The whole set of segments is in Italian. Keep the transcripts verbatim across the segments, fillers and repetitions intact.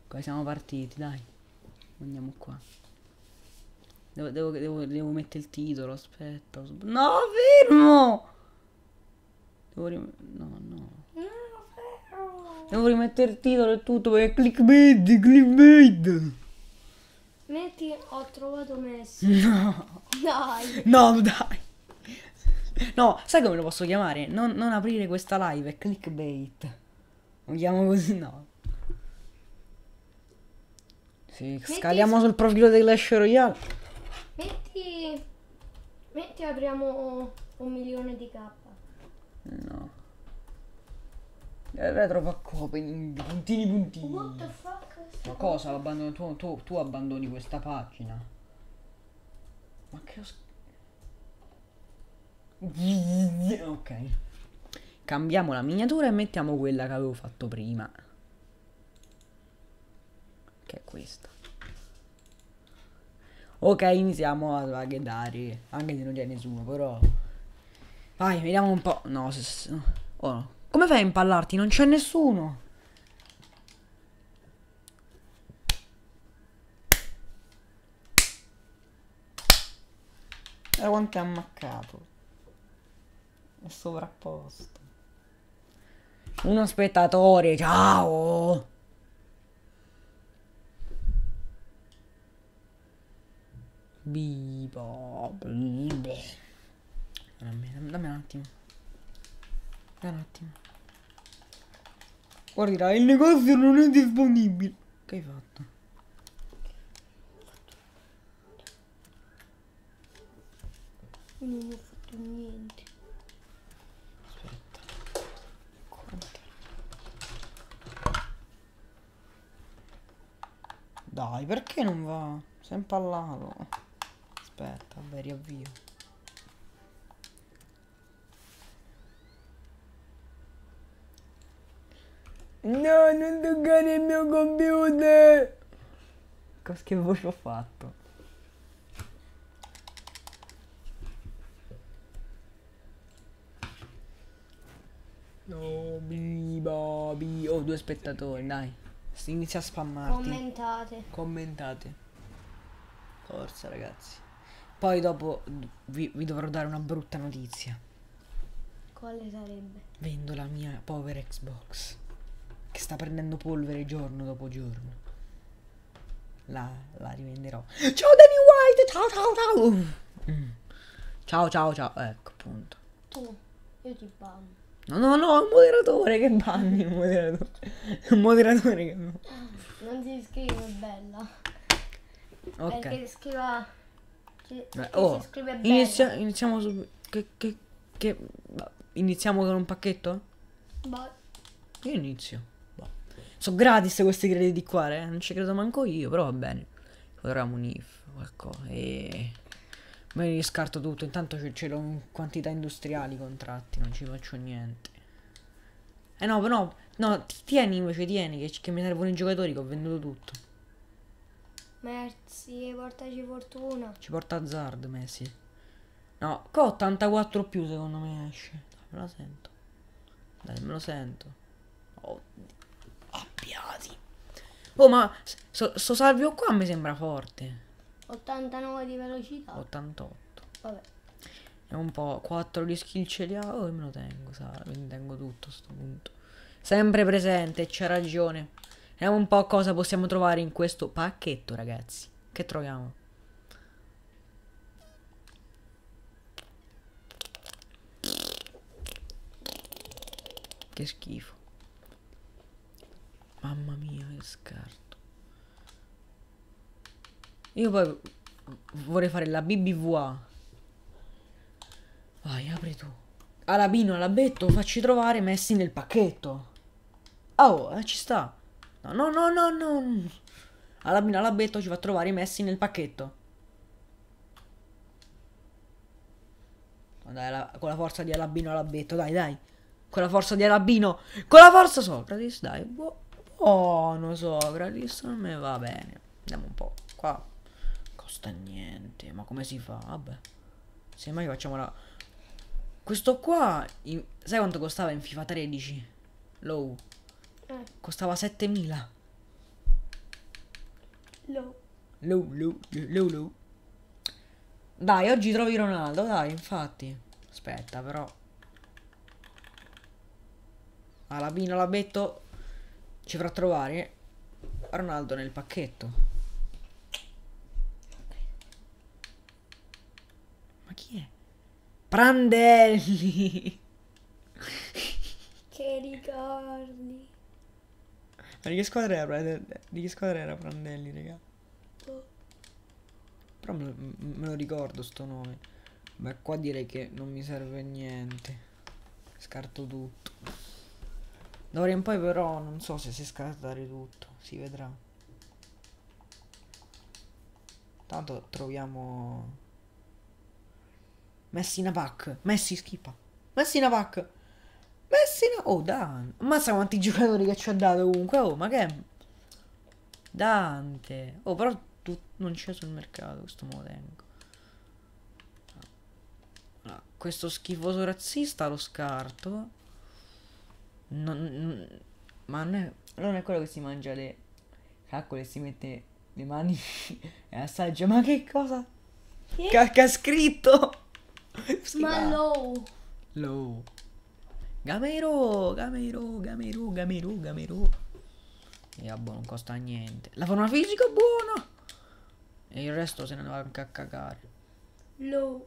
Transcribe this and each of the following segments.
Qua siamo partiti, dai. Andiamo qua. Devo, devo, devo, devo mettere il titolo, aspetta. No, fermo! Devo rim... No, no. Devo rimettere il titolo e tutto perché clickbait, clickbait. Metti, ho trovato Messi. No. Dai. No, dai. No, sai come lo posso chiamare? Non, non aprire questa live, è clickbait. Lo chiamo così, no. Sì, scaliamo sul profilo di Clash Royale. Metti, metti apriamo un milione di K. No. È retro pack opening, puntini puntini. What the fuck? Ma cosa? Abbandono, tu, tu, tu abbandoni questa pagina? Ma che ho... Ok. Cambiamo la miniatura e mettiamo quella che avevo fatto prima. Che è questa. Ok, iniziamo a vagare. Anche se non c'è nessuno, però... Vai, vediamo un po'. No, se... se- oh, no. Come fai a impallarti? Non c'è nessuno. Guarda quanto è ammaccato. È sovrapposto. Uno spettatore, ciao! Bibo. Bibe. Dammi, dammi un attimo. Dammi un attimo. Guarda, il negozio non è disponibile. Che hai fatto? Non ho fatto niente. Aspetta. Quanto? Dai, perché non va? Si è impallato. Aspetta, vabbè, riavvio. No, non toccare il mio computer! Cosa che voce ho fatto? No, bibo, bi. Oh, due spettatori, dai. Si inizia a spammarti. Commentate. Commentate. Forza, ragazzi. Poi dopo vi, vi dovrò dare una brutta notizia. Quale sarebbe? Vendo la mia povera Xbox, che sta prendendo polvere giorno dopo giorno. La, la rivenderò. Ciao Danny White, ciao ciao ciao. Mm. Ciao ciao ciao. Ecco appunto. Tu, io ti banno. No no no, un moderatore che banni, un moderatore. Un moderatore che no. Non si scrive bella. Ok. Perché scriva... Chi, Beh, chi oh, si scrive bella. inizia, iniziamo su. Che, che, che. Iniziamo con un pacchetto? Boh. Io inizio. Boh. Sono gratis questi crediti qua, eh? Non ci credo manco io, però va bene. Potremmo un I F, qualcosa. E... Ma io li scarto tutto, intanto ce, ce l'ho in quantità industriali i contratti, non ci faccio niente. Eh no, però, no, ti tieni invece, tieni, che, che mi servono i giocatori che ho venduto tutto. Merci, portaci fortuna. Ci porta Azzard, Messi. No, qua ottantaquattro più secondo me esce. Me la sento. Dai, me lo sento. Oddio. Abbiati. Oh, ma sto so salvio qua mi sembra forte. ottantanove di velocità. ottantotto. Vabbè. È un po'. quattro di skill ce li ha. Oh, io me lo tengo, Sara. Quindi tengo tutto a sto punto. Sempre presente, c'è ragione. Vediamo un po' cosa possiamo trovare in questo pacchetto, ragazzi. Che troviamo? Che schifo. Mamma mia, che scarto. Io poi vorrei fare la B B V A. Vai, apri tu. Alabino, alabetto, facci trovare messi nel pacchetto. Oh, eh, ci sta. No, no, no, no, no. Alabino, alabetto ci fa trovare i messi nel pacchetto. No, dai, la, con la forza di Alabino, alabetto, dai, dai. Con la forza di Alabino. Con la forza Socrates, dai. Buono Socrates, a me va bene. Andiamo un po'. Qua costa niente. Ma come si fa? Vabbè. Semmai facciamo la... Questo qua... in- Sai quanto costava in FIFA tredici? Low. Eh. Costava settemila. Lo. Lu, lu, lu, lu. Dai, oggi trovi Ronaldo, dai, infatti. Aspetta, però. Alabino Labetto ci farà trovare Ronaldo nel pacchetto. Ma chi è? Prandelli. Che ricordi. Ma di che squadra era Prandelli? Di che squadra era Prandelli, raga? Però me lo, me lo ricordo sto nome. Beh, qua direi che non mi serve niente. Scarto tutto. D'ora in poi però non so se si scartare tutto. Si vedrà. Tanto troviamo Messi in pack. Messi schippa. Messi in pack. Messi in... Oh, Dan. Ammazza quanti giocatori che ci ha dato comunque. Oh, ma che è? Dante. Oh, però tu non c'è sul mercato. Questo me lo tengo. Allora, questo schifoso razzista lo scarto. Non, non- ma non è, non è quello che si mangia le caccole e si mette le mani e assaggia. Ma che cosa? Che? Che, che ha scritto? Ma lo. Low. Gamero, Gamero, Gamero, Gamero, Gamero. E vabbè, non costa niente. La forma fisica è buona. E il resto se ne va anche a cagare. Lo.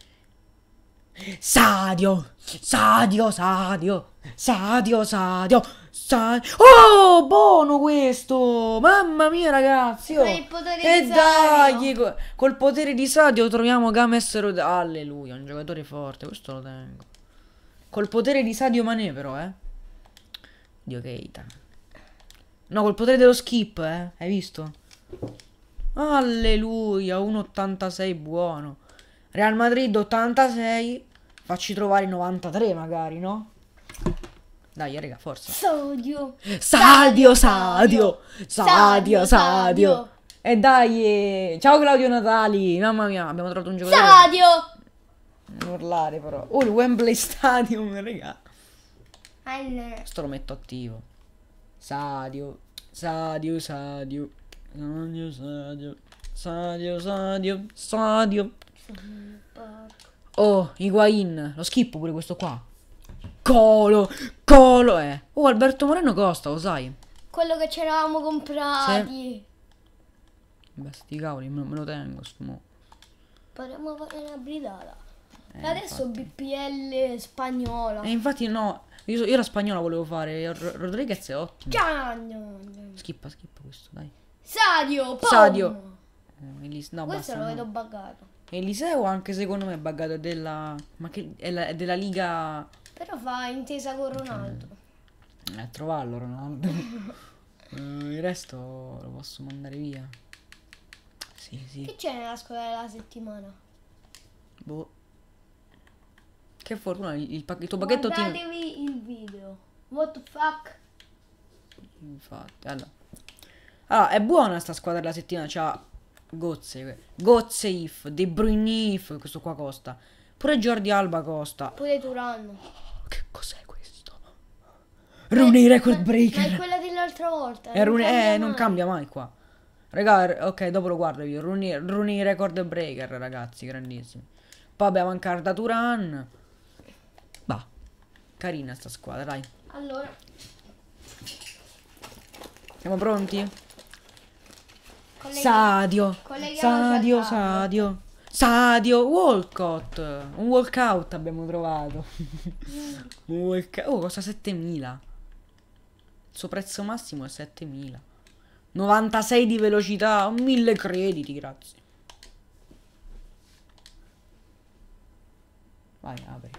Sadio, Sadio, Sadio, Sadio, Sadio, Sadio. Oh, buono questo! Mamma mia, ragazzi! Oh. Con il potere E di dai, Sadio. co- col potere di Sadio troviamo Games Rod- Alleluia, un giocatore forte, questo lo tengo. Col potere di Sadio Mané, però, eh. Dio Keita. No, col potere dello skip, eh. Hai visto? Alleluia, uno virgola ottantasei buono. Real Madrid ottantasei. Facci trovare novantatré magari, no? Dai, raga, forza. Sadio. Sadio, Sadio, Sadio, Sadio. E dai, eh. Ciao Claudio Natali. Mamma mia, abbiamo trovato un giocatore. Sadio. Non urlare però. Oh, il Wembley Stadium, raga. Alle. Questo lo metto attivo. Sadio, Sadio, Sadio. Sadio, Sadio. Sadio, Sadio, Sadio. Oh, Higuain. Lo schippo pure questo qua. Colo, Colo, eh. Oh, Alberto Moreno costa, lo sai? Quello che ci eravamo comprati. Beh, sti cavoli, me, me lo tengo, sto mo. Potremmo fare una bridata. Eh, Adesso infatti. B P L spagnola. E infatti no, io, io la spagnola volevo fare. Ro- Rodriguez è ottimo. Cagno. Schippa, schippa questo, dai. Sadio. Pom. Sadio. Oh, Elis- no, Questo basta, lo no. vedo buggato. Eliseo anche secondo me è buggato, è della... Ma che... è, la- è della Liga... Però fa intesa con Ronaldo. Eh, trovarlo Ronaldo. Eh, il resto lo posso mandare via. Sì, sì. Che c'è nella scuola della settimana? Boh. Che fortuna, il, il, pac- il tuo pacchetto ti... Guardatevi il video. What the fuck? Infatti, allora. Allora, è buona sta squadra della settimana, c'ha Gozze, Gozze if, De Bruyne if, questo qua costa. Pure Jordi Alba costa. Pure Turan. Che cos'è questo? Rooney record Ma è breaker. quella dell'altra volta. Eh, Rooney, cambia eh, non mai. cambia mai qua. Raga, ok, dopo lo guardo io. Rooney, Rooney record breaker, ragazzi, grandissimi. Poi abbiamo anche Arda Turan. Bah, carina sta squadra, dai. Allora, Siamo pronti? colleghi- Sadio, colleghiamoci Sadio, al tavolo. Sadio, Sadio, Walcott. Un walkout abbiamo trovato. Un walkout. Oh, costa settemila. Il suo prezzo massimo è settemila. novantasei di velocità, mille crediti, grazie. Vai, apri.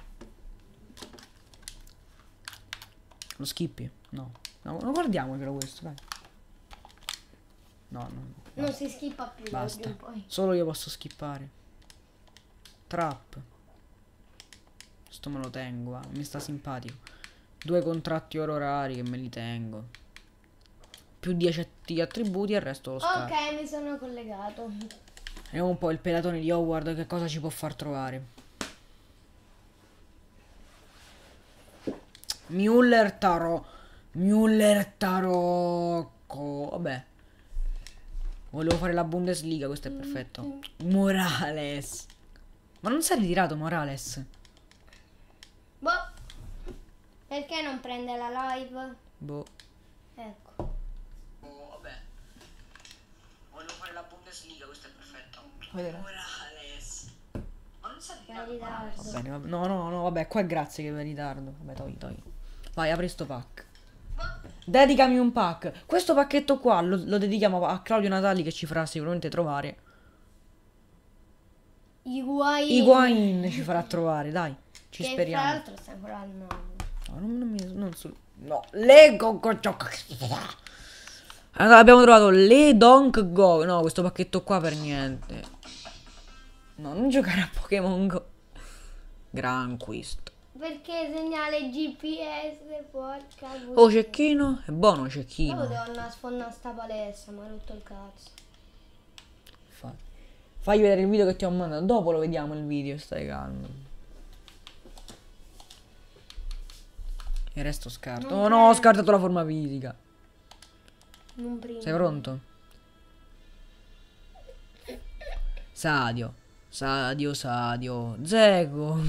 Lo skippi? No. No, non guardiamocelo questo, dai. No, no. non si schippa più. Basta. d'oggi in poi. Solo io posso skippare. Trap. Questo me lo tengo, va. Mi sta simpatico. Due contratti orari che me li tengo. Più dieci atti- attributi e il resto lo scarto. Ok, mi sono collegato. Vediamo un po' il pelatone di Howard che cosa ci può far trovare. Müller Taro. Müller Tarocco. Vabbè. Volevo fare la Bundesliga, questo è perfetto. Morales. Ma non si è ritirato Morales? Boh. Perché non prende la live? Boh. Ecco. Oh, vabbè. Volevo fare la Bundesliga, questo è perfetto. Morales. Ma non si è ritirato Morales? Va bene, vabbè. No, no, no, vabbè, qua è grazie che va in ritardo. Vabbè, togli, togli. Vai, apri sto pack. Dedicami un pack. Questo pacchetto qua lo, lo dedichiamo a Claudio Natali, che ci farà sicuramente trovare. Higuain. Higuain ci farà trovare, dai. Ci Che speriamo. tra l'altro sta ancora al nome. No, non, non mi... Non sul... No, le go, go, go. Allora, abbiamo trovato le Donk Go. No, questo pacchetto qua per niente. No, non giocare a Pokémon Go. Gran acquisto. Perché segnale G P S, porca Oh, cecchino. È buono cecchino. Dopo devo andare a sfondare sta palestra, mi ha rotto il cazzo. Fa... Fagli vedere il video che ti ho mandato. Dopo lo vediamo il video, stai calmo. Il resto scarto. Non Oh no, ho credo. scartato la forma fisica. Non prima. Sei pronto? Sadio. Sadio, Sadio. Zego.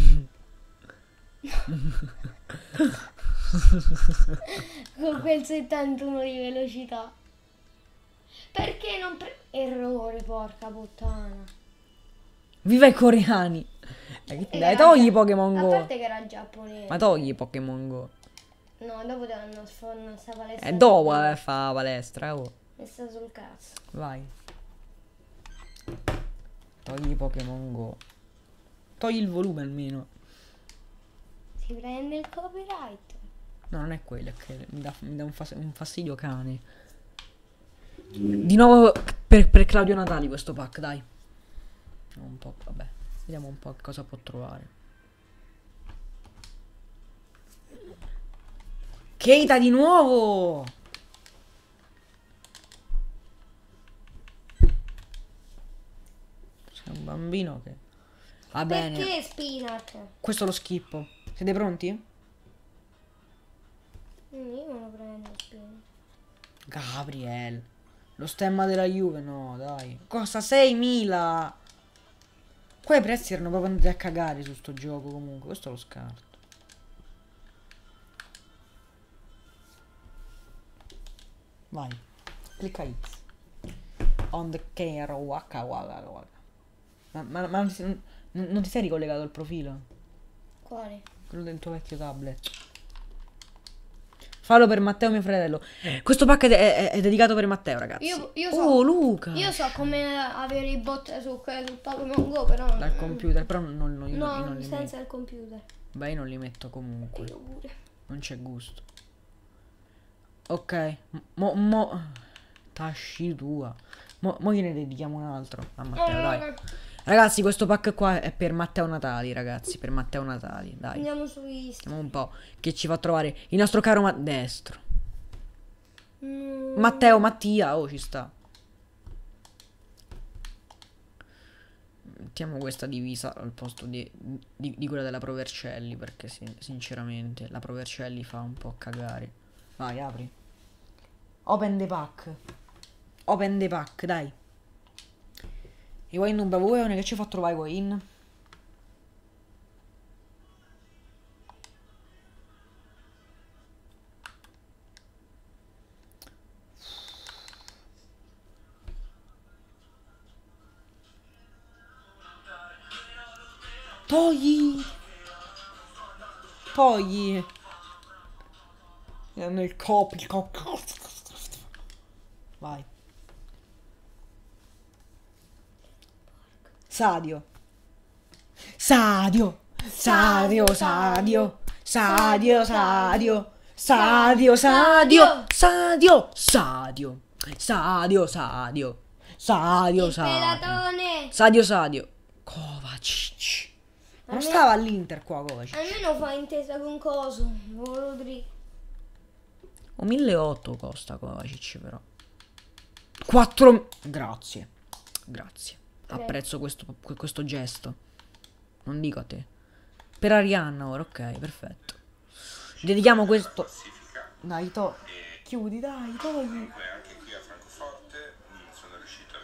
Con quel settantuno di velocità. Perché non pre... Errore, porca puttana. Viva i coreani. Dai, E dai, era togli già- Pokémon A Go. parte che era giapponese. Ma togli Pokémon Go. No, dopo devo andare a sfondare sta palestra. E dopo eh, fa la palestra, oh. Mi sta sul cazzo. Vai. Togli Pokémon Go. Togli il volume almeno. Si prende il copyright. No, non è quello, è che mi dà, mi dà un, fas- un fastidio cane. Di nuovo per, per Claudio Natali questo pack, dai. Un po', vabbè. Vediamo un po' cosa può trovare. Keita di nuovo! Sei un bambino che... Va bene. Perché Spinac? Questo lo schippo. Siete pronti? Mm, io non lo prendo Spinac. Gabriel. Lo stemma della Juve, no, dai. Costa seimila. Qua i prezzi erano proprio andati a cagare su sto gioco comunque. Questo lo scarto. Vai. Clicca X. On the camera. Waka waka waka. Ma, ma, ma non, ti, non, non ti sei ricollegato al profilo? Quale? Quello del tuo vecchio tablet. Fallo per Matteo, mio fratello. Questo pack è, è- è dedicato per Matteo, ragazzi. Io, io so, Oh, Luca. io so come avere i bot su sul Pokémon Go, però Dal computer, però non, non, io, no, io non li senza metto. il computer. Beh, io non li metto comunque. Io pure. Non c'è gusto. Ok. Mo, mo. Tasci tua. Mo, mo gliene dedichiamo un altro. A Matteo, dai. Ragazzi, questo pack qua è per Matteo Natali, ragazzi. Per Matteo Natali, dai. Andiamo su Insta. Vediamo un po' che ci fa trovare il nostro caro ma destro. Mm, Matteo, Mattia, oh, ci sta. Mettiamo questa divisa al posto di, di, di quella della Provercelli, perché sì, sinceramente la Provercelli fa un po' cagare. Vai, apri. Open the pack. Open the pack, dai. Higuain un bavuone, che ci fa trovare Higuain? Togli! Togli! Nel copy, il copy. Vai. Sadio. Sadio. Sadio, Sadio. Sadio, Sadio. Sadio, Sadio. Sadio, Sadio. Sadio, Sadio. Sadio, il Sadio. pelatone. Sadio, Sadio. Kovacic. Non Almeno- stava all'Inter qua Kovacic. Almeno fa intesa con coso. Rodri. O milleottocento costa Kovacic però. quattro. Grazie. Grazie. Ok. Apprezzo questo, questo gesto. Non dico a te. Per Arianna ora, ok, perfetto. Dedichiamo questo. Dai, to. Chiudi, dai, togli. Comunque anche qui a Francoforte mh, sono riuscito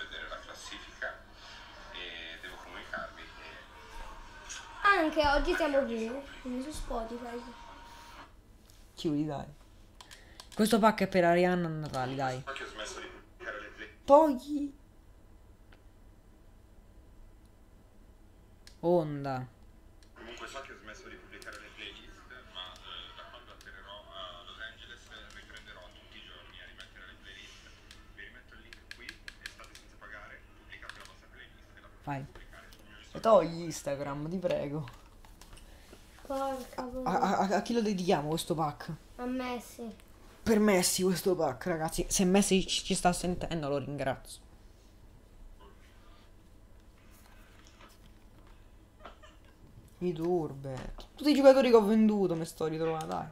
anche oggi siamo qui. Quindi su Spotify. Chiudi, dai. Questo pack è per Arianna a Natale, dai. Che ho smesso di pubblicare le play. Poi Onda. Comunque so che ho smesso di pubblicare le playlist, ma eh, da quando atterrerò a Los Angeles riprenderò tutti i giorni a rimettere le playlist. Vi rimetto il link qui e state senza pagare, pubblicate la vostra playlist e la potete Vai. pubblicare sul mio E togli Instagram, ti prego. Porca A, puttana. a- a- a chi lo dedichiamo questo pack? A Messi. Per Messi questo pack, ragazzi. Se Messi ci, ci sta sentendo lo ringrazio. I Turbet. Tutti i giocatori che ho venduto mi sto ritrovando, dai.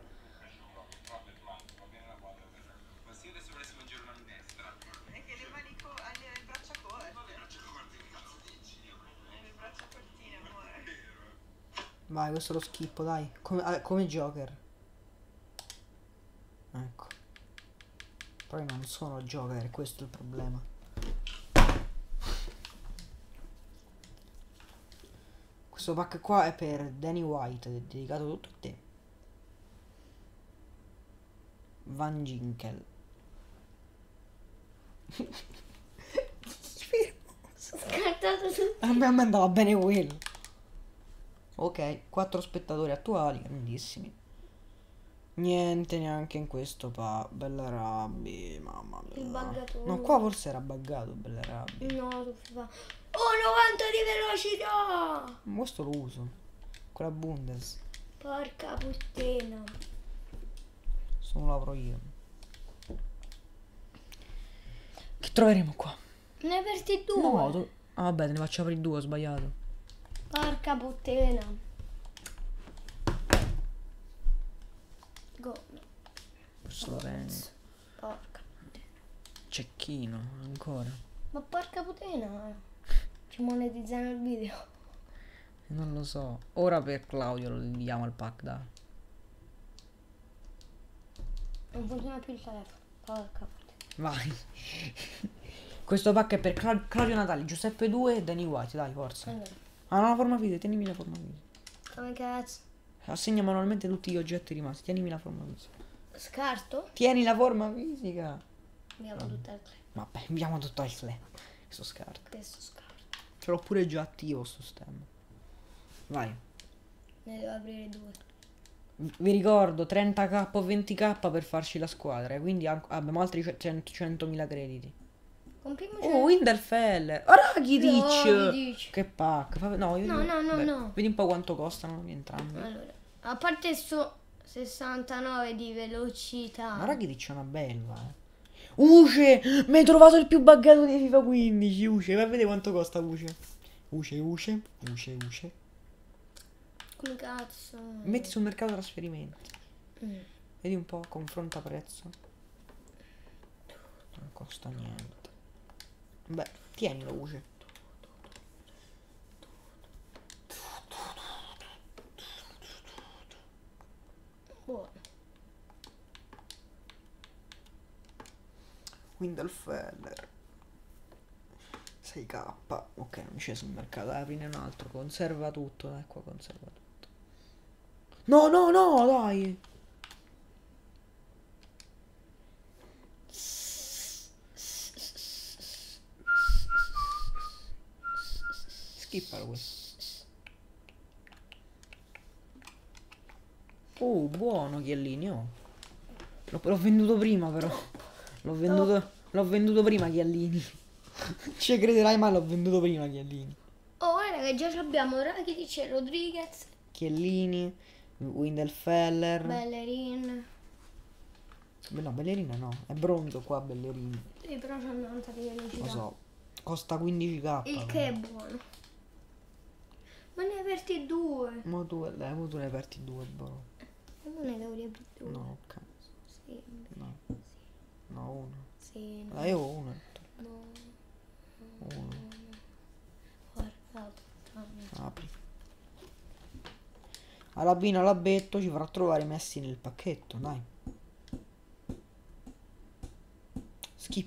Ma se io adesso volessimo in giro una minestra, E che le mani co- alle le braccia corte. Le braccia cortine, amore. Vai, questo lo schippo, dai. Come, ah, come Joker. Ecco. Però io non sono Joker, questo è il problema. Questo pack qua è per Danny White, è dedicato tutto a te. Van Ginkel. Scartato tutto. A me, a me andava bene quello. Ok, quattro spettatori attuali, grandissimi. Niente neanche in questo pa. Bella Rabbi, mamma mia. Il buggatore. No, qua forse era buggato, Bella Rabbi. No, tu fa. Oh, novanta di velocità! Ma questo lo uso. Con la Bundes. Porca puttana. Sono lavoro io. Che troveremo qua? Ne hai aperti due. No, do- ah, vabbè, te ne faccio aprire due, ho sbagliato. Porca puttana. Go. Questo lo prendo. Porca. Cecchino, ancora. Ma porca puttana. Ci monetizzano il video. Non lo so. Ora per Claudio lo diamo al pack, dai. Non funziona più il telefono. Porca puttana. Vai. Questo pack è per Cla- Claudio Natali, Giuseppe due e Danny White, dai, forza. Allora, Ah, no, la forma fisica, tienimi la forma fisica. come cazzo? Assegna manualmente tutti gli oggetti rimasti, tienimi la forma fisica. Scarto? Tieni la forma fisica. Abbiamo tutte le tre. Vabbè, abbiamo tutto il slam. Questo scarto. Questo scarto. Ce l'ho pure già attivo sto stemma. Vai. Ne devo aprire due. Vi ricordo trenta k o venti k per farci la squadra, eh, quindi an- abbiamo altri cento centomila crediti. Compriamoci. Oh, Winterfeller. Oh, Rakitic. Rakitic. Che pack. Fa- No, io- No, no, no, beh, no. Vedi un po' quanto costano entrambi. Allora, a parte sto sessantanove di velocità. Ma Rakitic è una bella, eh. Uce! Mi hai trovato il più buggato di FIFA quindici, Uce. Vai a vedere quanto costa Uce. Uce, Uce, Uce, Uce. Come cazzo? Metti sul mercato trasferimenti. Mm. Vedi un po', confronta prezzo. Non costa niente. Beh, tienilo, Uce. Buono. Winterfeller. sei k. Ok, non c'è sul mercato. Dai, aprine un altro. Conserva tutto. Dai, qua conserva tutto. No, no, no, dai. Skippalo questo. Oh, buono Chiellini, oh. L'ho, l'ho venduto prima però. L'ho venduto, l'ho venduto prima Chiellini. Ci crederai mai, l'ho venduto prima Chiellini. Oh, guarda che già abbiamo Rakitic e Rodriguez, Chiellini, Windelfeller. Bellerin. Beh, no, Bellerina no, è bronzo qua Bellerini. Sì, però c'è novanta di velocità. Lo so. Costa quindici k. Il che è buono. Ma ne hai aperti due. Ma tu, dai, ma tu ne hai aperti due, bro. Non ne devo riaprire due. No, ok. Sì, No. No, uno. sì, no. Dai, io ho uno. no. Uno. Porca puttana. Apri. Alabino Alabetto ci farà trovare messi nel pacchetto, dai. Skip.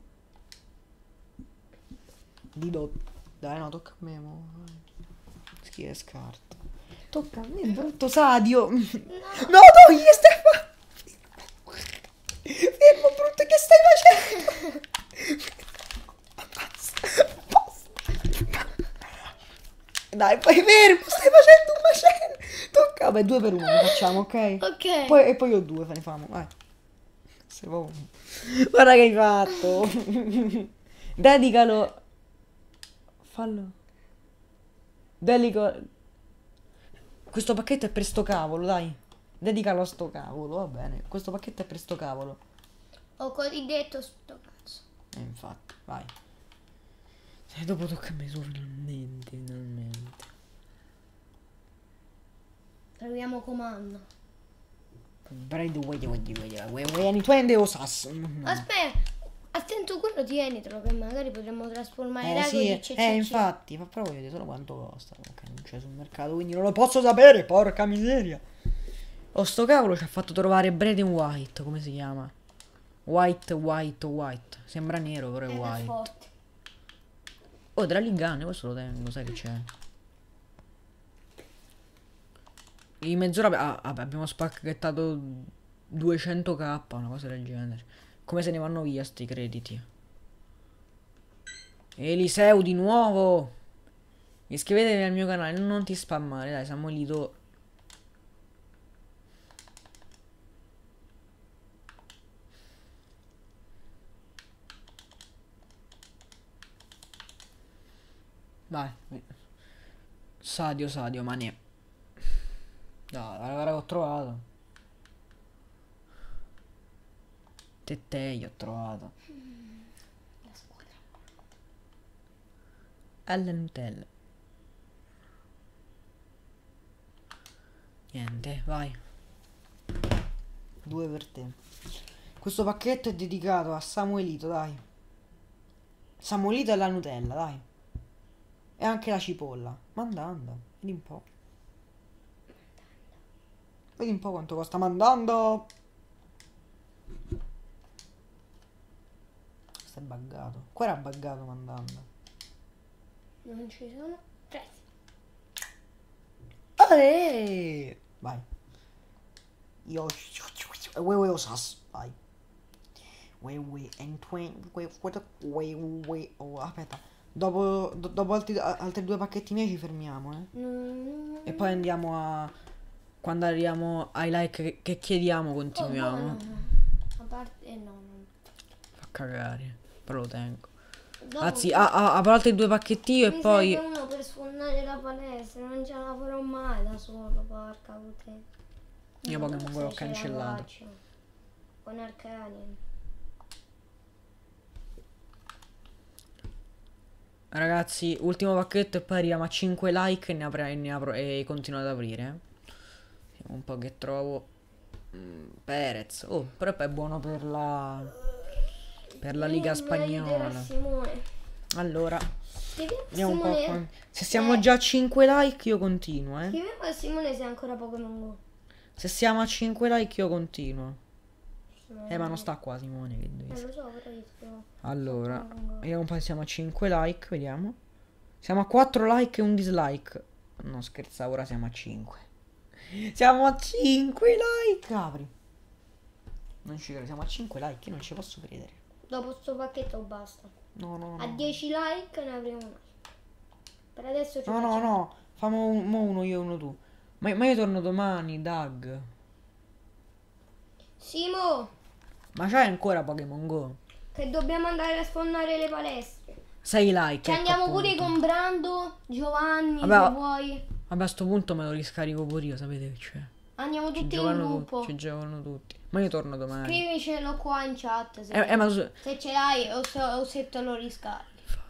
Dido. Dai, no, tocca a me, mo. dischi e scarta. Tocca a me, brutto sadio. No, togli, che stai facendo? Fermo, brutto, che stai facendo? Dai, poi fermo, stai facendo un macello. Tocca, vabbè, due per uno li facciamo, ok? Ok. Poi, e poi io due ne famo, vai. Sei proprio- Guarda che hai fatto. Dedicalo. Fallo. Dedico. Questo pacchetto è per sto cavolo, dai. Dedicalo a sto cavolo, va bene. Questo pacchetto è per sto cavolo. Ho cosiddetto sto cazzo. E infatti, vai. E dopo tocca a me finalmente, finalmente. Troviamo comando. Bread way way way way way twende o sas. Aspetta, attento quello tienitelo che magari potremmo trasformare Eh Drago sì, di eh, C C C. eh, infatti, fa proprio vedere solo quanto costa. Ok, non c'è sul mercato, quindi non lo posso sapere, porca miseria. Oh, sto cavolo ci ha fatto trovare Bread and White, come si chiama? White, white, white. Sembra nero, però è Eh, è white. forte. Oh, della Ligane, questo lo tengo, sai che c'è? In mezz'ora ah, vabbè, abbiamo spacchettato duecento k, una cosa del genere. Come se ne vanno via sti crediti? Eliseu di nuovo! Iscrivetevi al mio canale, non ti spammare, dai, Samuelito. Vai. Sadio, Sadio, Mané. Dai, guarda che ho trovato. Tettei ho trovato. La squadra. Alla Nutella. Niente, vai. Due per te. Questo pacchetto è dedicato a Samuelito, dai. Samuelito e la Nutella, dai. E anche la cipolla. Mandando. Vedi un po'. Vedi un po' quanto costa mandando. Questo è buggato. Qua era buggato mandando. Non ci sono prezzi. Ale! Vai. Io. Ue ue sas. Vai. Ue ue and twen. Ue ue ue. Oh, aspetta. Dopo, do- dopo altri, a- altri due pacchetti miei ci fermiamo, eh. Mm. E poi andiamo a. Quando arriviamo ai like che, che chiediamo, continuiamo. Oh, buono. A parte eh, no, no. Fa cagare. Però lo tengo. Dopo Anzi, mi- ah, ah, apro altri due pacchetti io e mi poi. serve uno per sfondare la palestra, non ce la farò mai da solo, porca puttana. Io Non Pokémon so Go l'ho se ce la cancellato. faccio. Con Arcanien. Ragazzi, ultimo pacchetto e poi arriviamo a cinque like e ne, apre- e ne apro e continuo ad aprire. eh. Vediamo un po' che trovo. Mm, Perez. Oh, però è buono per la. Per la Liga Mi aiuterà Spagnola. Simone. Allora, Scriviamo a vediamo un po'. Simone. quan- Se siamo Eh. già a cinque like io continuo, eh. Scriviamo a Simone se è ancora Pokémon Go. Se siamo a cinque like io continuo. Eh, ma non sta qua Simone, che devi. Eh, lo so, però io scrivo. Allora, Pokémon Go. vediamo un po' se siamo a cinque like, vediamo. Siamo a quattro like e un dislike. No, scherzavo, ora siamo a cinque. Siamo a cinque like, apri. Non ci credo, siamo a cinque like, io non ci posso credere. Dopo sto pacchetto basta. No, no, A no. dieci like ne avremo un altro. Per adesso ci No, no, facciamo- no. Famo un- mo uno io e uno tu. Ma, ma io torno domani, Doug. Simo, Ma c'hai ancora Pokémon Go? che dobbiamo andare a sfondare le palestre. sei like. Ci ecco, andiamo pure appunto. con Brando, Giovanni, Vabbè, se vuoi. Vabbè, a sto punto me lo riscarico pure io, sapete che c'è. Andiamo Ci tutti in giocano gruppo. tutti, ci giocano tutti. Ma io torno domani. Scrivicelo qua in chat se, Eh, eh, ma su- se ce l'hai o se, o se te lo riscarichi.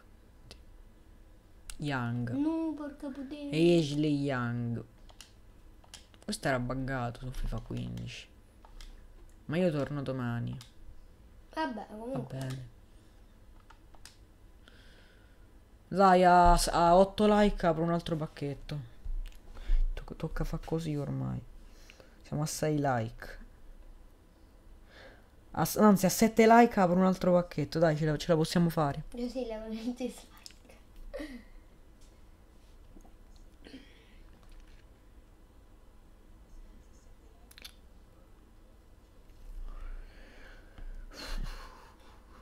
Young. No, porca puttana. Ashley Young. Questo era buggato su FIFA quindici. Ma io torno domani. Vabbè, Va comunque. bene. Dai, a, a otto like apro un altro pacchetto. Tocca, tocca far così ormai. Siamo a sei like. A s- anzi, a sette like apro un altro pacchetto. Dai, ce la, ce la possiamo fare. Io sì, levo il dislike.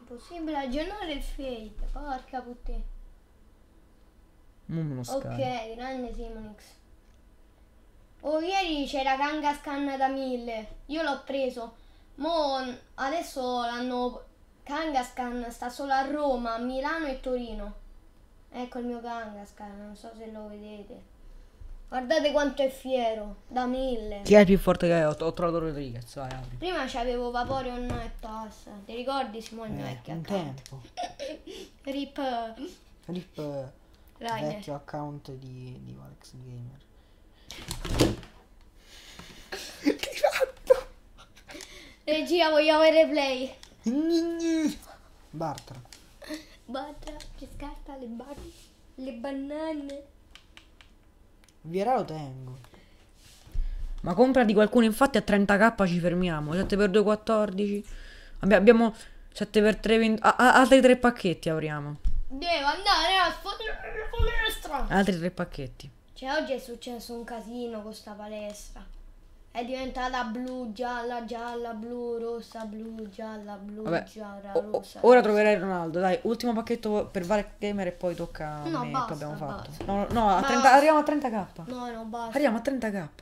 Impossibile aggiornare il fade. Porca puttana. Non me lo scarico. Ok, grande Simonix. Oh, ieri c'era Kangaskhan da mille. Io l'ho preso. Mo adesso l'hanno. Kangaskhan sta solo a Roma, Milano e Torino. Ecco il mio Kangaskhan, non so se lo vedete. Guardate quanto è fiero, da mille. Chi è il più forte che ho? Ho trovato Rodriguez, vai apri. Prima c'avevo Vaporeon e passa. Ti ricordi Simone il mio Eh, vecchio un account? tempo. Rip Rip eh, Rainer. vecchio account di, di Alex Gamer. Che hai fatto? Regia, vogliamo il replay. Bartra. Batra, ci scarta le, ba- le banane. Viera lo tengo. Ma compra di qualcuno, infatti a trenta k ci fermiamo. sette per due quattordici. Abbi- abbiamo sette per tre venti. a- a- altri tre pacchetti apriamo. Devo andare a sfottere la palestra. Altri tre pacchetti. Cioè oggi è successo un casino con sta palestra. È diventata blu, gialla, gialla, blu, rossa, blu, gialla, blu, Vabbè. gialla, O- o- rossa. ora rossa. troverai Ronaldo. Dai, ultimo pacchetto per Vale Gamer e poi tocca a No, me. basta, che abbiamo fatto. basta. No, no, a Basta. trenta, arriviamo a trenta k. No, no, basta. Arriviamo a trenta k.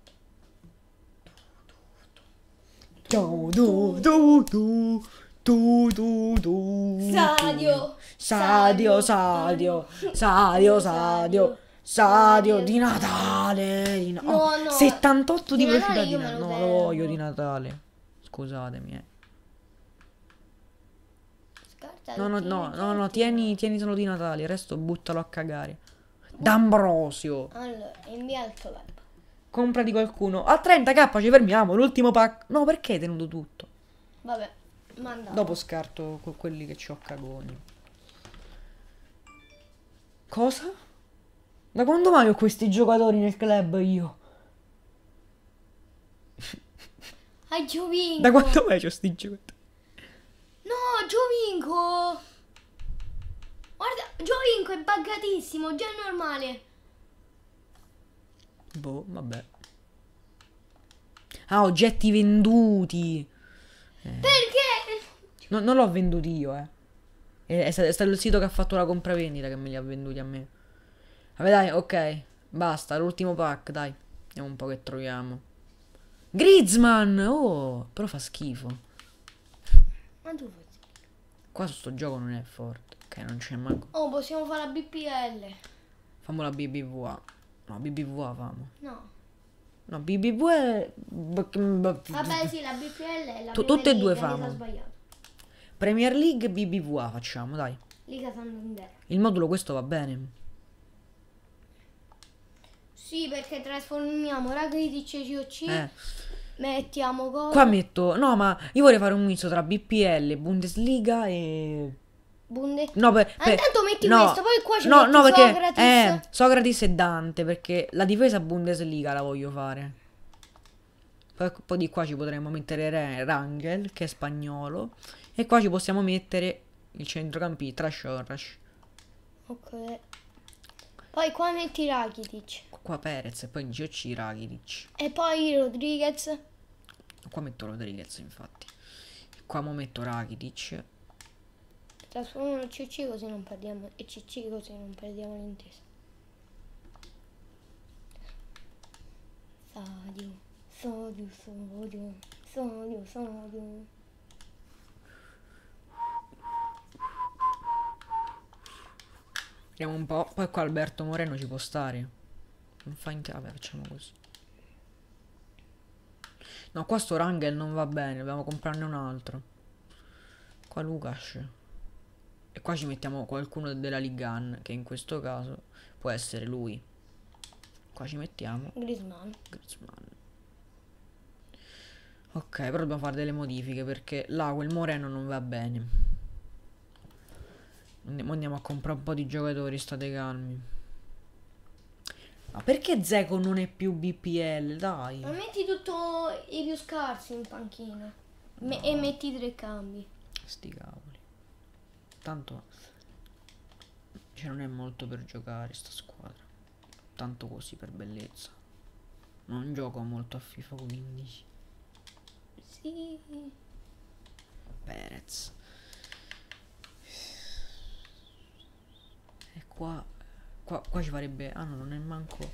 Tu, tu, tu, tu, tu, tu, tu. Sadio. Sadio, Sadio, Sadio, Sadio, Sadio di Natale. Di na- No, oh, no. settantotto di Di velocità Natale di io me Natale. lo No, lo tengo. voglio di Natale. Scusatemi, eh. Scarta No, no, tutti no, i no, no, oggetti. tieni, tieni solo di Natale, il resto buttalo a cagare. D'Ambrosio. Allora, invia il tuo web. Compra di qualcuno. A trenta k ci fermiamo, l'ultimo pack. No, perché hai tenuto tutto? Vabbè, manda. Dopo scarto que- quelli che c'ho cagoni. Cosa? Da quando mai ho questi giocatori nel club io? Hai Giovinco. Da quando mai c'ho sti giocatori? No, Giovinco. Guarda, Giovinco è buggatissimo, già è normale. Boh, vabbè. Ah, oggetti venduti. Perché? No, non l'ho venduti io, eh. È, è sta- è stato il sito che ha fatto la compravendita che me li ha venduti a me. Vabbè, dai, ok. Basta, l'ultimo pack, dai. Vediamo un po' che troviamo. Griezmann! Oh, però fa schifo. Ma tu fai. Qua su sto gioco non è forte. Ok, non c'è manco. Oh, possiamo fare la B P L. Fammo la B B V A. No, B B V A famo. No. No, B B V è... Vabbè, sì, la B P L è la Tu- Premier tutte e due League, mi famo. sa sbagliato. Premier League B B V A facciamo, dai. Liga Santander. Il modulo questo va bene. Sì, perché trasformiamo Rakitic e C O C. Eh. Mettiamo gol. Qua metto... No, ma io vorrei fare un misto tra B P L, Bundesliga e... Bunde. No, per, Ah, per- intanto metti no, questo, poi qua ci no, metti no, perché Socrates. eh, Socrates e Dante, perché la difesa Bundesliga la voglio fare. Poi, poi di qua ci potremmo mettere Re- Rangel, che è spagnolo, e qua ci possiamo mettere il centrocampista Trash. Ok. Poi qua metti Rakitic. Qua Perez e poi in C O C Rakitic. E poi Rodriguez. Qua metto Rodriguez, infatti. Qua mo metto Rakitic. Trasformiamo C O C così non perdiamo. E C C così non perdiamo l'intesa. Sadio. Sadio, Sadio. Sadio, Sadio. Vediamo un po'. Poi qua Alberto Moreno ci può stare. Non fa in vabbè, facciamo così. No, qua sto Rangel non va bene, dobbiamo comprarne un altro. Qua Lucas. E qua ci mettiamo qualcuno della Ligan, che in questo caso può essere lui. Qua ci mettiamo Griezmann. Griezmann. Ok, però dobbiamo fare delle modifiche perché là quel Moreno non va bene. Andiamo, andiamo a comprare un po' di giocatori, state calmi. Ma perché Dzeko non è più B P L? Dai. Ma metti tutto i più scarsi in panchina. Me- E metti tre cambi. Sti cavoli. Tanto cioè non è molto per giocare sta squadra. Tanto così per bellezza. Non gioco molto a FIFA quindici. Sì. Perez. Qua, qua, qua ci farebbe... Ah no, non è manco...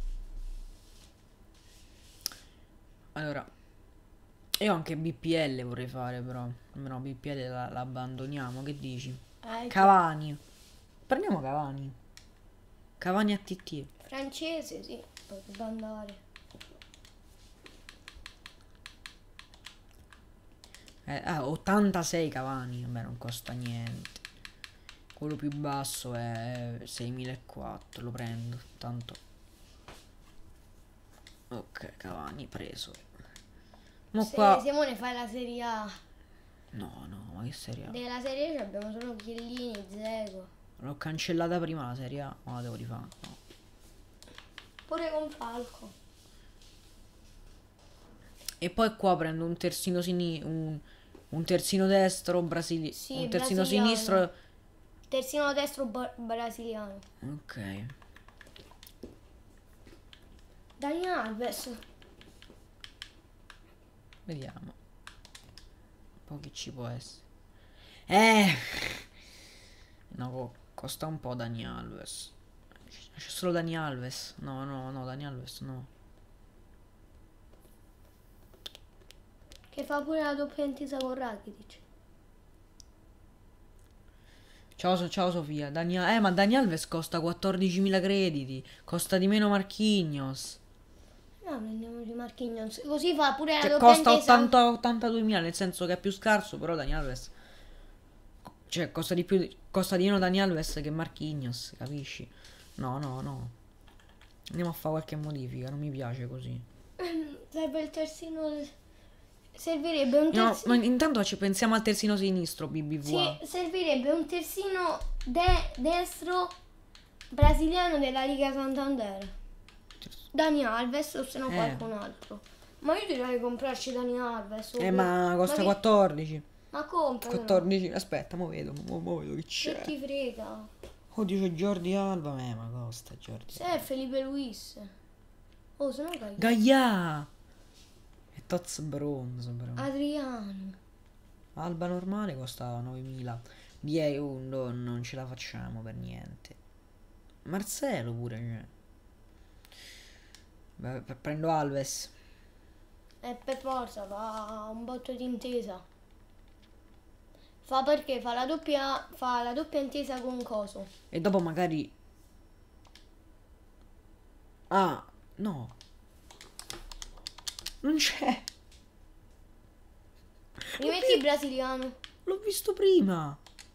Allora... Io anche B P L vorrei fare però. No, B P L la, la abbandoniamo, che dici? Eh, Cavani. Prendiamo Cavani. Cavani a T T. francese, sì, potrebbe andare. Eh, ah, ottantasei Cavani. Vabbè, non costa niente. Quello più basso è seimilaquattrocento. Lo prendo. Tanto. Ok, Cavani preso. Mo Se qua... Simone fa la Serie A. No, no, ma che serie A? Della Serie A abbiamo solo Chiellini, Dzeko. L'ho cancellata prima la serie A. Ma la devo rifare. No. Pure con Falco. E poi qua prendo un terzino sinistro, un, un terzino destro brasiliano, Sì, un terzino brasiliano. sinistro. Terzino destro ba- brasiliano. Ok. Dani Alves. Vediamo. Poi chi ci può essere. Eh. No, co- costa un po' Dani Alves. C'è solo Dani Alves. No, no, no, Dani Alves no. Che fa pure la doppia intesa con Rakitic. Ciao, So- ciao Sofia. Dani, eh, ma Dani Alves costa quattordicimila crediti. Costa di meno Marquinhos. No, prendiamo di Marquinhos. Così fa pure la Cioè, doppia costa intesa. ottanta ottantaduemila, nel senso che è più scarso, però Dani Alves. Cioè, costa di più, costa di meno Dani Alves che Marquinhos, capisci? No, no, no. Andiamo a fare qualche modifica, non mi piace così. Serve il terzino. Servirebbe un No, terzino. ma intanto ci pensiamo al terzino sinistro, B B V A. Sì, servirebbe un terzino de- destro brasiliano della Liga Santander. Dani Alves o se no Eh. qualcun altro. Ma io direi di comprarci Dani Alves. Eh, ma costa che- quattordici. Ma compra. quattordici, aspetta, mo vedo, mo, mo vedo che Che c'è. ti frega? Oddio, c'è Jordi Alba, eh, ma costa Jordi. Se è Felipe Luis. Oh, se no Gaia. Gaia! E Toz bronzo, però. Adriano. Alba normale costa novemila. D A uno non ce la facciamo per niente. Marcelo pure, cioè. Beh, p- prendo Alves. E per forza fa un botto di intesa. Fa perché fa la doppia. Fa la doppia intesa con Coso. E dopo magari... Ah, no. Non c'è. Rimetti il brasiliano. L'ho visto prima.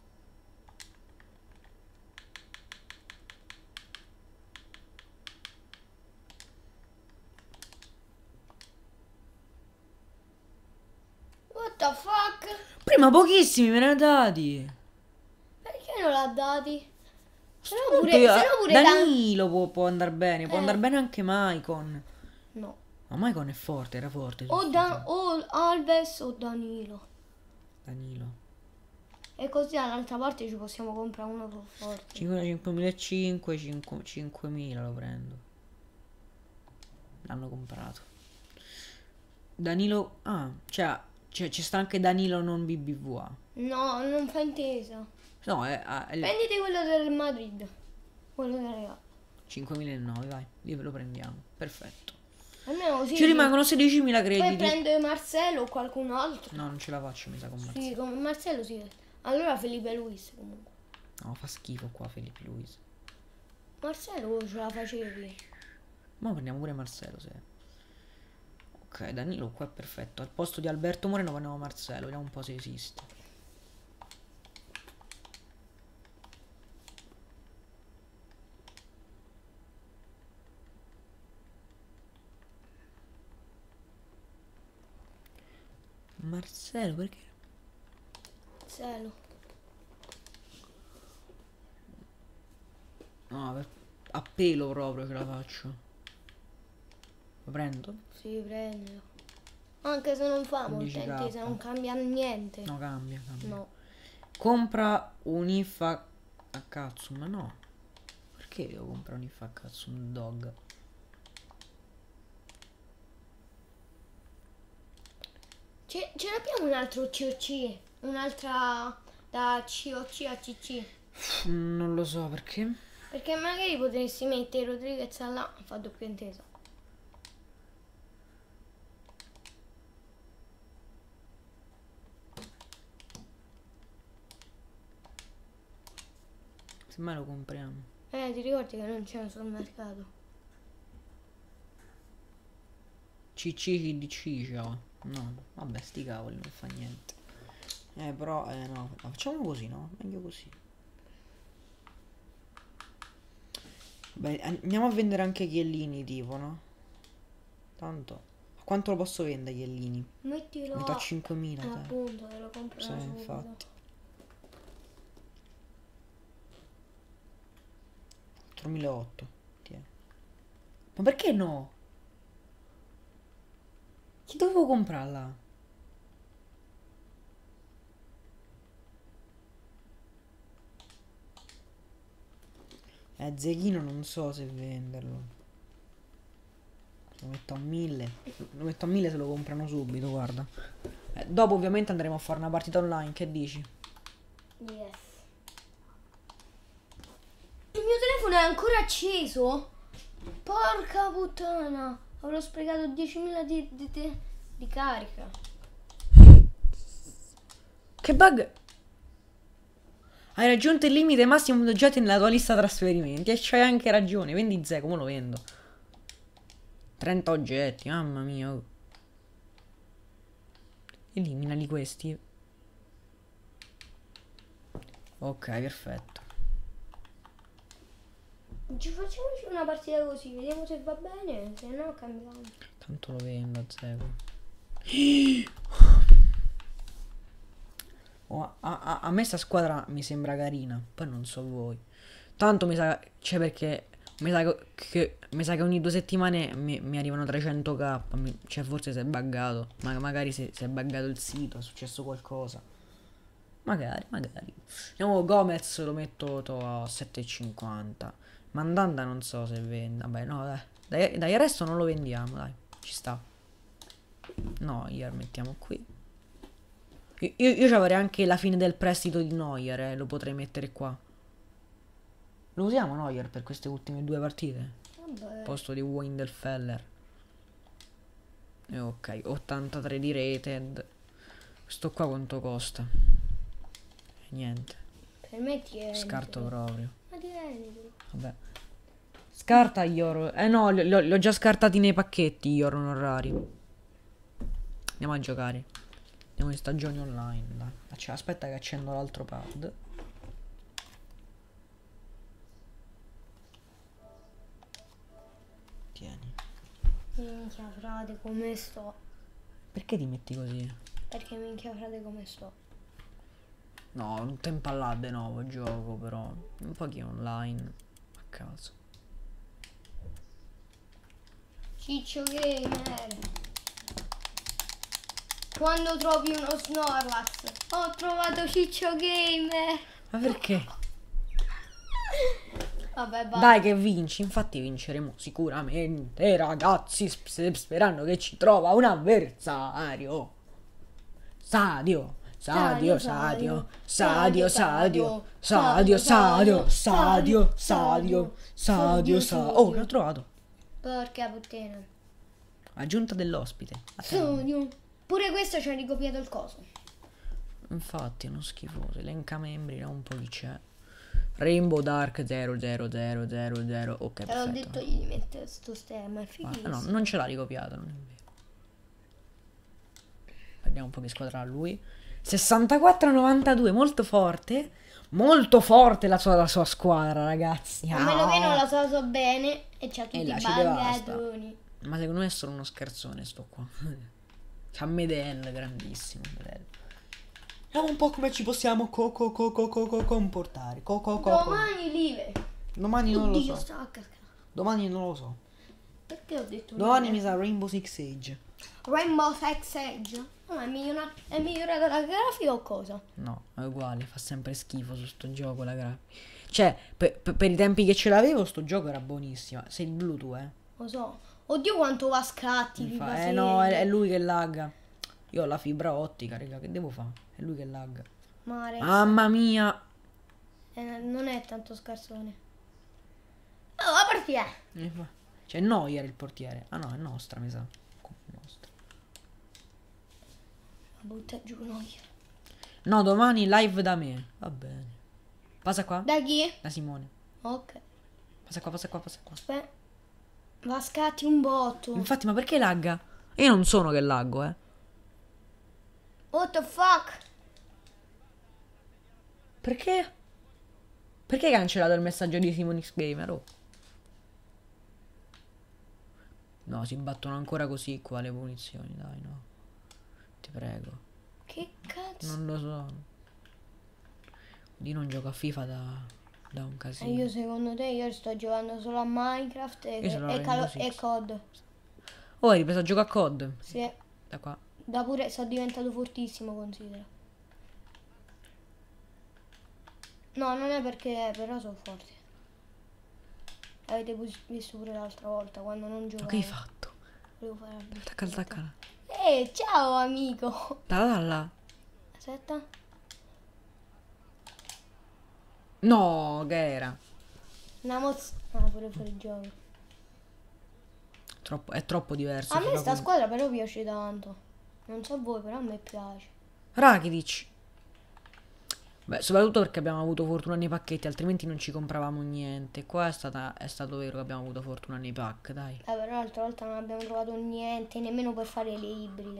What the fuck? Prima pochissimi me ne ha dati. Perché non l'ha dati? Se no Appunto, pure, io- se no pure Dan- Danilo può, può andare bene. Può Eh. andare bene anche Maicon. No. Ma Maicon è forte, era forte. O, sul Dan- FIFA. o Alves o Danilo. Danilo. E così dall'altra parte ci possiamo comprare uno più forte. cinquemilacinquecento, cinquemila lo prendo. L'hanno comprato. Danilo... Ah, cioè, cioè ci sta anche Danilo non B B V A. No, non fa intesa. No, è, è, è Prenditi quello del Madrid. Quello del Real. cinquemilanove, vai. Lì ve lo prendiamo. Perfetto. Almeno così. Ci rimangono sedicimila Poi crediti. prendo Marcelo o qualcun altro. No, non ce la faccio, mi sa, con Marcelo. Sì, con Marcelo sì. Allora Felipe Luis comunque. No, fa schifo qua Felipe Luis. Marcelo ce la facevi. Ma prendiamo pure Marcelo, se... Ok, Danilo qua è perfetto. Al posto di Alberto Moreno prendiamo Marcelo. Vediamo un po' se esiste. Marcelo, perché? Marcelo. No, per- a pelo proprio ce la faccio. Lo prendo? Sì, prendilo. Anche se non fa molta undici K. intesa, non cambia niente. No, cambia, cambia. No. Compra un I F A a cazzo, ma no. Perché devo comprare un I F A a cazzo, un dog? Ce, ce l'abbiamo un altro C O C? Un'altra da C O C a C C? Non lo so perché. Perché magari potresti mettere Rodriguez là, fa doppia intesa. Semmai lo compriamo. Eh, ti ricordi che non c'è sul mercato? C C D C ciao. No, vabbè, sti cavoli, non fa niente. Eh, però, eh, no, facciamo così, no? Meglio così. Beh, andiamo a vendere anche Chiellini, tipo, no? Tanto. A quanto lo posso vendere Chiellini? Mettilo Metà cinquemila, eh, dai. appunto, te lo compro Sì, subito. infatti. quattromilaottocento. Tieni. Ma perché no? Chi dovevo comprarla? Eh, Zechino non so se venderlo. Lo metto a mille. Lo metto a mille se lo comprano subito, guarda. Eh, dopo ovviamente andremo a fare una partita online, che dici? Yes. Il mio telefono è ancora acceso? Porca puttana. Avrò sprecato diecimila di, di, di, di carica. Che bug? Hai raggiunto il limite massimo di oggetti nella tua lista trasferimenti. E c'hai anche ragione. Vendi Zè, come lo vendo? trenta oggetti, mamma mia. Oh. Eliminali questi. Ok, perfetto. Ci facciamoci una partita così, vediamo se va bene, se no cambiamo. Tanto lo vendo a Zego. Oh, a, a, a me sta squadra mi sembra carina. Poi non so voi. Tanto mi sa. Cioè perché. Mi sa che, che, mi sa che ogni due settimane mi, mi arrivano trecento k. Mi, cioè forse si è buggato. Ma magari si, si è buggato il sito. È successo qualcosa. Magari, magari. Andiamo Gomez lo metto to, a sette e cinquanta. Mandanda non so se vende. Vabbè no dai. Dai, dai il resto non lo vendiamo. Dai. Ci sta. Neuer mettiamo qui. Io, io, io ci avrei anche la fine del prestito di Neuer. Eh, lo potrei mettere qua. Lo usiamo Neuer per queste ultime due partite? Vabbè. Al posto di Windelfeller. E ok, ottantatré di rated. Questo qua quanto costa? Niente. Per me tieni. Scarto proprio. Ma tieni. Vabbè. Scarta gli oro. Eh no, li, li ho li ho già scartati nei pacchetti gli oro non rari. Andiamo a giocare. Andiamo in stagioni online. Dai. Cioè, aspetta che accendo l'altro pad. Tieni. Minchia frate come sto. Perché ti metti così? Perché minchia frate come sto. No, un tempo là de nuovo gioco però. Un pochino online. A caso. Ciccio Gamer. Quando trovi uno Snorlax. Ho trovato Ciccio Gamer. Ma perché? Vabbè, basta. Dai che vinci, infatti vinceremo sicuramente, ragazzi, sp- sperando che ci trova un avversario. Sadio, Sadio, Sadio, Sadio, Sadio, Sadio, Sadio, Sadio, Sadio, Sadio, Sadio, Sadio. Oh, l'ho trovato. Porca puttana. Aggiunta dell'ospite. Attendo. Sadio. Pure questo ci ha ricopiato il coso. Infatti è uno schifoso, elenca membri, da un po' chi c'è. Rainbow Dark zero zero zero zero zero. Ok, Te l'ho perfetto. detto io di mettere sto stemma, è Ah, fighissimo. no, non ce l'ha ricopiato, non è vero. Vediamo un po' che squadra ha lui. sessantaquattro novantadue, molto forte. Molto forte la sua, la sua squadra, ragazzi. A meno che non Ah. la so so bene e c'ha tutti E i là ci devasta. bangatoni. Ma secondo me è solo uno scherzone sto qua. C'ha Medel, grandissimo Medel. Vediamo un po' come ci possiamo co co co co co co comportare. Co co co co. Domani live. Domani non lo Oddio, so. stava a cascare. Domani non lo so. Perché ho detto Domani live? mi sa Rainbow Six Siege. Rainbow Six Siege? No, è, migliora- è migliorata la grafica o cosa? No, è uguale, fa sempre schifo su sto gioco la grafica. Cioè, per, per- per i tempi che ce l'avevo, sto gioco era buonissimo. Sei il blu tu, eh? Lo so. Oddio quanto va a scatti. Mi vi fa- va eh no, è, sempre. è lui che lagga. Io ho la fibra ottica, raga, che devo fare? È lui che lagga. Mare. Mamma mia. Eh, non è tanto scarsone. portiere. Eh, va. Cioè Neuer il portiere. Ah no, è nostra, mi sa. Come nostra. Butta giù noi. No, domani live da me. Va bene. Passa qua. Da chi? Da Simone. Ok. Passa qua, passa qua, passa qua. Aspetta. Va scatti un botto. Infatti, ma perché lagga? Io non sono che laggo, eh. What the fuck? Perché? Perché hai cancellato il messaggio di Simonix Gamer? Oh. No, si battono ancora così qua le punizioni, dai, no. Ti prego. Che cazzo? Non lo so. Di non gioco a FIFA da, da un E casino. io secondo te io sto giocando solo a Minecraft e, Io sono a e, Rainbow Calo- Six. e C O D. Oh, hai ripreso a giocare a C O D? Sì. Da qua. Da pure sono diventato fortissimo, considera. No, non è perché però sono forte. Avete pus- visto pure l'altra volta quando non Ma giocavo. che hai fatto? Volevo fare la Attacca, attacca. Eh, ciao amico. Dalla, dalla. Aspetta. No, che era? Una moz... Ah, pure fuori gioco. Troppo, è troppo diverso. A me FIFA sta con- squadra però piace tanto. Non so voi, però a me piace. Rakitic. Beh, soprattutto perché abbiamo avuto fortuna nei pacchetti, altrimenti non ci compravamo niente. Qua è stata, è stato vero che abbiamo avuto fortuna nei pack, dai. Eh, però l'altra volta non abbiamo trovato niente, nemmeno per fare le ibride.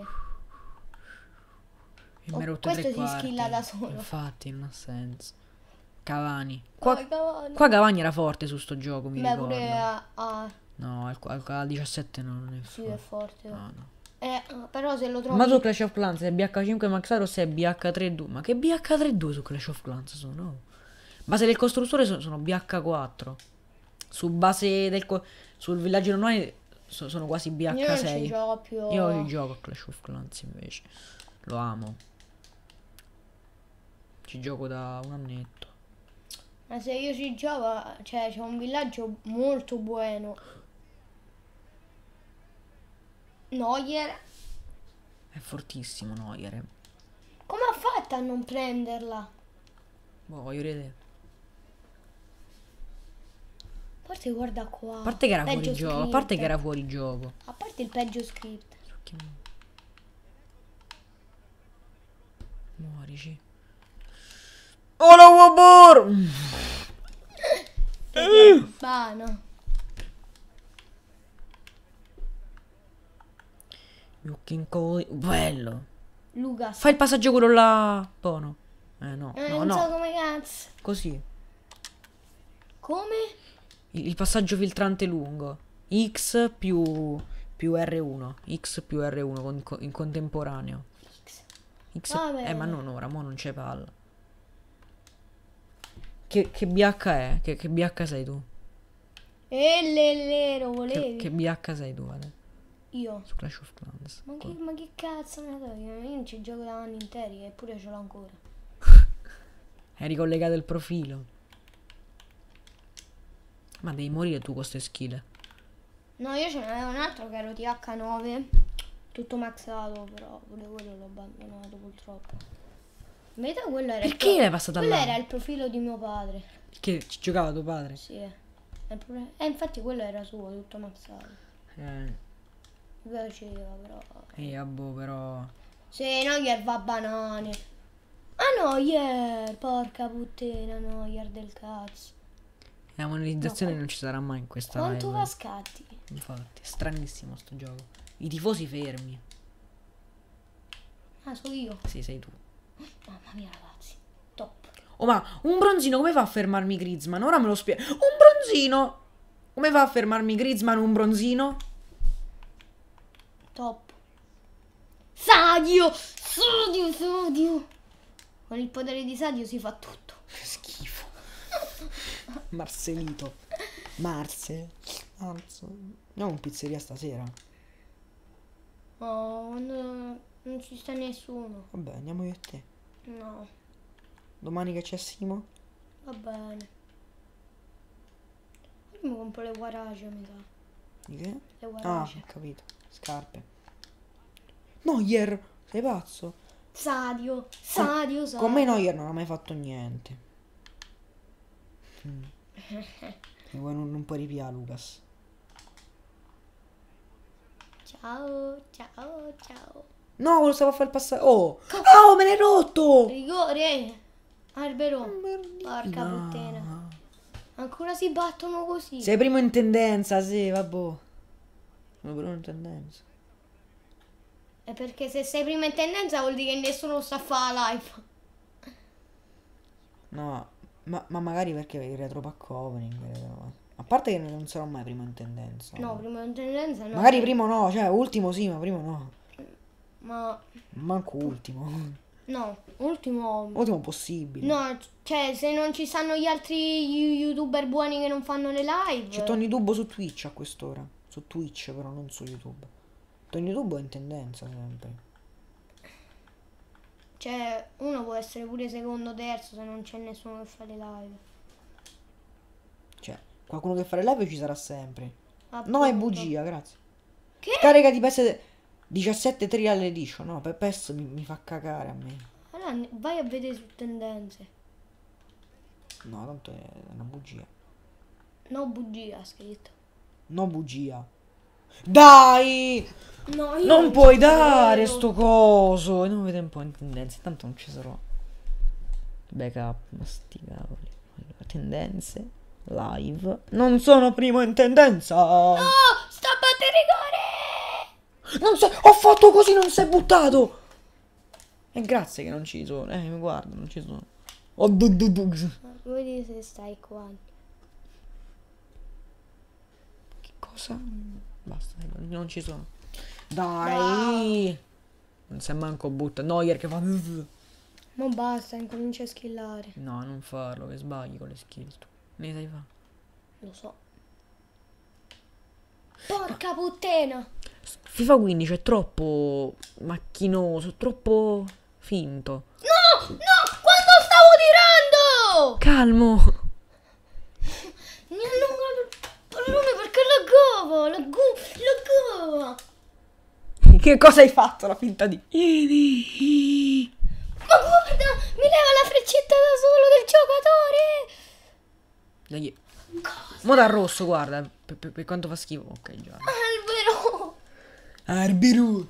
E Oh, mi ha rotto questo tre si quarti. skilla da solo. Infatti, non ha senso. Cavani. Qua, Dai, Cavani. qua Cavani era forte su sto gioco, mi Beh, ricordo. pure a... a- No, al, al, al diciassette no, non è Sì, forte. è forte. No, no. Eh, però se lo trovi... Ma su Clash of Clans è B H cinque Max Aros è B H tre due. Ma che B H tre due su Clash of Clans sono? Base del costruttore sono, sono B H quattro. Su base del... co- sul villaggio normale so- sono quasi B H sei. Io non ci gioco più. Io ci gioco a Clash of Clans invece. Lo amo. Ci gioco da un annetto. Ma se io ci gioco, cioè c'è un villaggio molto buono. Neuer. È fortissimo Neuer. eh. Come ha fatto a non prenderla? Boh, voglio vedere. A parte guarda qua. A parte che era Peggio fuori gioco. A script. parte che era fuori gioco. A parte il peggio script. Che... Muorici. Oh la Wabor! Bano. Yukin Koi. Bello. Lucas. Fai il passaggio quello là. Bono. Eh no. Eh, No, non so no. come cazzo. Così. Come? Il, il passaggio filtrante lungo. X più, più R uno. X più R uno con- con- in contemporaneo. X. Vabbè. Eh ma non ora, mo non c'è palla. Che, che B H è? Che, che B H sei tu? E l'ero Che, volevi? che B H sei tu, Ale? Io. Su Clash of Clans. Ma che, ma che cazzo me la togli? Io non ci gioco da anni interi eppure ce l'ho ancora. Hai ricollegato il profilo. Ma devi morire tu con queste skill. No, io ce n'avevo un altro che ero T H nove. Tutto maxato, però pure quello l'ho abbandonato purtroppo. In verità quello era il Perché pro- l'hai passata quello là? era il profilo di mio padre. Che ci giocava tuo padre? Sì. E eh, infatti quello era suo, tutto maxato. Eh, Mi piaceva però. eh vabbè, però. Se Neuer va a banane. Ah Neuer, porca puttana, Neuer del cazzo. La monetizzazione No. non ci sarà mai in questa Quanto live. va a scatti? Infatti, è stranissimo sto gioco. I tifosi fermi. Ah, so io. Sì, sei tu. Mamma mia ragazzi, top. Oh, ma un bronzino come fa a fermarmi Griezmann? Ora me lo spiego. Un bronzino! Come fa a fermarmi Griezmann un bronzino? Top. Sadio! Sadio, Sadio! Con il potere di Sadio si fa tutto. Che schifo. Marcelito. Marcel. Marcel. Andiamo in pizzeria stasera. Oh, no, non ci sta nessuno. Vabbè, andiamo io e te. No, Domani che c'è Simo? va bene. Io mi compro le guarage, mi sa. Di che? Le Ah, guarage. ho capito. Scarpe. Neuer, sei pazzo? Sadio, Sadio, Sadio. Con me Neuer non ha mai fatto niente. Mm. Mi vuoi non, non puoi ripiare, Lucas. Ciao, ciao, ciao. No, lo stavo a fare il passaggio. Oh! Oh, me l'hai rotto! Rigore. Albero. Merda. Porca puttana. Ancora si battono così. Sei primo in tendenza, sì, vabbè. Sono primo in tendenza. È perché se sei prima in tendenza vuol dire che nessuno sta a fare la live. No, ma, ma magari perché il retropack opening. eh, A parte che non sarò mai primo in tendenza. No, prima in tendenza no. Magari primo no, cioè ultimo sì, ma primo no. Ma Manco ultimo. no, ultimo. Ultimo possibile. No, cioè se non ci stanno gli altri you- youtuber buoni che non fanno le live. C'è Tony Dubbo su Twitch a quest'ora. Su Twitch però, non su YouTube. Tony Dubbo è in tendenza sempre. Cioè, uno può essere pure secondo, terzo se non c'è nessuno che fa le live. Cioè, qualcuno che fa le live ci sarà sempre. No, Appunto. è bugia, grazie. Che? Scarica di P E S diciassette Trial Edition. No, per P E S mi, mi fa cagare a me. Allora ne- vai a vedere su tendenze. No, tanto è una bugia. No, bugia ha scritto. No bugia. Dai! No, io Non ci puoi dare credo. sto coso. E non vede un po' in tendenza. Tanto non ci sarò. Backup, ma sti cavoli. Allora, tendenze. Live. Non sono primo in tendenza. Oh, sta a battere rigore! Non so, ho fatto così, non si è buttato. E grazie che non ci sono. Eh, guarda, non ci sono. Oh, du, du, du. Vedi se stai qua. Che cosa? Basta, dai, non ci sono. Dai. Non si è manco buttato. Neuer che fa. Ma basta, incomincia a skillare. No, non farlo, che sbagli con le skill tu. Ne sai fa? Lo so. Porca puttana! FIFA quindici è troppo macchinoso, troppo finto. No! No! Quando stavo tirando! Calmo. Mi ha allungato il pallone perché laggava! Laggu, laggava! Che cosa hai fatto? La finta di. Ma guarda! Mi leva la freccetta da solo del giocatore! Dai. Mo dal rosso, guarda. Per, per- per quanto fa schifo. Ok, già. Albero! Arbiru.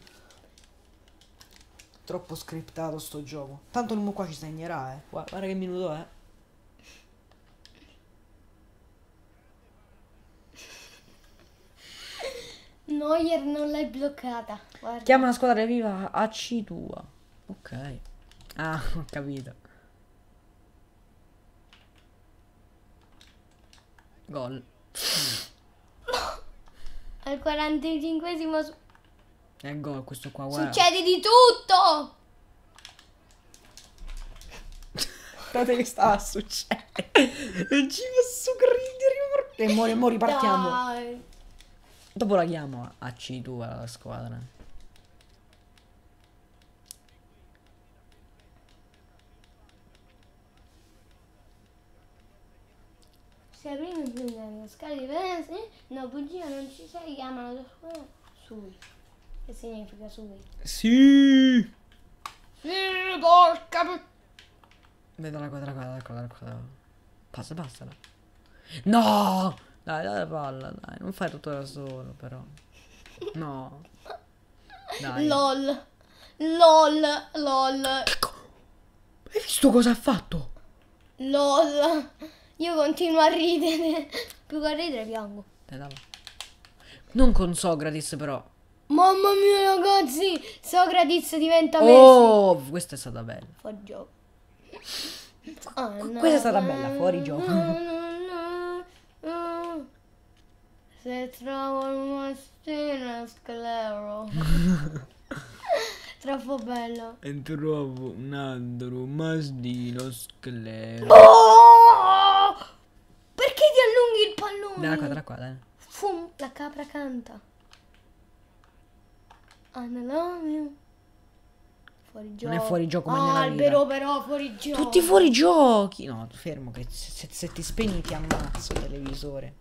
Troppo scriptato sto gioco. Tanto l'uomo qua ci segnerà, eh. Guarda, guarda che minuto è. Neuer non l'hai bloccata. Guarda. Chiama una squadra viva A C tua. Ok. Ah, ho capito. Gol. Al quarantacinquesimo su- È gol questo qua, guarda. succede di tutto! Guardate che stava succedendo. Non ci posso credere. E mo, e mo ripartiamo. Dai. Dopo la chiamo A C tua la squadra. Se prima in prendere scala di Venezia, no, bugia non ci sei, chiamano la scuola Sui. Che significa Sui? Sì. Sì, porca puttana! Vedo la quadra, quadra, quadra, quadra. Passa, passala. No! Dai, dai la palla, dai. Non fai tutto da solo, però. No. Dai. LOL. LOL. LOL. Hai visto cosa ha fatto? LOL. Io continuo a ridere. Più che a ridere piango. Dai, dai. Non con Socrates, però. Mamma mia ragazzi, Socrates diventa Messi. Oh, questa è stata bella. Fuori gioco. Ah, no. Questa è stata bella, fuori gioco. Se trovo il mastino sclero. Troppo bello. E trovo un altro mastino sclero. Oh! Perché ti allunghi il pallone? Dai, qua, dai, qua, dai. Fum, la capra canta. I love you. Fuori gioco. Non è fuori gioco, ma Ah, nella albero vita. però fuori gioco. Tutti fuori giochi. No, fermo che se, se- se ti spegni ti ammazzo televisore.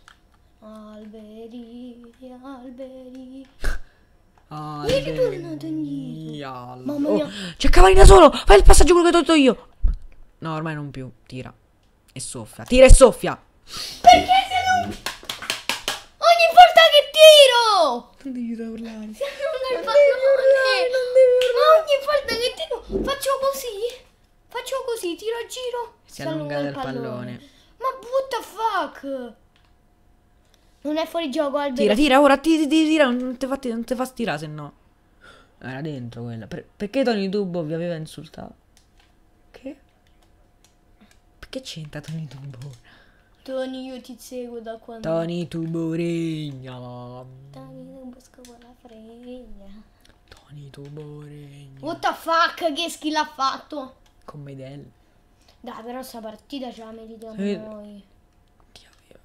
Alberi, alberi. Ah, Mi è ritornato indietro. Mamma mia. C'è Cavani da solo. Fai il passaggio quello che ho detto io. No, ormai non più. Tira. E soffia. Tira e soffia. Perché si Dio! Non devi urlare. Si allunga il pallone! Ma ogni volta che tiro faccio così, faccio così, tiro a giro, Si allunga del pallone. Ma what the fuck? Non è fuori gioco, Albero. Tira, tira, ora ti, ti, tira, non ti fa, non ti fa stirare, se no. Era dentro quella. Per- perché Tony Tubo vi aveva insultato? Che? Perché c'entra Tony Tubo? Tony, io ti seguo da quando... Tony Tubo regna. Tony Tubo scopo la fregna. Tony Tubo regna. What the fuck, che skill ha fatto? Con Medel. Dai, però sta partita ce la meritiamo Sì. noi. Ti aveva.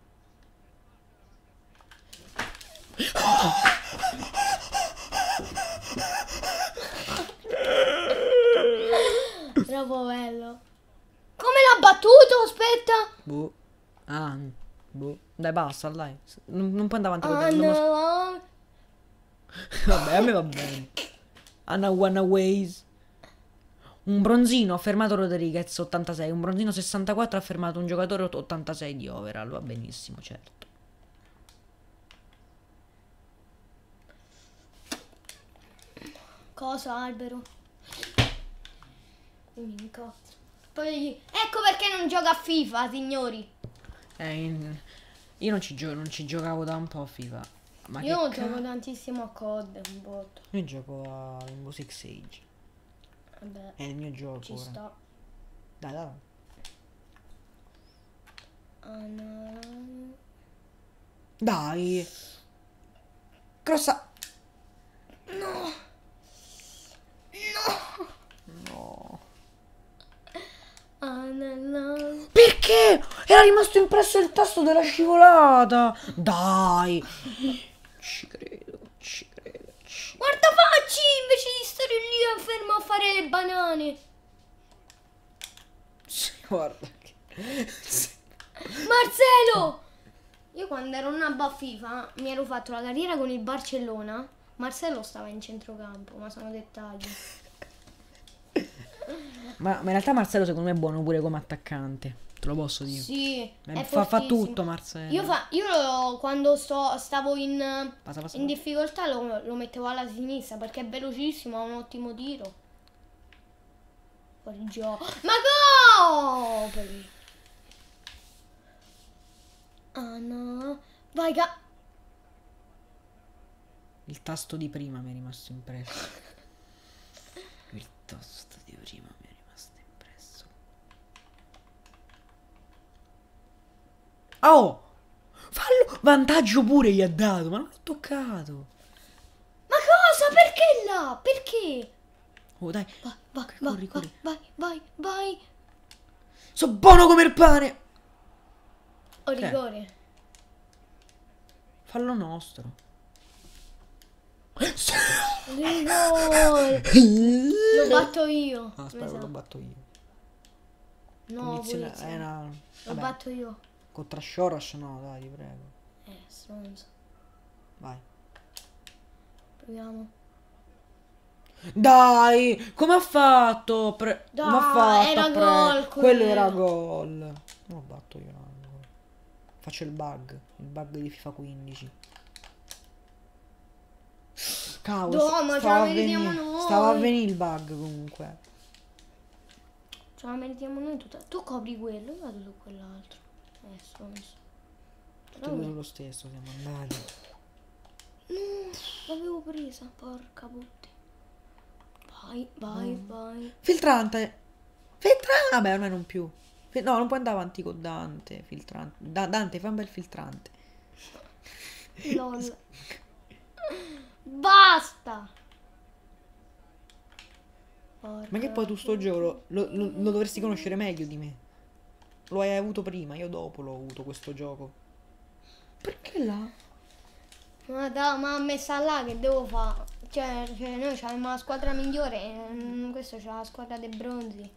Troppo bello. Come l'ha battuto? Aspetta. Boh. Ah, boh. Dai, basta, dai. Non, non puoi andare avanti Ah, con te. non mos- no. Vabbè, a me va bene. Anna One Ways. Un bronzino ha fermato Rodriguez ottantasei. Un bronzino sessantaquattro ha fermato un giocatore ottantasei di overall. Va benissimo, certo. Cosa, Albero? Mi incazzo. Poi, ecco perché non gioca a FIFA, signori. Eh, in- Io non ci, gio- non ci giocavo da un po' a FIFA. Ma Io che gioco ca- tantissimo a C O D, un botto. Io gioco a Rainbow Six Siege. Vabbè, È il mio gioco. ci ora. sta. Dai, dai. Ah, no. Dai. Grossa. No. No. Ah, no, no. Perché? Era rimasto impresso il tasto della scivolata. Dai. Ci credo, ci credo. Ci... Guarda facci invece di stare lì fermo a fare le banane. Sì, guarda. che- Marcelo! Io quando ero nabba a FIFA mi ero fatto la carriera con il Barcellona. Marcelo stava in centrocampo, ma sono dettagli. Ma, ma in realtà Marcello secondo me è buono pure come attaccante. Te lo posso dire. Sì, Eh, è fa, fa fortissimo. tutto Marcello. Io, fa- io lo- quando sto, stavo in, Passa, passa, in passa. difficoltà lo, lo mettevo alla sinistra perché è velocissimo, ha un ottimo tiro. Fuori gioco. Ma go! Ah no. Vai ga... Il tasto di prima mi è rimasto impresso. Il tasto di prima mi è rimasto impresso. Oh! Fallo! Vantaggio pure gli ha dato, ma non l'ho toccato. Ma cosa? Perché là? Perché? Oh, dai. Vai, vai, Corri, vai, corri. vai, vai, vai. So buono come il pane. Oh, Che? rigore. Fallo nostro. Rigore. Lo batto io. Ah, Mi spero che sa. lo batto io. No, Punizione- punizione. eh, no. Lo Vabbè, batto io. contra Shorash no, dai, ti prego. Eh, stronzo. Vai. Proviamo. Dai, come ha fatto? Pre- Dai, come ha fatto? era a pre- gol Quello quello. era gol. Non lo batto io. no, no. Faccio il bug. Il bug di FIFA quindici. Cavolo. No, sta- ma ce stava la a meritiamo venire- noi. Stava a venire il bug comunque. Ce la meritiamo noi tutta. Tu copri quello, io vado su quell'altro. Eh, stronzo. Tutti e due sullo stesso siamo andati. No, l'avevo presa, porca puttana. Vai, vai, Mm. vai. Filtrante. Filtrante. Vabbè, ormai non più. Fi- No, non puoi andare avanti con Dante. Filtrante. Da- Dante, fai un bel filtrante. Lol. Basta. Ma che Porca poi tu sto gioco lo, lo- lo- lo dovresti conoscere meglio di me. Lo hai avuto prima, io dopo l'ho avuto questo gioco. Perché là? Ma dai, ma messa là che devo fare? Cioè, cioè, noi abbiamo la squadra migliore e mm, questo c'ha la squadra dei bronzi.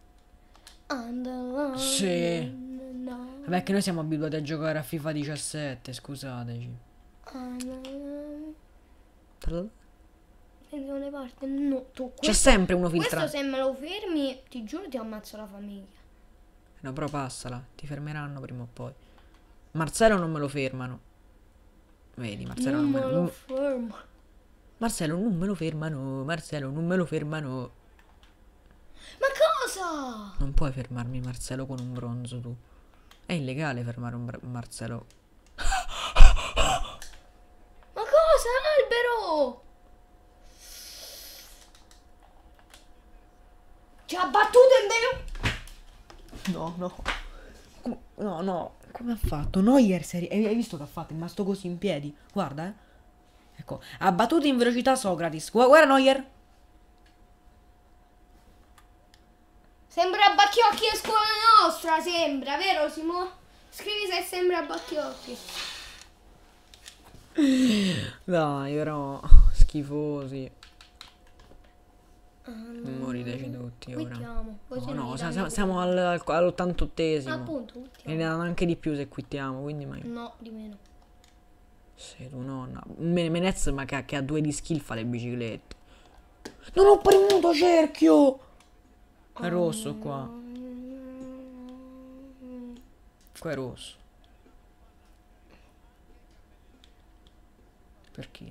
And Sì. no. Vabbè che noi siamo abituati a giocare a FIFA diciassette, scusateci. And Tra- non le parte. No, tu C'è questo, sempre uno questo filtrante. se me lo fermi, ti giuro ti ammazzo la famiglia. No, però passala, ti fermeranno prima o poi. Marcello non me lo fermano. Vedi, Marcello Non non me me lo... lo fermo. Marcello non me lo fermano. Marcello non me lo fermano. Ma cosa? Non puoi fermarmi, Marcello, con un bronzo tu. È illegale fermare un bra- Marcello. Ma cosa, albero? Ci ha battuto in velo. No, no. Come- No, no. Come ha fatto? Neuer, seri- hai hai visto che ha fatto? È rimasto così in piedi. Guarda, eh. Ecco, ha battuto in velocità Socrates. Gu- Guarda Neuer. Sembra a Bacchiocchi a scuola nostra, sembra, vero Simo? Scrivi se sembra a Bacchiocchi. Dai, però. Schifosi. Moriteci tutti ora. Quittiamo. No, no, sa- sa- siamo al- al- all'ottantottesimo. Appunto, E quittiamo. ne danno anche di più se quittiamo, quindi mai. No, di meno. Sei tu nonna. Me- Menez ma che, che ha due di skill fa le biciclette. Non ho premuto cerchio! È rosso qua. Qua è rosso. Per chi?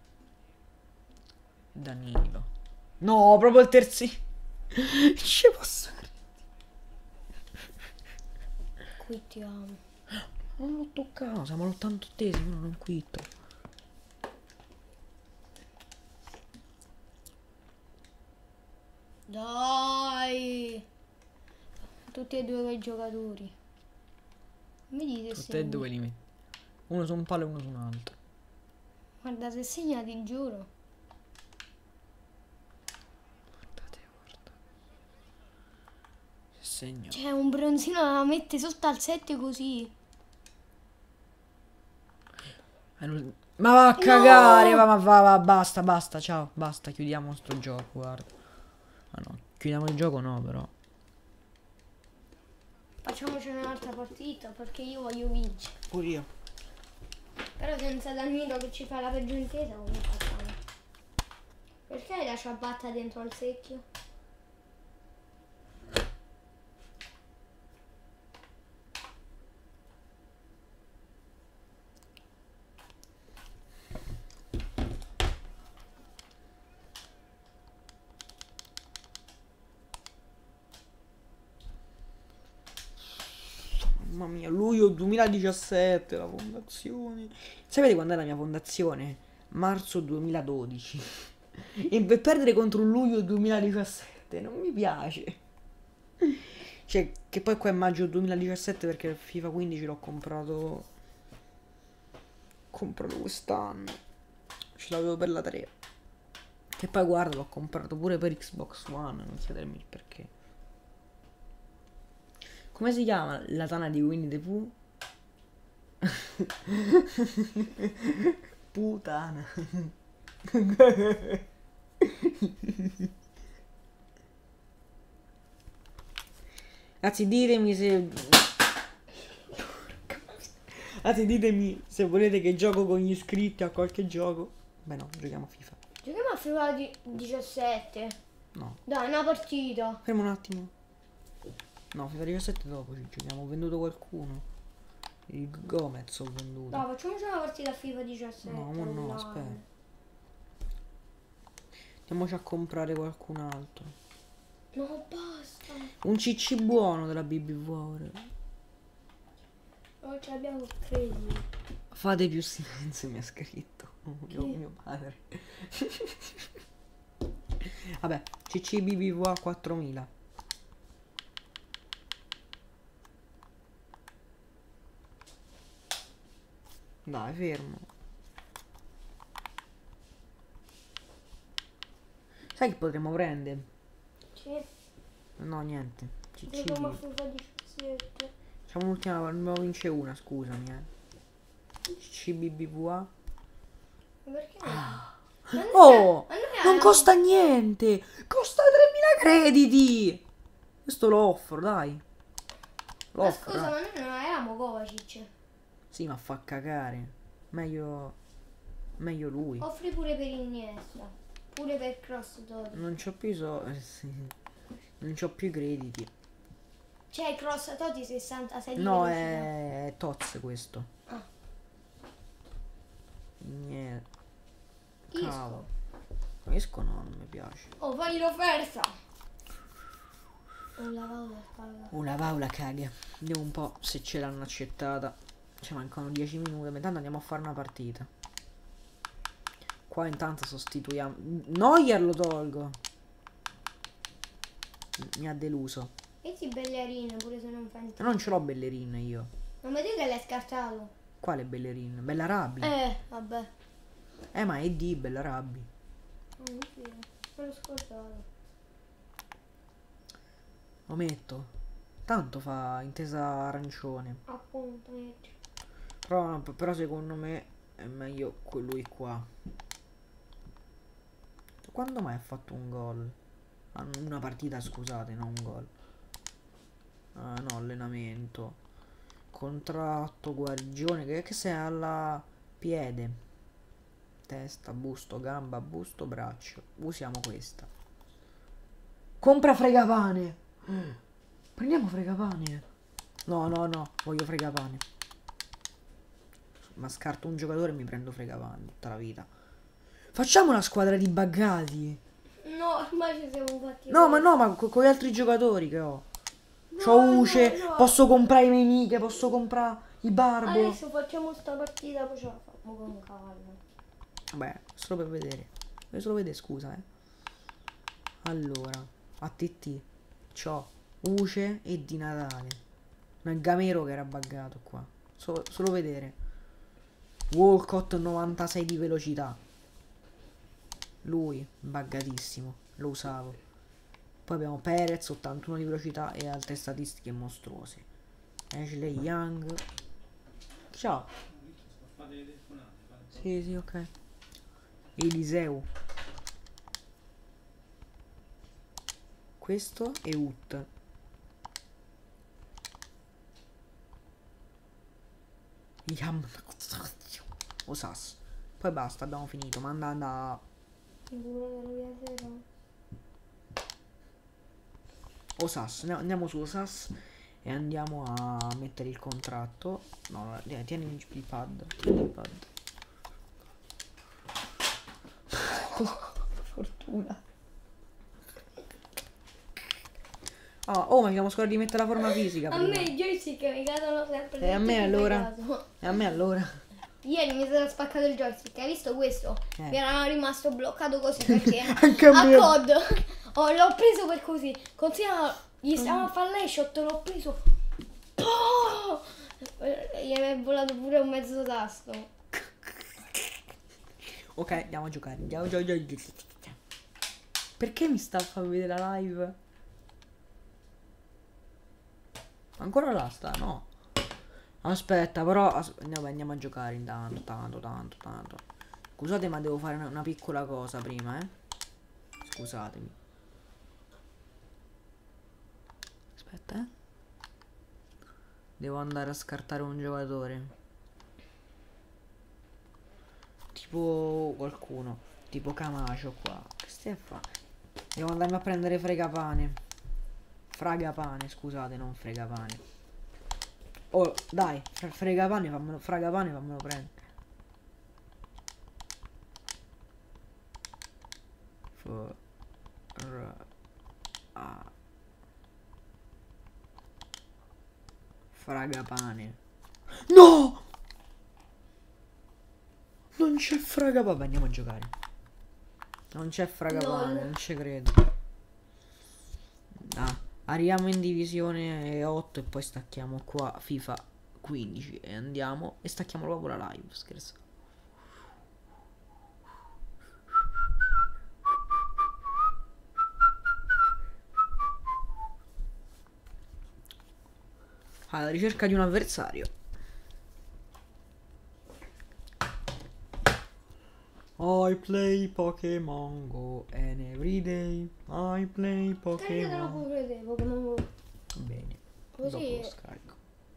Danilo. No, proprio il terzi. Ci posso. Quittiamo. Non l'ho toccato, siamo all'ottantottesimo, non quitto. Dai. Tutti e due quei giocatori. Mi dite Tutte e due li metti. Uno su un palo e uno su un altro. Guarda, se segna ti giuro. Guardate, guarda. Se segno. C'è un bronzino la mette sotto al sette così. È l'ul- Ma va a cagare, va, ma va, va, basta, basta, ciao, basta, chiudiamo sto gioco, guarda. Ah no, chiudiamo il gioco no, però. Facciamoci un'altra partita perché io voglio vincere. Pure io. Però senza Danilo che ci fa la peggio intesa come facciamo? Perché hai la ciabatta dentro al secchio? Mamma mia, luglio duemiladiciassette, la fondazione. Sapete quando è la mia fondazione? Marzo duemiladodici. E per perdere contro un luglio duemiladiciassette non mi piace. Cioè, che poi qua è maggio duemiladiciassette perché il FIFA quindici l'ho comprato. Comprato quest'anno. Ce l'avevo per la tre. Che poi guarda, l'ho comprato pure per Xbox One, non chiedermi il perché. Come si chiama la tana di Winnie the Pooh? Puttana. Ragazzi, ditemi se... Ragazzi, ditemi se volete che gioco con gli iscritti a qualche gioco. Beh no, giochiamo a FIFA. Giochiamo a FIFA di diciassette. No. Dai, una partita. Fermo un attimo. No, FIFA diciassette dopo ci giochiamo. Ho venduto qualcuno. Il Gomez ho venduto. No, facciamoci una partita a FIFA diciassette. No, ma no, online. aspetta. Andiamoci a comprare qualcun altro. No, basta. Un C C buono della B B V ora. Non ce l'abbiamo credito. Fate più silenzio, mi ha scritto. Mio, mio padre. Vabbè, C C B B V A quattromila. Dai, fermo. Sai che potremmo prendere? Sì. No, niente. C C Giochiamo a B. FIFA diciassette. Facciamo un'ultima, dobbiamo vincere una, scusami, eh. C C B B V A. Ma perché no? Ma noi- Oh! ma noi Non abbiamo- costa niente! Costa tremila crediti! Questo lo offro, dai. Lo Ma offro, scusa, dai. ma noi non avevamo Kovacic. Sì, ma fa cagare. Meglio... Meglio lui. Offri pure per Iniesta. Pure per Cross Totti. Non c'ho più so... eh, sì. Non c'ho più crediti. C'è Cross Totti sessantasei di No, velocità. è... è Toz questo. Ah. Cavolo. Isco no, non mi piace. Oh, fai l'offerta. Oh, la Paola paga. Una Paola caga. Vediamo un po' se ce l'hanno accettata. Ci mancano dieci minuti. Ma intanto andiamo a fare una partita. Qua intanto sostituiamo. Neuer lo tolgo. Mi ha deluso. Metti Bellerin pure se non fa niente. Non ce l'ho Bellerin io. Non mi dico che l'hai scartato. Quale Bellerin? Bellarabi. Eh, vabbè. Eh ma è di Bellarabi. Non mi fido. Me l'ho scordato. Lo metto. Tanto fa intesa arancione. Appunto, metti. Però, però secondo me è meglio lui qua. Quando mai ha fatto un gol? Ah, una partita, scusate, non un gol. Ah, no, allenamento. Contratto, guarigione. Che, che sei alla piede. Testa, busto, gamba, busto, braccio. Usiamo questa. Compra fregapane. Prendiamo fregapane. No, no, no, voglio fregapane. Ma scarto un giocatore e mi prendo fregapane tutta la vita. Facciamo una squadra di buggati. No, ormai ci siamo fatti. No, ma no, ma co- con gli altri giocatori che ho. No, C'ho Uce, no, no. posso comprare i Meniche, posso comprare i Barbo. Adesso facciamo sta partita, poi ce la facciamo con calma. Beh, solo per vedere. Voglio solo vedere, scusa, eh. Allora, A T T. C'ho Uce e Di Natale. Nel Gamero che era buggato qua. Solo, solo vedere. Walcott novantasei di velocità. Lui, buggatissimo. Lo usavo. Poi abbiamo Perez, ottantuno di velocità e altre statistiche mostruose. Ashley Young. Ciao. Sì, sì, ok. Eliseu. Questo è Ut. Yam. Osas. Poi basta, abbiamo finito. Manda da Osas. Andiamo- Andiamo su Osas e andiamo a mettere il contratto. No, no, tieni tieni il pad. Tieni il pad. Fortuna. Ah, oh, ma abbiamo scordato di mettere la forma fisica A prima. me i joystick mi cadono sempre. E a tutti me in allora? peccato. E a me allora? Ieri mi sono spaccato il joystick, hai visto questo? Eh. Mi era rimasto bloccato così perché Anche a a me. C O D oh, l'ho preso per così. Considera, gli stava a fare l'eshot, l'ho preso. Oh! E gli è volato pure un mezzo tasto. Ok, andiamo a giocare. Andiamo, andiamo, andiamo, andiamo. Perché mi sta a far vedere la live? Ancora là sta, no? Aspetta, però as- andiamo, andiamo a giocare intanto, tanto, tanto, tanto. Scusate, ma devo fare una, una piccola cosa prima, eh. Scusatemi. Aspetta, eh. Devo andare a scartare un giocatore. Tipo qualcuno. Tipo Camacho qua. Che stai a fare? Devo andarmi a prendere fregapane. Fragapane, scusate, non fregapane. Oh, dai, fra- fregapane, fammelo, fragapane, fammelo prendere. F R A Fragapane. No! Non c'è fragapane. Vabbè, andiamo a giocare. Non c'è fragapane, Lol. non ci credo. Ah, arriviamo in divisione otto e poi stacchiamo qua FIFA quindici e andiamo e stacchiamo proprio la live, scherzo. Alla ricerca di un avversario. I play Pokémon Go and every day I play Caricatelo Pokémon. pure te, Pokémon Go. Bene. Così- Dopo lo scarico.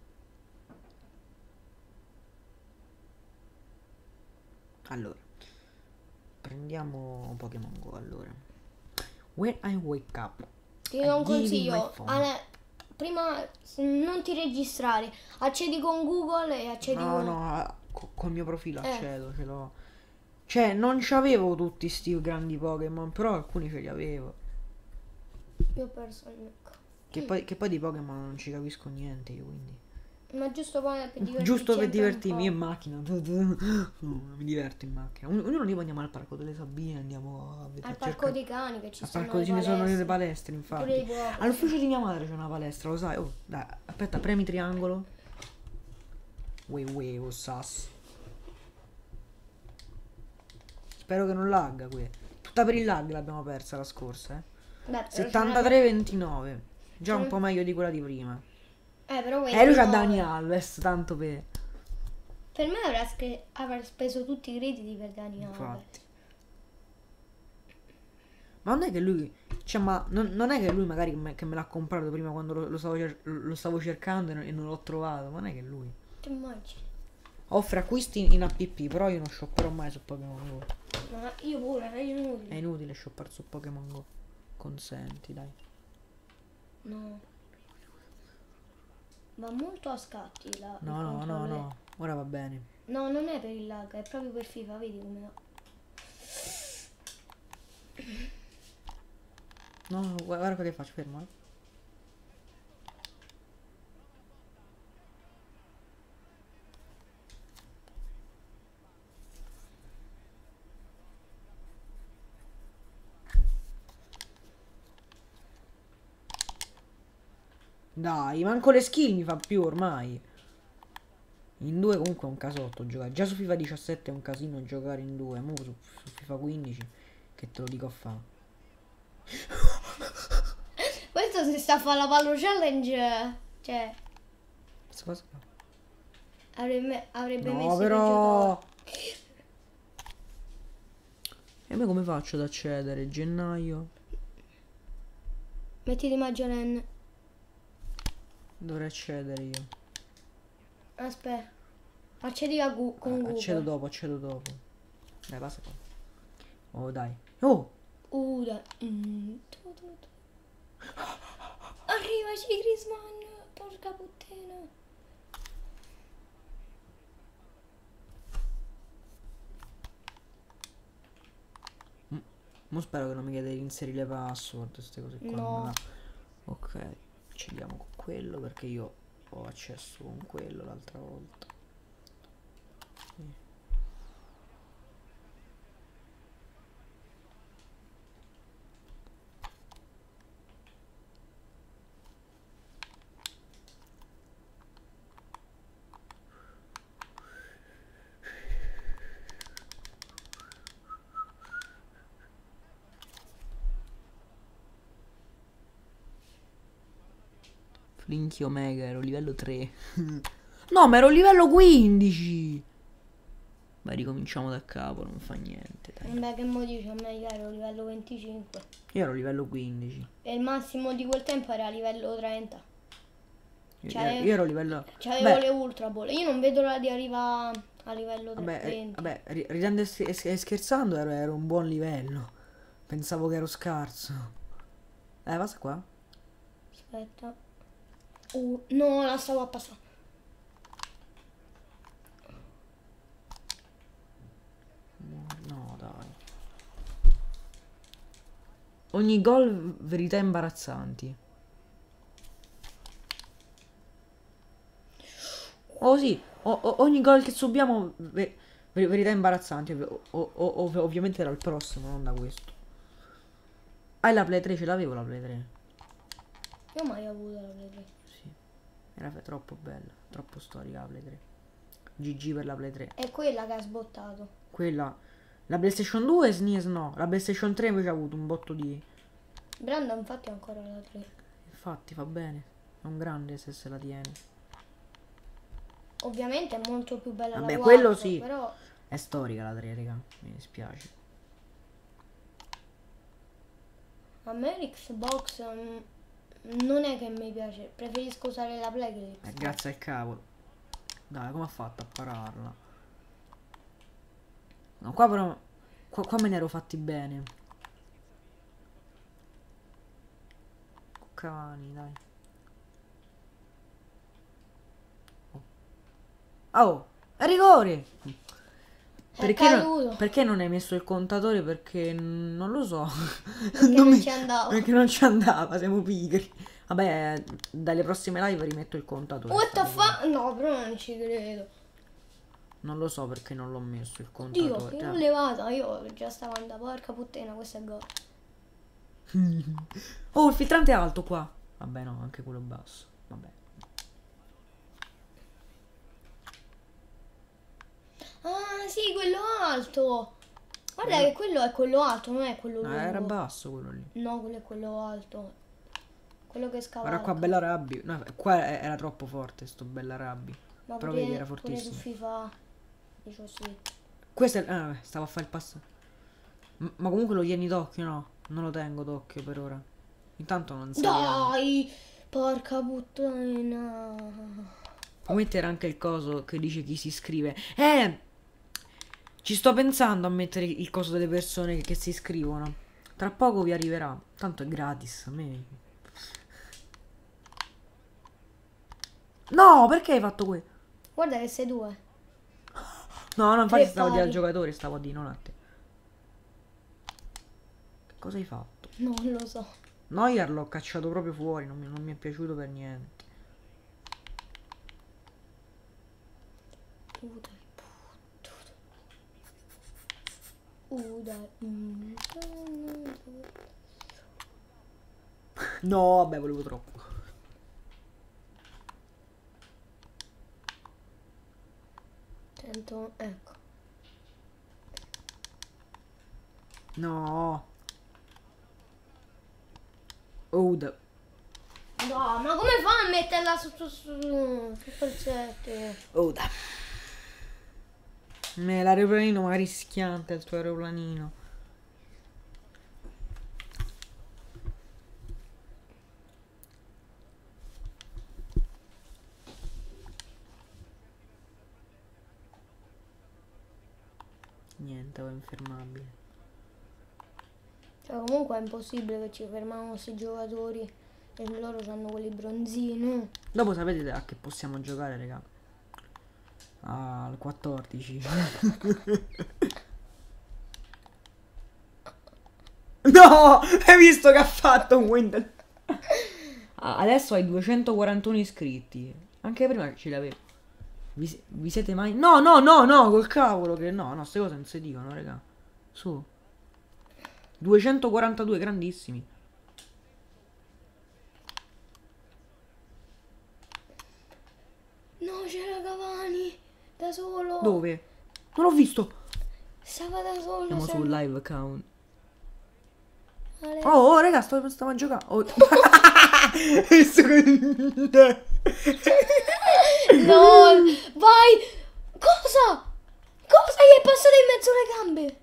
Allora, prendiamo Pokémon Go allora. When I wake up. Ti do un I give you consiglio. my phone. Ale- prima s- non ti registrare. Accedi con Google e accedi No, con... no, ah, co- col mio profilo Eh. accedo, ce l'ho. Cioè, non c'avevo tutti sti grandi Pokémon, però alcuni ce li avevo. Io ho perso il mio. Che poi, che poi di Pokémon non ci capisco niente io, quindi. Ma giusto poi per divertirci Giusto per anche un divertirmi po'. in macchina. Mi diverto in macchina. Un- Ognuno tipo andiamo al parco delle Sabine, andiamo a vedere. Al parco dei cani che ci Al sono parco le ce ne sono palestre. le palestre, infatti. Pure i Pokémon. All'ufficio di mia madre c'è una palestra, lo sai? Oh, dai, aspetta, premi triangolo. Ue ue, oh sas. Spero che non lagga qui. Tutta per il lag l'abbiamo persa la scorsa, eh. Beh, però settantatré ventinove. Già un Mm. po' meglio di quella di prima. Eh, però Eh, lui c'ha ventinove. Dani Alves, tanto per. Per me avrà, scre- avrà speso tutti i crediti per Dani Alves. Infatti. Ma non è che lui. Cioè, ma non, non è che lui magari che me, che me l'ha comprato prima quando lo, lo stavo, cer- lo stavo cercando e non, e non l'ho trovato. Ma non è che lui. Ti immagini? Offre acquisti in app, però io non shopperò mai su Pokémon Go. Ma io pure, è inutile. È inutile shoppare su Pokémon Go. Consenti, dai. No. Va molto a scatti la il No, no, no, controller. no. Ora va bene. No, non è per il lag, è proprio per FIFA, vedi come va. No, no, guarda, guarda che faccio, fermo, eh. Dai, manco le skill mi fa più ormai. In due comunque è un casotto giocare. Già su FIFA diciassette è un casino giocare in due. Mo su, su FIFA quindici che te lo dico a fa. Questo si sta a fare la pallo challenge. Cioè, Questa cosa qua. avrebbe, avrebbe messo No, i però. viaggiatori. E a me come faccio ad accedere? Gennaio. Mettiti maggiorenne. Dovrei accedere io. Aspetta. Accedi a Gu- con Google. Accedo dopo, accedo dopo. Dai, basta qua. Oh, dai. Oh! Uh, dai. Mm, tu, tu, tu. Arrivaci, Griezmann. Porca puttana. Mo spero che non mi chiede di inserire le password, queste cose qua. No. non ha- Ok, accediamo con quello perché io ho accesso con quello l'altra volta. Sì. Flinky Omega, ero livello tre. No, ma ero livello quindici. Ma ricominciamo da capo, non fa niente, dai. Vabbè, che mo dici a me, io ero livello venticinque. Io ero livello quindici. E il massimo di quel tempo era livello trenta. Io, Cioè- io ero livello. C'avevo Beh, le ultra ball. Io non vedo l'ora di arrivare a livello Vabbè, eh, venti. vabbè, ri- ridendo e sch- e sch- e scherzando ero, ero un buon livello. Pensavo che ero scarso. Eh, basta qua. Aspetta. Uh, no, la stavo a passare. No, dai. Ogni gol verità imbarazzanti. Oh sì, o- o- ogni gol che subiamo ve- ver- verità imbarazzanti. ov- o- o- ov- ovviamente era il prossimo, non da questo. Ah, la Play tre ce l'avevo la Play tre. Io ho mai avuto la Play tre. Sì. Era fe- troppo bella, troppo storica la Play tre. G G per la Play tre. È quella che ha sbottato. Quella. La PlayStation due S N E S no. La PlayStation tre invece ha avuto un botto di. Brando infatti ha ancora la tre. Infatti fa bene. È un grande se se la tiene. Ovviamente è molto più bella Vabbè, la quello quattro, sì. però È storica la tre, raga. Mi dispiace. a me l'Xbox mm, non è che mi piace. Preferisco usare la Play che Eh, l'Xbox. grazie al cavolo. Dai, come ha fatto a pararla? No, qua però. Qua, qua me ne ero fatti bene. Cani, dai. Oh, oh, è rigore! Perché, non- caduto. perché non hai messo il contatore? Perché n- non lo so. Perché non mi- ci andava. Perché non ci andava, siamo pigri. Vabbè, dalle prossime live rimetto il contatore. What the stavo fuck? No, però non ci credo. Non lo so perché non l'ho messo il Dio, contatore. che Eh. l'ho levata. Io già stavo andando. Porca puttana, questa è gol. Oh, il filtrante è alto qua. Vabbè, no, anche quello basso. Vabbè. Ah, sì, quello alto. Guarda che quello è quello alto, non è quello No, lungo. era basso quello lì. No, quello è quello alto. Quello che scavalca. Guarda qua, Bella Rabbi. No, qua era troppo forte sto Bella Rabbi. Ma Però pure, vedi, era pure su fortissimo. FIFA diciotto. Questo è... Ah, vabbè, stavo a fare il passo. M- ma comunque lo tieni d'occhio, no? Non lo tengo d'occhio per ora. Intanto non saliamo. Dai! Porca puttana. Puoi mettere anche il coso che dice chi si iscrive. Eh! Ci sto pensando a mettere il coso delle persone che, che si iscrivono. Tra poco vi arriverà. Tanto è gratis. A me. No, perché hai fatto questo? Guarda che sei due. No, no, infatti Tre stavo a dire al pari. giocatore, stavo a dire, non a te. Che cosa hai fatto? Non lo so. Neuer l'ho cacciato proprio fuori, non mi, non mi è piaciuto per niente. Uh, dai, puttana. Uh, dai. Mm. No, vabbè, volevo troppo. Sento, ecco. No. Oh, da- No, ma come fa a metterla su su su su calzette? oh, da. Me l'aeroplanino magari schianta il tuo aeroplanino. Niente, è infermabile. Cioè, comunque è impossibile che ci fermano questi giocatori e loro hanno quelli bronzini. Dopo sapete a che possiamo giocare, raga? Al quattordici. No! Hai visto che ha fatto un Wendell? Ah, adesso hai duecentoquarantuno iscritti. Anche prima ce l'avevo. Vi, vi siete mai... No, no, no, no, col cavolo che no, no, queste cose non si dicono, raga. Su. duecentoquarantadue, grandissimi. No, c'era Cavani da solo. Dove? Non l'ho visto. Stava da solo. Andiamo sempre. sul live account. Ale- Oh, oh, raga, sto, stavo a giocare. Oh. Visto che- No, vai. Cosa? Cosa gli è passato in mezzo alle gambe?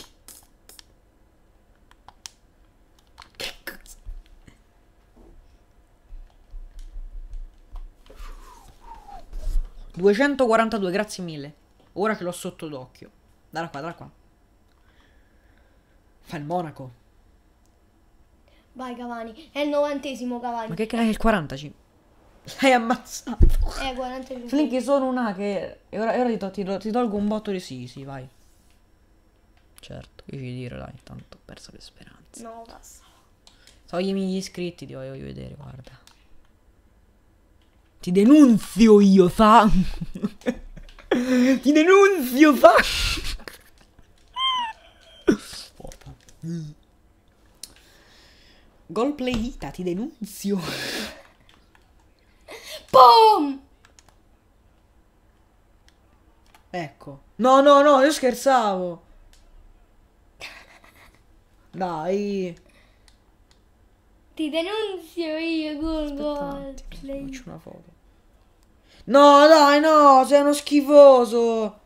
Che cazzo? duecentoquarantadue, grazie mille. Ora che l'ho sotto d'occhio. Dalla qua, dalla qua. Fa il Monaco. Vai Cavani, è il novantesimo Cavani. Ma che cazzo è il quarantacinque? L'hai ammazzato. Eh, quarantacinque. Flinky, sono un hacker. E ora, e ora ti, to- ti to- ti tolgo un botto di sì, sì, vai. Certo, che ci dire, dai, tanto ho perso le speranze. No, basta. Toglimi gli iscritti, ti voglio vedere, guarda. Ti denunzio io, fa. Ti denunzio, fa. Gol playita, ti denunzio. Boom! Ecco. No, no, no, io scherzavo. Dai. Ti denunzio io col Aspetta un gol. attimo, play. faccio una foto. No, dai, no, sei uno schifoso.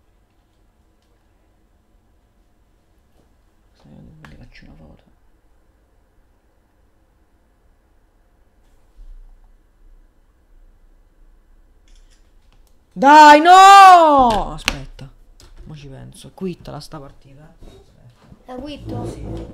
Aspetta, faccio una foto. Dai, no! Aspetta, mo ci penso. Quittala sta partita. La quitto? Sì.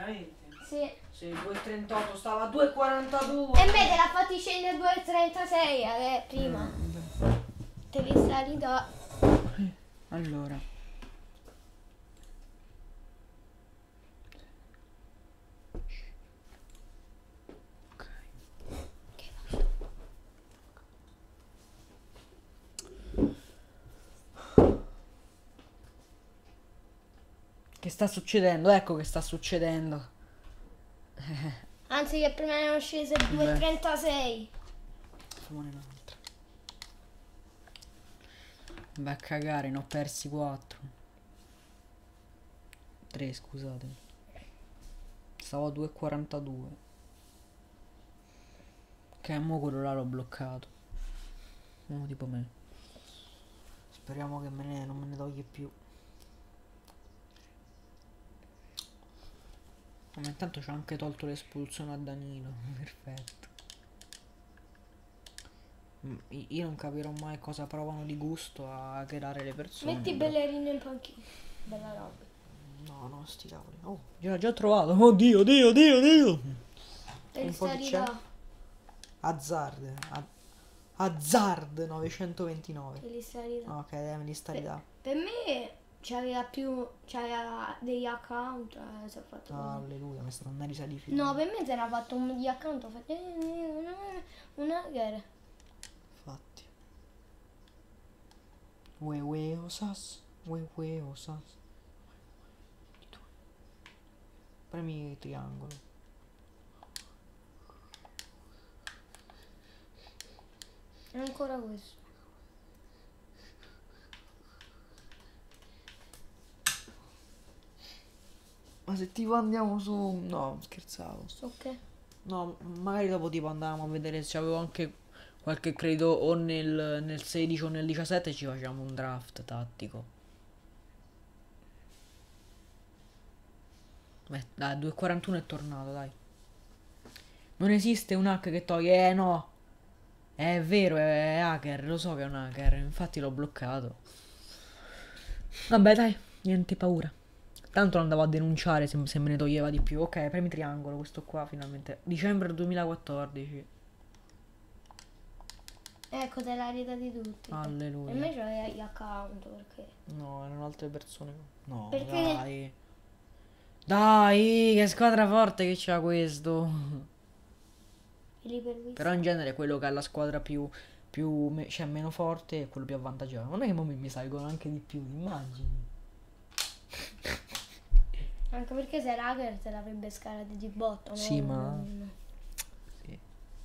veramente? Sì. Sì, due e trentotto, stava a due e quarantadue. E invece l'ha fatti scendere a due e trentasei eh, prima. Te li sta ridò. Allora. Ok. Che sta succedendo? Ecco che sta succedendo. Anzi che prima erano scese a due e trentasei. Famone un'altra. Vai a cagare, ne ho persi quattro. tre, scusate. Stavo a due e quarantadue. Che mo quello là l'ho bloccato. Uno tipo me. Speriamo che me ne, non me ne toglie più. Ma intanto ci ha anche tolto l'espulsione a Danilo. Perfetto. Mm, i- Io non capirò mai cosa provano di gusto a creare le persone. Metti però- Bellerino in panchina. Bella roba. No, no, sti cavoli. Oh, già, già trovato. Oddio, Dio, Dio, Dio. Te li Un po' sta chi c'è? ridò. Hazard. Ha- Hazard novecentoventinove. Te li sta ridò. Ok, dai, me li sta ridà. Per me c'aveva più. C'aveva degli account. Eh, si è fatto così. Alleluia, mi sta una risa di film. No, per me si era fatto un di account. Ho fatto. Un hacker. Infatti. Ue ue o sas. Ue ue o sas. Premi triangolo. E ancora questo. Ma se tipo andiamo su... No, scherzavo. Ok. No, magari dopo tipo andavamo a vedere se c'avevo anche qualche credito o nel, nel sedici o nel diciassette, ci facciamo un draft tattico. Beh, dai, due e quarantuno è tornato, dai. Non esiste un hack che toglie, eh no. È vero, è hacker, lo so che è un hacker, infatti l'ho bloccato. Vabbè, dai, niente paura. Tanto lo andavo a denunciare se, se me ne toglieva di più. Ok, premi triangolo, questo qua finalmente. Dicembre duemilaquattordici. Ecco, te l'ha ridata di tutti. Alleluia. E me c'aveva gli account perché. No, erano altre persone. No, Perché? dai. Dai, che squadra forte che c'ha questo. L'ipervista. Però in genere quello che ha la squadra più, più me- cioè meno forte è quello più avvantaggiato. Non è che mo mi, mi salgono anche di più, immagini. Anche perché se era hacker te l'avrebbe scalata di botto, no? Sì, ma- Non- Sì.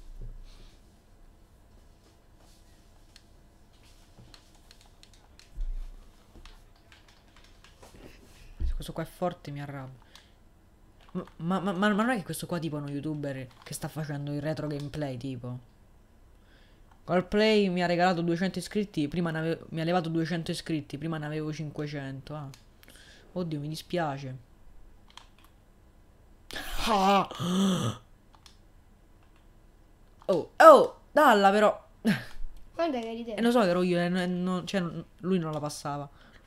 Se questo qua è forte mi arrabbio. Ma, ma, ma- ma non è che questo qua tipo è uno youtuber che sta facendo il retro gameplay tipo? Col play mi ha regalato duecento iscritti, prima ne avevo, mi ha levato duecento iscritti, prima ne avevo cinquecento. Ah. Oddio, mi dispiace. Ah. Oh, oh, dalla però. Guarda che ride. E lo so che ero io, e non- non- cioè, non- lui non la passava.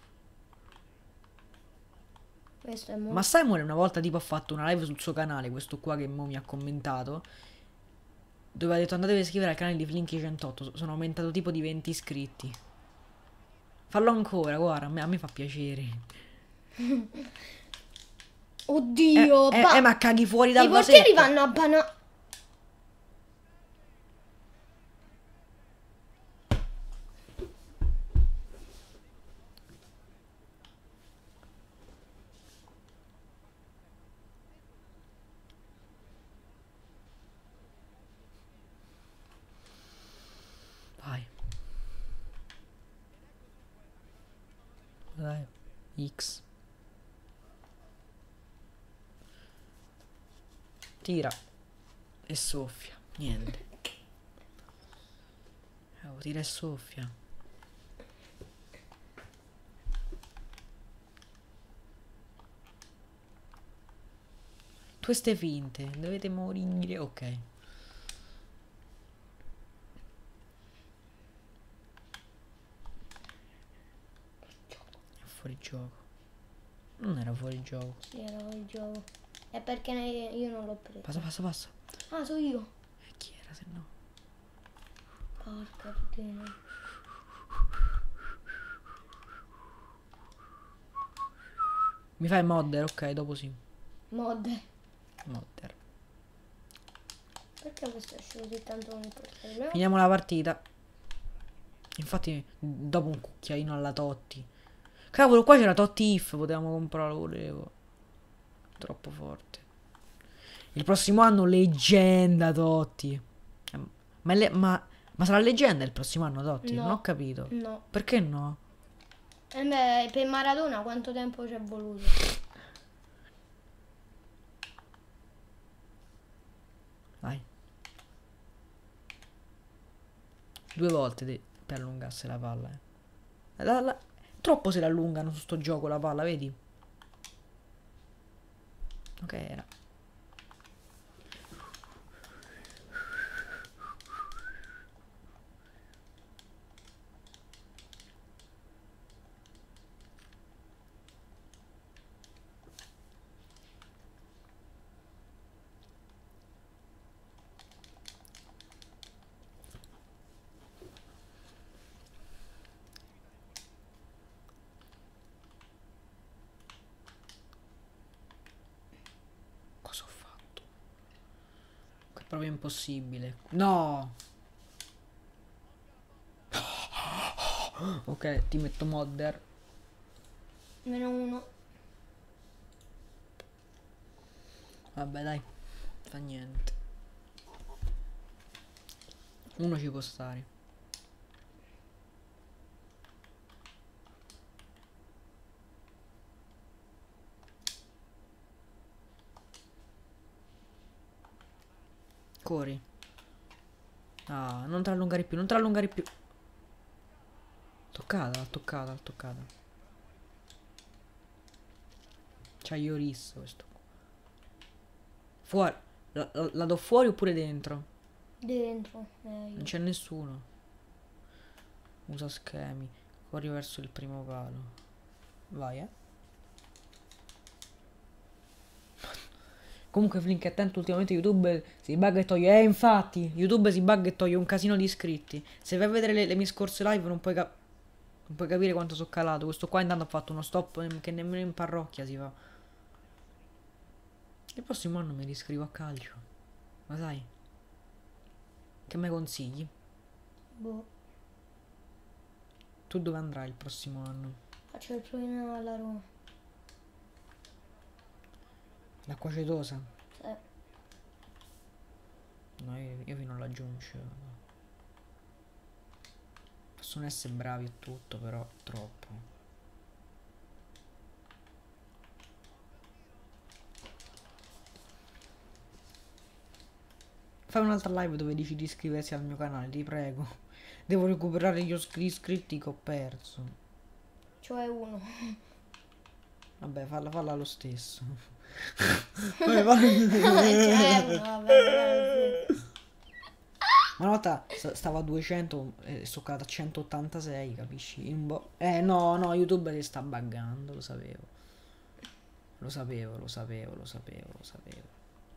Questo è molto. Ma Samuel una volta tipo ha fatto una live sul suo canale, questo qua che mo mi ha commentato, dove ha detto andatevi a iscrivere al canale di Flinky centotto, sono aumentato tipo di venti iscritti. Fallo ancora, guarda, a me, a me fa piacere. Oddio, Eh, eh, ba- eh, ma caghi fuori dal i portieri vasetto. vanno a bana. Vai. Dai. X. Tira. E soffia. Niente. Oh, tira e soffia. Queste finte. Dovete morire. Ok. È fuori gioco. Non era fuori gioco. Sì, era il gioco. È perché ne- io non l'ho preso. Passa, passa, passa. Ah, so io. E chi era se no? Porca puttana. Mi fai modder? Ok, dopo sì. Mod. Modder. Perché questo esce così tanto con il portiere? Finiamo la partita. Infatti, dopo un cucchiaino alla Totti. Cavolo, qua c'era Totti If, potevamo comprarlo, volevo. Troppo forte. Il prossimo anno leggenda Totti. Eh, Ma, è le- ma, ma sarà leggenda il prossimo anno Totti? No. Non ho capito. No. Perché no? E beh, per Maradona quanto tempo ci è voluto? Vai. Due volte de- per allungarsi la palla. eh. La- la- Troppo se la allungano su sto gioco la palla, vedi? Ok, era. Cosa ho fatto? È proprio impossibile. No! Ok, ti metto modder. Meno uno. Vabbè, dai. Fa niente. Uno ci può stare. Corri. Ah, non te la allungare più, non te la allungare più. Toccata, l'ha toccata, l'ha toccata. C'ha Ioris questo. Fuori. La, la- la do fuori oppure dentro? Dentro. meglio. Non c'è nessuno. Usa schemi. Corri verso il primo palo. Vai, eh. Comunque Flink, attento, ultimamente YouTube si bugga e toglie. Eh, infatti, YouTube si bugga e toglie un casino di iscritti. Se vai a vedere le, le mie scorse live non puoi, cap- non puoi capire quanto sono calato. Questo qua intanto ha fatto uno stop eh, che nemmeno in parrocchia si fa. Il prossimo anno mi riscrivo a calcio. Ma sai? Che mi consigli? Boh. Tu dove andrai il prossimo anno? Faccio il provino alla Roma. L'acqua cetosa? Sì. No, io, io fino alla giuncio. Possono essere bravi e tutto, però troppo. Fai un'altra live dove dici di iscriversi al mio canale, ti prego. Devo recuperare gli oscri- iscritti che ho perso. Cioè uno. Vabbè, falla, falla lo stesso. Vabbè, falla. C'è uno, vabbè. Una volta sta- stavo a duecento e sono calata a centottantasei, capisci? In bo- eh no, no, YouTube si sta buggando, lo sapevo. Lo sapevo, lo sapevo, lo sapevo, lo sapevo.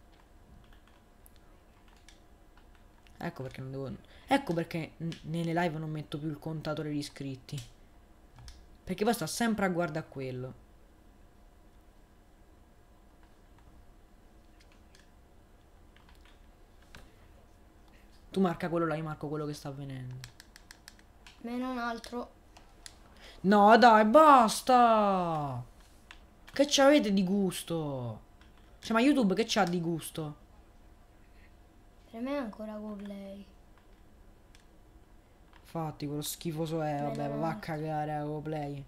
Ecco perché non devo... Ecco perché n- nelle live non metto più il contatore di iscritti. Perché poi sta sempre a guardare a quello. Tu marca quello là, io marco quello che sta avvenendo. Meno un altro. No, dai, basta! Che c'avete di gusto? Cioè, ma YouTube che c'ha di gusto? Per me è ancora con lei. Infatti, quello schifoso è, vabbè, no. va a cagare a Play.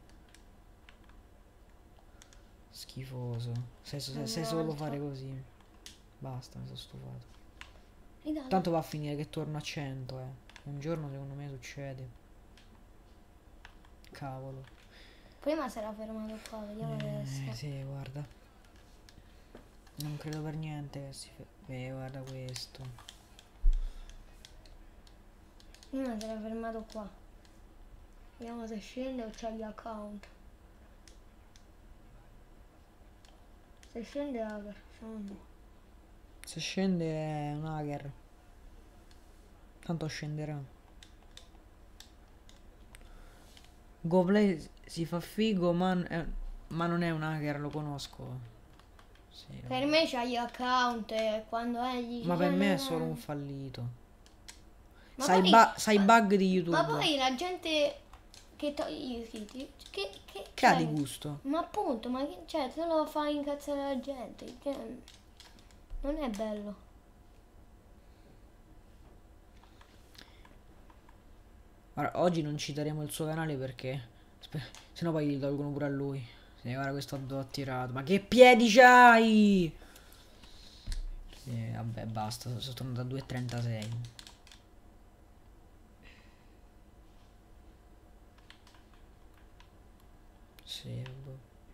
Schifoso. Sai, sai, sai solo fare così. Basta, mi sono stufato. Ridalo. Tanto va a finire che torno a cento, eh. Un giorno secondo me succede. Cavolo. Prima si era fermato qua, vediamo Eh, adesso. sì, guarda. Non credo per niente che si fe- Eh, guarda questo. Prima si era fermato qua. Vediamo se scende o c'ha gli account. Se scende hacker, scendi. Se scende è un hacker. Tanto scenderà. GoPlay si fa figo, ma, è- ma non è un hacker, lo conosco. Sì, Per me c'ha gli account e quando è gli ma per me è "No, solo no". un fallito. Ma Sai, poi- ba- sai bug di YouTube. Ma poi la gente che toglie gli iscritti, che, che, Che ha cioè, di gusto? ma appunto, ma che, cioè, te lo fai incazzare la gente, che non è bello. Guarda, oggi non citeremo il suo canale perché spe- se no poi gli tolgono pure a lui. Sì, guarda questo ha attirato. Ma che piedi c'hai? Sì, vabbè, basta, sono tornato a due e trentasei. Sì, vabbè.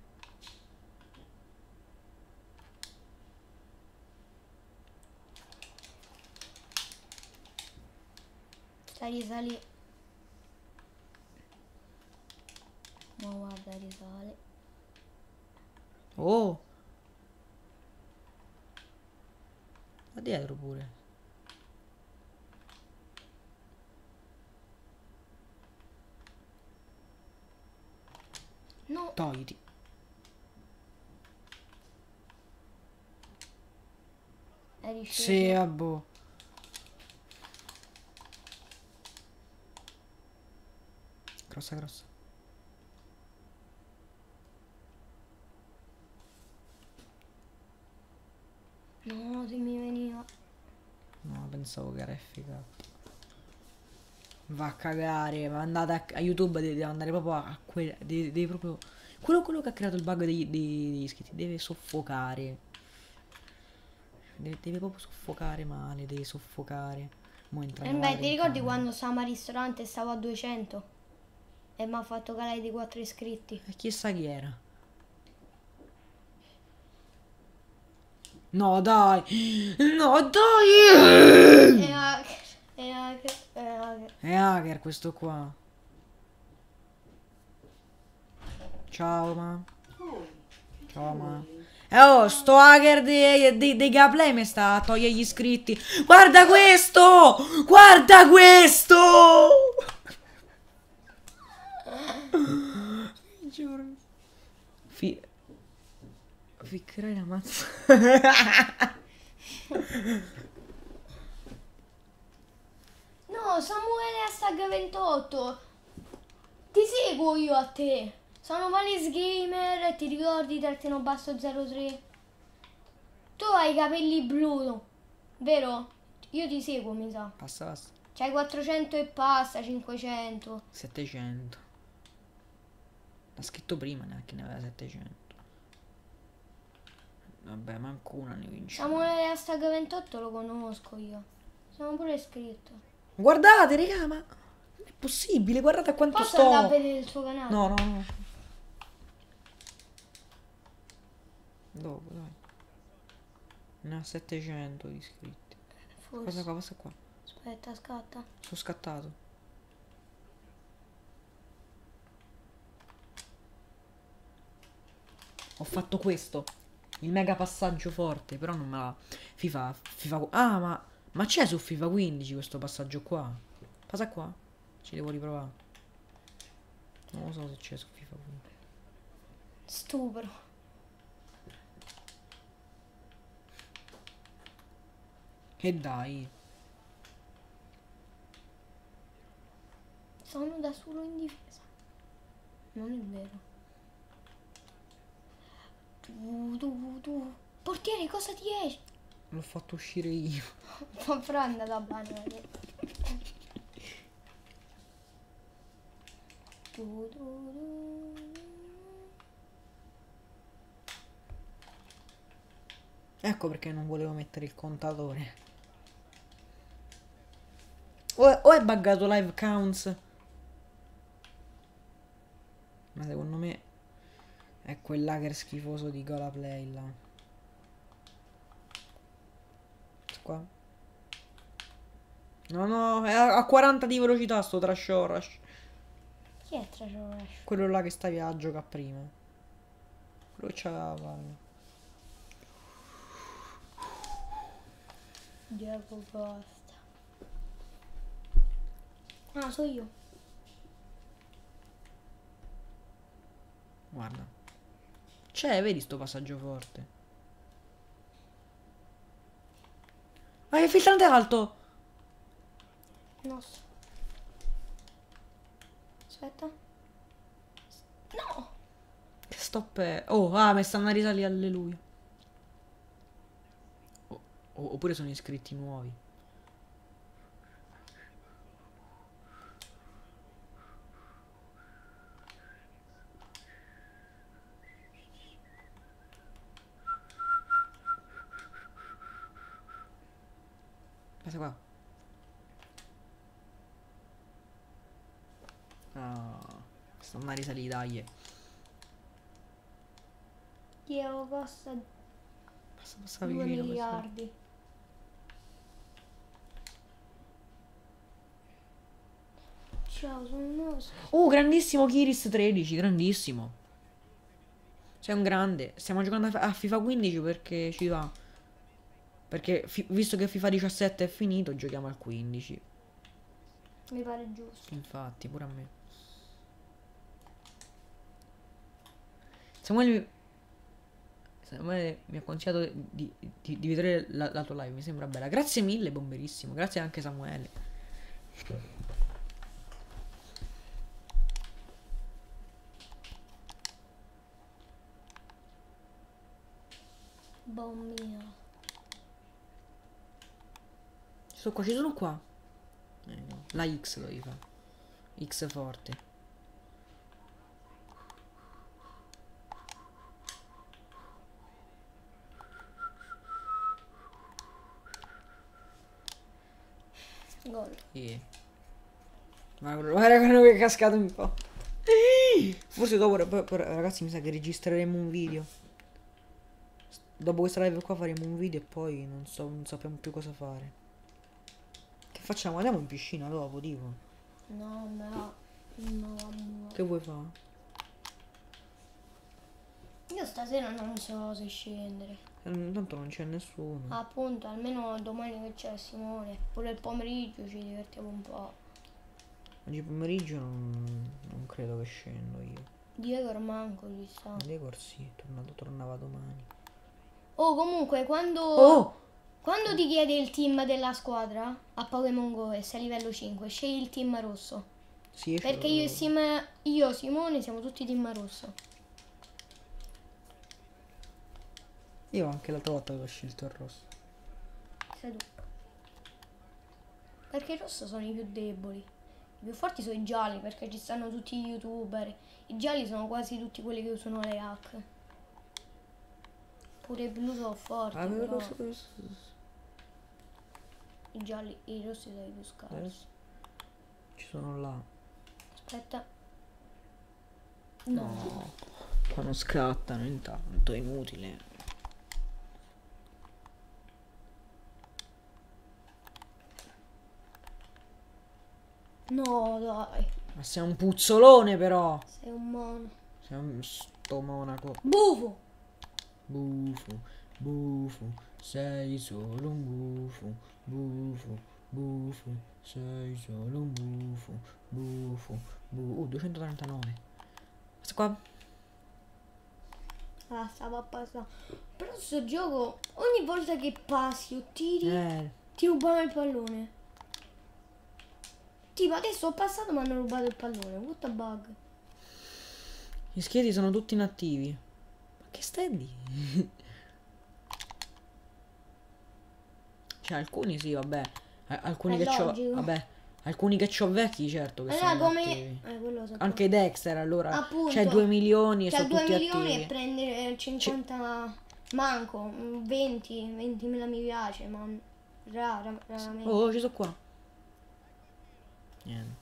Sta risali. Ma guarda, risale. Oh! Da dietro pure. No, Togliti. è risceso. Sì, vabbè. Grossa, grossa. No, se mi veniva. No, pensavo che era efficace. Va a cagare, ma andate a, a YouTube, deve, deve andare proprio a quel. Deve, deve proprio. Quello, quello che ha creato il bug degli, dei- degli iscritti deve soffocare. Deve, deve proprio soffocare male, deve soffocare. Mo entra E in beh, madre ti in ricordi camera. quando stavamo al ristorante e stavo a duecento? E mi ha fatto calare di quattro iscritti. E chissà chi era. No, dai! No, dai! E hacker, e hacker, e hacker. È hacker questo qua. Ciao, ma. Ciao, ma. Eh, oh, sto hacker dei, dei, dei gameplay mi sta a togliere gli iscritti. Guarda questo! Guarda questo! Giuro. Fi... Ficcherai la mazza. No, Samuele hashtag ventotto. Ti seguo io a te. Sono Valis Gamer e ti ricordi Tertino Basso zero tre? Tu hai i capelli blu, vero? Io ti seguo, mi sa. Passa, passa. C'hai quattrocento e passa, cinquecento. settecento. L'ha scritto prima, neanche ne aveva settecento. Vabbè, manco una ne vince. Samuele hashtag ventotto lo conosco io. Sono pure iscritto. Guardate, raga, ma non è possibile, guardate a quanto Posso sto. andare a vedere il suo canale? No, no, no. Dopo, dai. Ne ha settecento di iscritti. Forse. Cosa qua, cosa qua? Aspetta, scatta. Sono scattato. Ho fatto questo. Il mega passaggio forte, però non me la. FIFA. FIFA. Ah, ma. Ma c'è su FIFA quindici questo passaggio qua? Passa qua. Ci devo riprovare. Non lo so se c'è su FIFA quindici. Stupro. E dai. Sono da solo in difesa. Non è vero. Tu, tu, tu. Portiere, cosa ti esce? L'ho fatto uscire io. Ma prenda la banana. Tu, tu, tu. Ecco perché non volevo mettere il contatore. O è, o è buggato live counts. Ma secondo me è quell'hacker schifoso di Gola Play là. Qua. No, no, è a a quaranta di velocità sto trash rush. Chi è Treasure Rush? Quello là che stavi a giocare prima. Quello che c'aveva la palla. Diego Costa. Ah, so io. Guarda. C'è, vedi sto passaggio forte. Ma che filtrante alto! Nostro. Aspetta. No! Che stop è? Oh, ah, mi stanno a risalire, alleluia. Oh, oh, oppure sono iscritti nuovi. Aspetta qua. Ah, stanno a risalire, dai. Diego Costa Passa, passa due vicino. Questo. miliardi. Ciao, sono nostro. Oh, grandissimo Kiris tredici, grandissimo. Sei un grande. Stiamo giocando a a FIFA quindici perché ci va. Perché fi- visto che FIFA diciassette è finito, giochiamo al quindici. Mi pare giusto. Infatti, pure a me. Samuele mi, Samuele mi ha consigliato di, di, di vedere la, la tua live, mi sembra bella. Grazie mille, bomberissimo. Grazie anche Samuele. Bon mio. Ci sono qua, ci sono qua. Eh, no. La X lo fa. X forte. Gol. Sì. Guarda, guarda quello che è cascato un po'. Forse dopo, poi- poi, ragazzi, mi sa che registreremo un video. Dopo questa live qua faremo un video e poi non so, non sappiamo più cosa fare. Che facciamo? Andiamo in piscina dopo, tipo. No, no. No, no. Che vuoi fare? Io stasera non so se scendere. Eh, Tanto non c'è nessuno. Appunto, almeno domani che c'è Simone. Pure il pomeriggio ci divertiamo un po'. Oggi pomeriggio non, non credo che scendo io. Diego Ormanco ci sta. Diego sì, è tornato, tornava domani. Oh, comunque, quando... Oh! Quando ti chiede il team della squadra a Pokémon Go e sei a livello cinque, scegli il team rosso. Sì, esce Perché io e Sim- io, Simone, siamo tutti team rosso. Io anche l'altra volta avevo scelto il rosso. Sei tu. Perché i rosso sono i più deboli. I più forti sono i gialli, perché ci stanno tutti gli youtuber. I gialli sono quasi tutti quelli che usano le hack. Pure i blu sono forti, Ah, però rosso, rosso. i gialli, i rossi sono i più scarsi. Ci sono là. Aspetta. No. Qua non scattano intanto, è inutile. No, dai. Ma sei un puzzolone però. Sei un mono. Sei un sto monaco. Bufo. Bufo, bufo, sei solo un bufo. Bufo, bufo, sei solo un bufo. Bufo, bufo. Uh, duecentotrentanove. Questo qua. Ah, stava a passare. Però sto gioco, ogni volta che passi o tiri, Eh, ti rubano il pallone. Tipo, adesso ho passato ma hanno rubato il pallone. What the bug? gli schieti sono tutti inattivi. Ma che stai di? Cioè, alcuni sì, vabbè. A- alcuni È che c'ho. logico. Vabbè. Alcuni che c'ho vecchi, certo, che Allora, sono come... inattivi. Eh, quello lo so. Anche Dexter, allora. Appunto. C'è due milioni e C'ha sono due tutti milioni attivi. e prende eh, cinquanta... Manco, mm, venti, ventimila mi piace, ma rara, raramente. Oh, ci sono qua. Niente.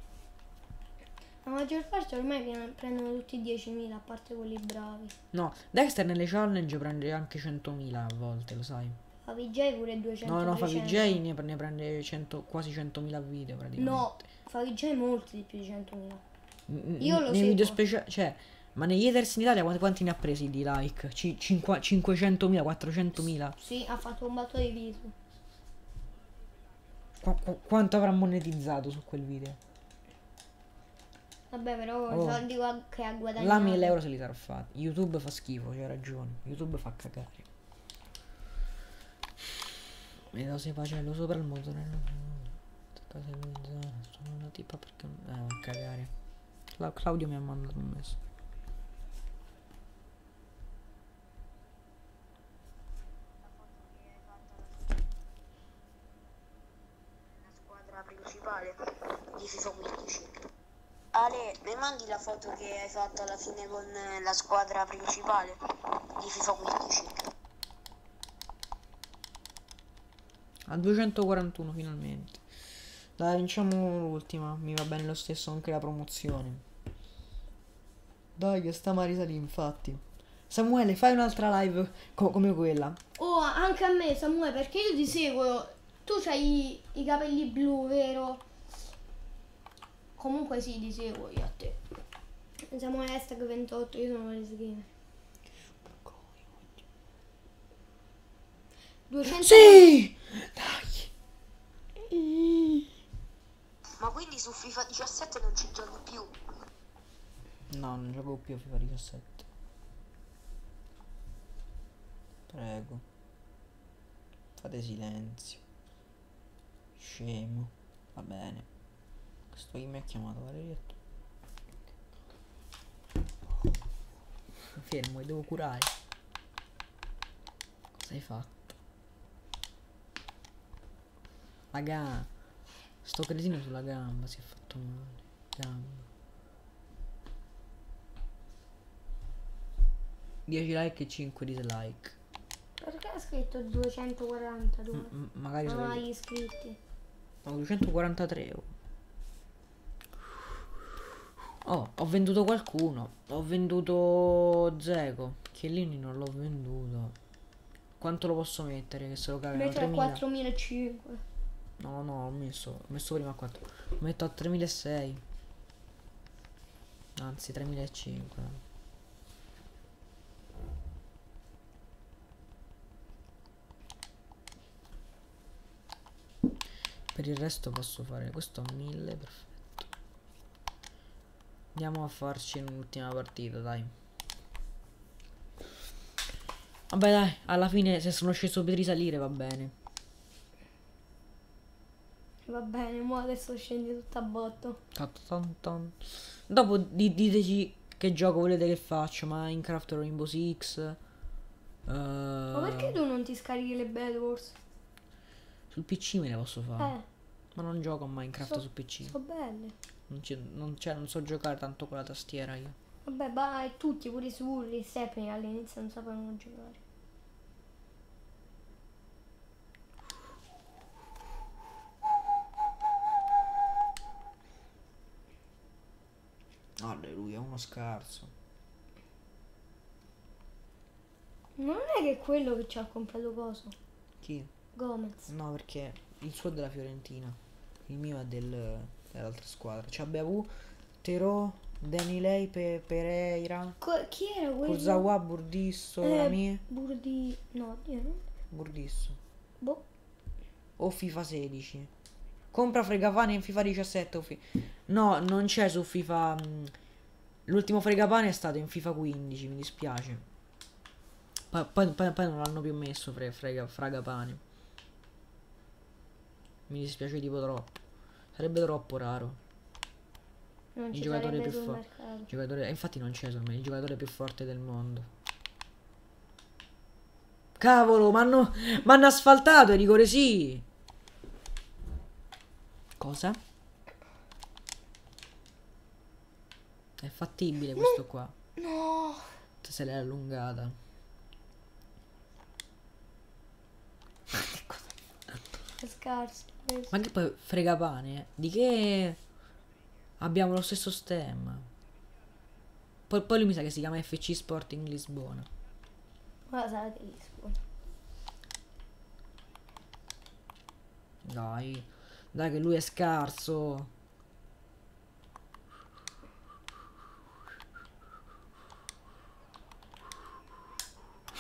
La maggior parte ormai viene- prendono tutti diecimila, a parte quelli bravi. No, Dexter nelle challenge prende anche centomila a volte, lo sai. La V J pure duecento. No, no, fa V J trecento. ne, ne prende cento, quasi centomila video praticamente. No, fa V J molti di più di centomila. N- io n- lo nei seguo. video speciali, cioè, ma negli haters in Italia quanti, quanti ne ha presi di like? Ci- cinqua- cinquecentomila, quattrocentomila? Sì, ha fatto un batto di viso. Qu- qu- quanto avrà monetizzato su quel video? Vabbè, però Oh. i soldi gua- che ha guadagnato. Là mille euro se li sarà fatti. YouTube fa schifo, c'hai ragione. YouTube fa cagare. Vedo se facello sopra il motore. Sono una tipa perché. Eh, va a cagare. Cla- Claudio mi ha mandato un messaggio. La squadra principale di FIFA quindici. Ale, mi mandi la foto che hai fatto alla fine con eh, la squadra principale di FIFA quindici? A duecentoquarantuno finalmente. Dai, vinciamo l'ultima. Mi va bene lo stesso anche la promozione. Dai, che sta a risalì, infatti. Samuele, fai un'altra live co- come quella. Oh, anche a me, Samuele, perché io ti seguo. Tu c'hai i capelli blu, vero? Comunque sì, ti seguo io a te. Samuele hashtag ventotto, io sono le skin. duecento. Sì! Dai! Ma quindi su FIFA diciassette non ci giochi più? No, non gioco più a FIFA diciassette. Prego. Fate silenzio. Scemo. Va bene. Questo chi mi ha chiamato, Valerietto? Fermo, mi devo curare. Cosa hai fatto? La gamba. Sto cretino sulla gamba si è fatto male. Gamba. dieci like e cinque dislike. Perché ha scritto duecentoquarantadue? M- m- magari Non sono hai iscritti. no, duecentoquarantatré. Oh. Oh, ho venduto qualcuno. Ho venduto Zeko. Chiellini non l'ho venduto. Quanto lo posso mettere? Che se lo cagano? Invece è tremila. quattromilacinquecento. No, no, ho messo, ho messo prima a quattro. Lo metto a tremilaseicento. Anzi, tremilacinquecento. Per il resto posso fare questo a mille, perfetto. Andiamo a farci un'ultima partita, dai. Vabbè, dai, alla fine se sono sceso per risalire va bene. Va bene, mo adesso scendi tutto a botto. Tan tan tan. Dopo di- diteci che gioco volete che faccio, Minecraft, Rainbow Six. eh, Ma perché tu non ti scarichi le Bed Wars? Sul P C me ne posso fare. Eh, Ma non gioco a Minecraft so- su P C. sono belle. Non, ci- non, cioè, non so giocare tanto con la tastiera io. Vabbè, ma e tutti, pure su Urli e Stephanie all'inizio non sapevano giocare. Alleluia, uno scarso. Non è che è quello che ci ha comprato coso. Chi? Gomez. No, perché il suo è della Fiorentina. Il mio è del, dell'altra squadra. C'è Beavu, Terò, Danilei, Pe- Pereira, Co- chi era quello? Kurzawa, Burdisso, Eh, Rami. Burdi... No, io non... Burdisso. Boh. O FIFA sedici. Compra Fregapane in FIFA diciassette o fi- No, non c'è su FIFA. mh, L'ultimo Fregapane è stato in FIFA quindici, mi dispiace. Poi, poi- poi- poi non l'hanno più messo fre- frega, Fragapane. Mi dispiace tipo troppo. Sarebbe troppo raro. Non Il ci giocatore sarebbe più sul forte. mercato. Giocatore. e Infatti non c'è secondo me, il giocatore più forte del mondo. Cavolo, m'hanno m'hanno asfaltato, rigore sì. Cosa? È fattibile questo qua. No! Se l'è allungata. È scarso. questo. Ma che poi frega pane, eh? Di che abbiamo lo stesso stemma. Poi, poi lui mi sa che si chiama F C Sporting Lisbona. Ora sarà che Lisbona. Dai, dai che lui è scarso.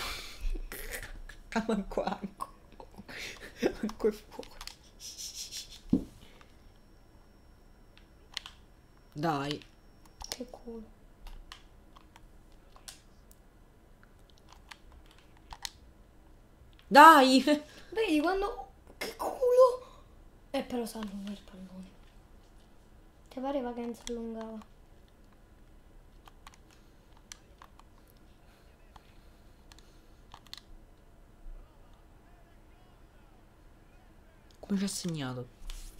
Ah, manco anco. Manco è fuori. Dai. Che culo. Dai. Vedi quando... Che culo! Eh però si allunga il pallone. Ti pareva che non si allungava? Come ci ha segnato?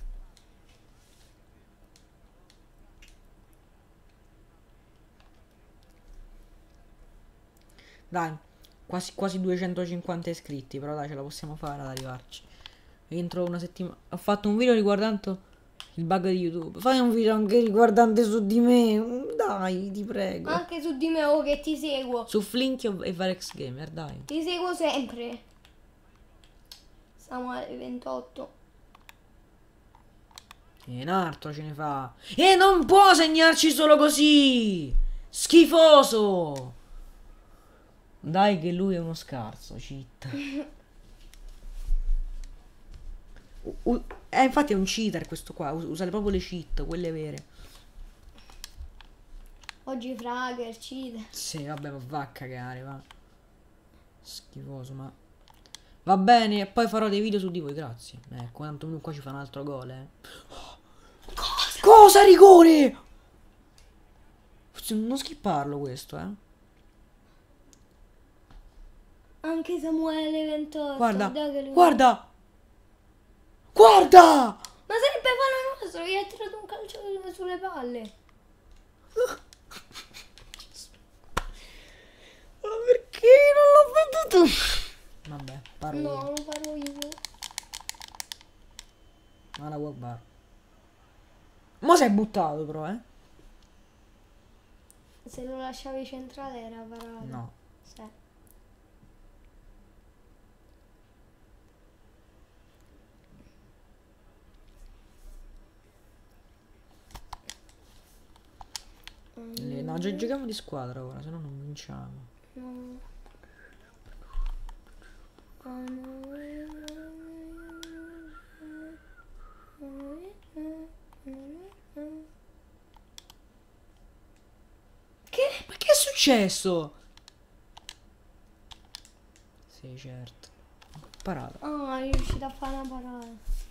Dai, quasi, quasi duecentocinquanta iscritti, però dai, ce la possiamo fare ad arrivarci. Entro una settimana. Ho fatto un video riguardante il bug di YouTube. Fai un video anche riguardante su di me. Dai, ti prego. Anche su di me, oh, che ti seguo. Su Flinky e Varex Gamer, dai. Ti seguo sempre. Samuele ventotto. E un altro ce ne fa. E non può segnarci solo così! Schifoso! Dai che lui è uno scarso, cheat. U- u- eh, infatti è un cheater questo qua, us- usa proprio le cheat, quelle vere. Oggi Fragger, Cide. Sì, vabbè, ma va a cagare, va. Schifoso, ma... Va bene, e poi farò dei video su di voi, grazie. Ecco, tanto uno qua ci fa un altro gol, eh. Cosa? Cosa, rigore? Non skipparlo questo, eh. Anche Samuele ventotto. Guarda, dai che lui- guarda! Guarda! Ma sarebbe fallo nostro, gli ha tirato un calcio sulle palle. Ma perché non l'ho veduto? Vabbè, parlo No, io. lo farò io. Ma la guarda. Ma sei buttato però, eh? Se lo lasciavi centrale era parato. No. Sì. Le- no, gi- giochiamo di squadra ora, se no non vinciamo. No. Che? Ma che è successo? Sì, certo. Parata. Ah, è riuscita a fare una parata.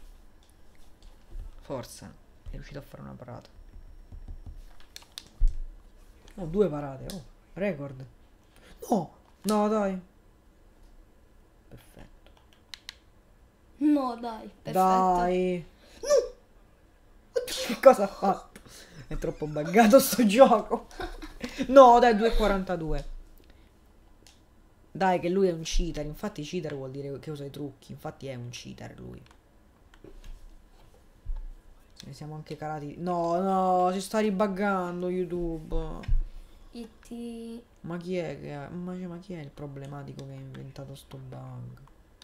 Forza. È riuscito a fare una parata. No, due parate. Oh, record. No, no, dai. Perfetto. No, dai, perfetto. Dai. Oddio, che cosa ha fatto? È troppo buggato sto gioco. No, dai, due e quarantadue. Dai, che lui è un cheater. Infatti cheater vuol dire che usa i trucchi. Infatti è un cheater lui. Ne siamo anche calati. No, no, si sta ribuggando YouTube. E ti... Ma chi è che ha... ma, ma chi è il problematico che ha inventato sto bug?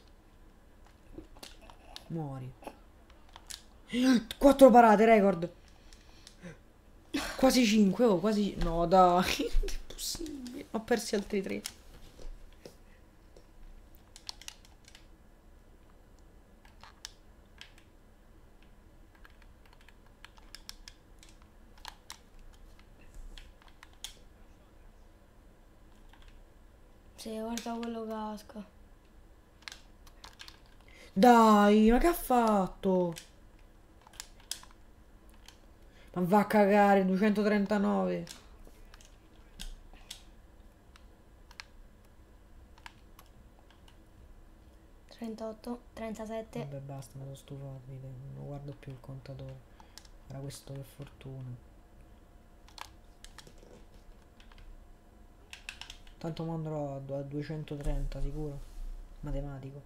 Muori. Quattro parate, record. Quasi cinque, oh, quasi... No, dai. Non è possibile. Ho persi altri tre. Sì, guarda quello casca. Dai, ma che ha fatto? Ma va a cagare, duecentotrentanove. trentotto, trentasette. Vabbè, basta, mi sono stufato. Vedi, non guardo più il contatore. Era questo, che fortuna. Tanto mi andrò a, a duecentotrenta sicuro. Matematico.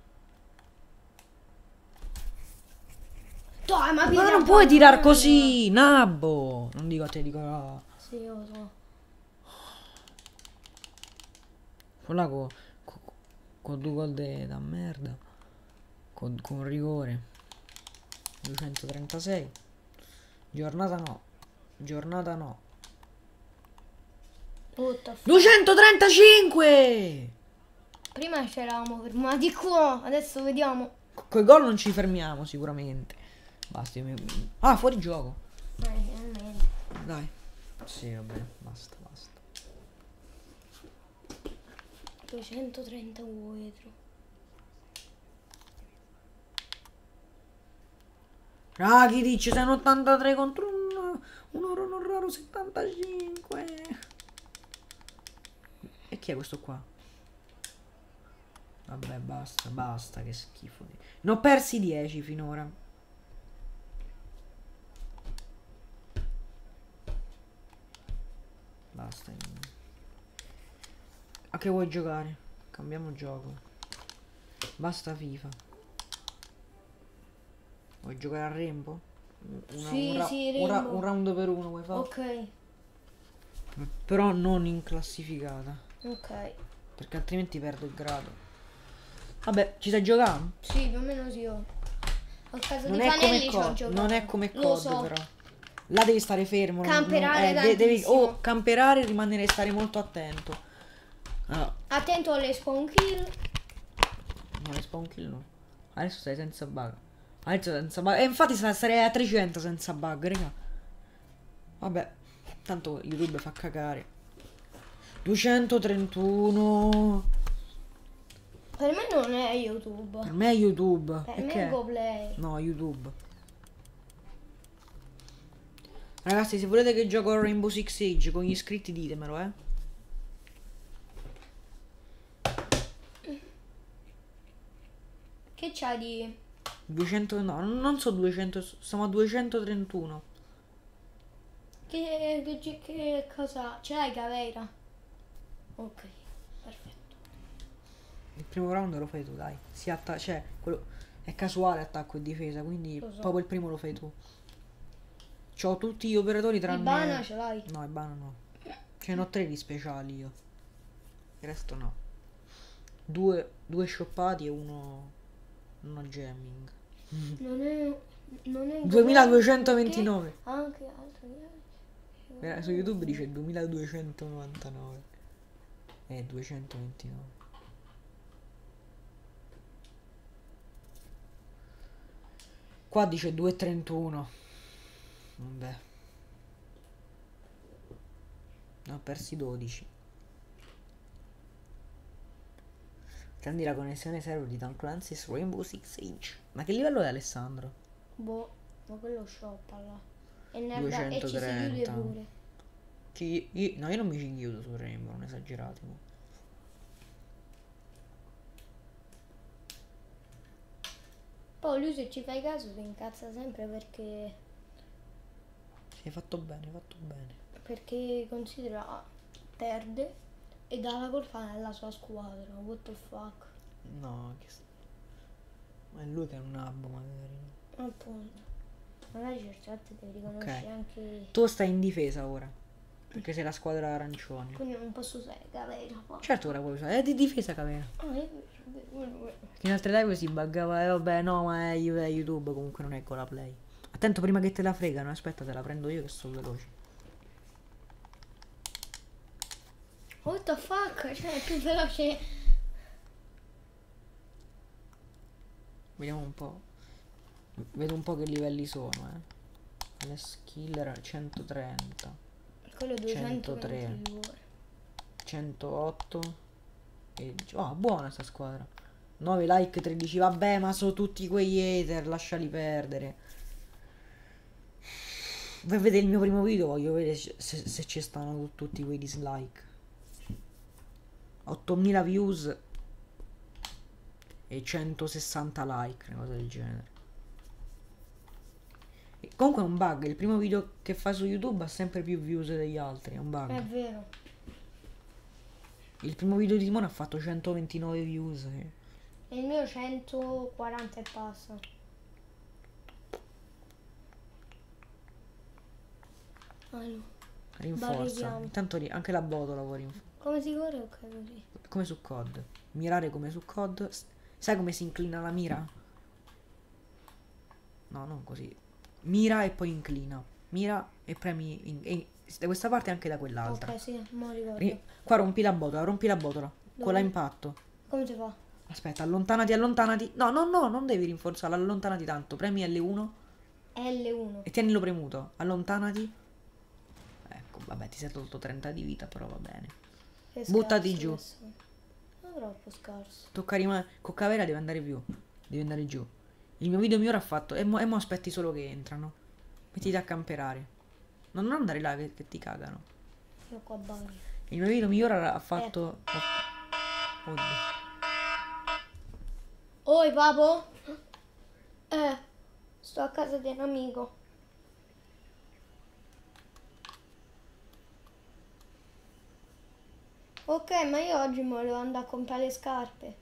Dai, ma, Ma non puoi tirar così, nabbo. Non dico a te, dico no. Sì, io lo so. Con con, con, con due gol de- da merda. Con, con rigore. duecentotrentasei. Giornata no. Giornata no. Butta fu- duecentotrentacinque! Prima ci eravamo fermati qua, adesso vediamo. Co- Coi gol non ci fermiamo sicuramente. Basta. io mi- Ah, fuori gioco. Eh, finalmente. Dai. Sì, vabbè, basta, basta. duecentotrenta dietro. Ah, chi dice sei un ottantatré contro un, un oro non raro settantacinque. E chi è questo qua? Vabbè, basta, basta, che schifo. Ne ho persi dieci finora. Basta. A che vuoi giocare? Cambiamo gioco. Basta FIFA. Vuoi giocare a Rainbow? Una- Sì, un, ra- sì, un ra- Rainbow. un round per uno vuoi fare? Ok, Però non in classificata. ok. Perché altrimenti perdo il grado. Vabbè, ci stai giocando? Sì, più o meno sì. Io. A casa Non di è come Fanelli ci ho COD, giocato. non è come Lo COD so. però. Là devi stare fermo. non- Camperare non- de- devi tantissimo. o camperare e rimanere stare molto attento. Allora, Attento alle spawn kill. no, le spawn kill no. Adesso stai senza bug. Adesso senza bug. E infatti sta- starei a trecento senza bug, raga. Vabbè, tanto YouTube fa cagare. duecentotrentuno. Per me non è YouTube. Per me è YouTube. Per E me che è GoPlay. No, YouTube. Ragazzi, se volete che gioco a Rainbow Six Siege con gli iscritti ditemelo, eh. Che c'hai di... duecento, no, non so duecento, siamo a duecentotrentuno. Che, che, che cosa... Ce l'hai Caveira? Ok, perfetto. Il primo round lo fai tu, dai. Si atta- cioè, quello è casuale attacco e difesa, quindi Lo so. proprio il primo lo fai tu. C'ho tutti gli operatori tranne... Ibana ce l'hai? No, Ibana no. Ce ne ho tre di speciali io. Il resto no. Due, due shoppati e uno... uno jamming. Non è... Non è... duemiladuecentoventinove. Che? Anche altri... Eh, Su YouTube dice duemiladuecentonovantanove. Eh, duecentoventinove. Qua dice duecentotrentuno. Vabbè. Ne ho persi dodici. Prendi la connessione server di Tom Clancy's Rainbow Six Siege. Ma che livello è Alessandro? Boh, ma quello shop là. E ne abbia- e ci si chiude duecentotrenta. pure. Ci- io- no, io non mi ci chiudo su Rainbow, non esagerate. mo. Poi lui se ci fai caso si incazza sempre perché... Sì, hai fatto bene, hai fatto bene. Perché considera... Perde e dà la colpa alla sua squadra. What the fuck. No, che... s- Ma è lui che è un nabbo, magari. no? Appunto. Magari certe volte devi riconoscere Ok. anche... Tu stai in difesa ora. Perché sei la squadra arancione. Quindi non posso usare Caveira poi. Certo ora puoi usare. È di difesa Cavera. Ah, è vero, è vero, è vero. Che in altre live si buggava. E vabbè, no, ma è Yu- è YouTube. Comunque non è con la play. Attento prima che te la fregano. Aspetta, te la prendo io che sono veloce. What the fuck? Cioè, è più veloce. Vediamo un po'. Vedo un po' che livelli sono, eh. Alex Killer centotrenta. Quello duecentoventidue. centootto. E... Oh, buona sta squadra. nove like, tredici. Vabbè, ma sono tutti quegli hater. Lasciali perdere. Vai a vedere il mio primo video. Voglio vedere se, se ci stanno tutti quei dislike. ottomila views e centosessanta like, una cosa del genere. E comunque è un bug, il primo video che fai su YouTube ha sempre più views degli altri, è un bug. È vero. Il primo video di Timone ha fatto centoventinove views. eh. E il mio centoquaranta e passa. Allora, Rinforza. Barrichiamo. Intanto ri- anche la botola può rinforzare. come si corre? Ok, così. Come su C O D. Mirare come su C O D. S- Sai come si inclina la mira? No, non così. Mira e poi inclina. Mira e premi in- e- da questa parte e anche da quell'altra. Ok, sì, mo ricordo. Ri- Qua rompi la botola, rompi la botola. Con Dove? la impatto. Come si fa? Aspetta, allontanati, allontanati. No, no, no, non devi rinforzarla, allontanati tanto. Premi L uno L uno. e tienilo premuto. Allontanati. Vabbè, ti sei tolto trenta di vita, però va bene. Che Buttati scarso giù. che sono. Ma troppo scarso. Tocca rimanere. Con Cavera deve andare più. Devi andare giù. Il mio video migliore ha fatto. E mo, e mo aspetti solo che entrano. Mettiti a camperare. No, non andare là che, che ti cagano. Io qua bagno. Il mio video migliore ha fatto. Oddio. Oi papo? Eh, sto a casa di un amico. Ok, ma io oggi mi volevo andare a comprare le scarpe.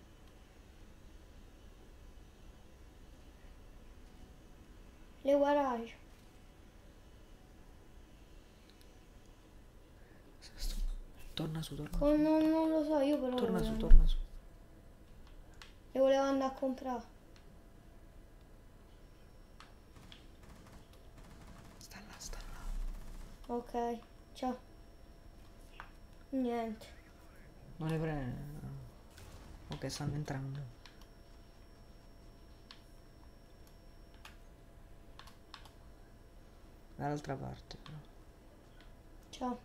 Le garage. Torna su, torna su. Con- non, non lo so, io però Torna le su, volevo, torna su. le volevo andare a comprare. Sta là, sta là. Ok, ciao. Niente. Non le prende. Ok, stanno entrando. Dall'altra parte, però. Ciao.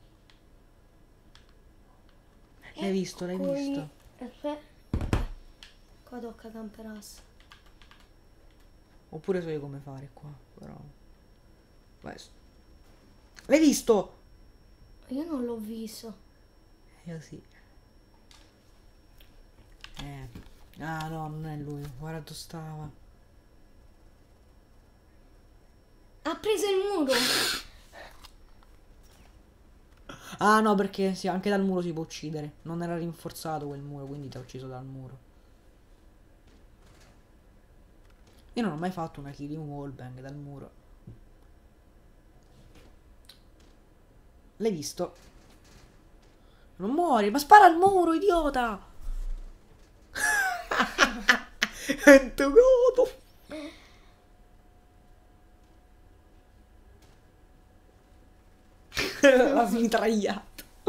L'hai visto, l'hai Eccoli. visto? Aspetta. Qua tocca camperassa. Oppure so io come fare qua, però. Vai. L'hai visto? Io non l'ho visto. Io sì. Eh. Ah no, non è lui. Guarda dove stava. Ha preso il muro. Ah no, perché sì, anche dal muro si può uccidere. Non era rinforzato quel muro, quindi ti ha ucciso dal muro. Io non ho mai fatto una kill in wallbang dal muro. L'hai visto? Non muori, ma spara al muro, idiota! È godo! L'ha smitragliato.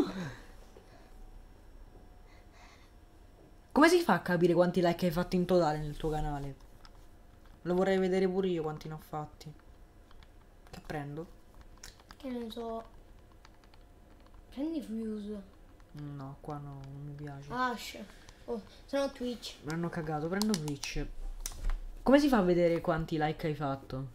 Come si fa a capire quanti like hai fatto in totale nel tuo canale? Lo vorrei vedere pure io quanti ne ho fatti. Che prendo? Che ne so. Prendi Fuse. No, qua no, non mi piace. Ash. Oh, se no Twitch. Mi hanno cagato, prendo Twitch. Come si fa a vedere quanti like hai fatto?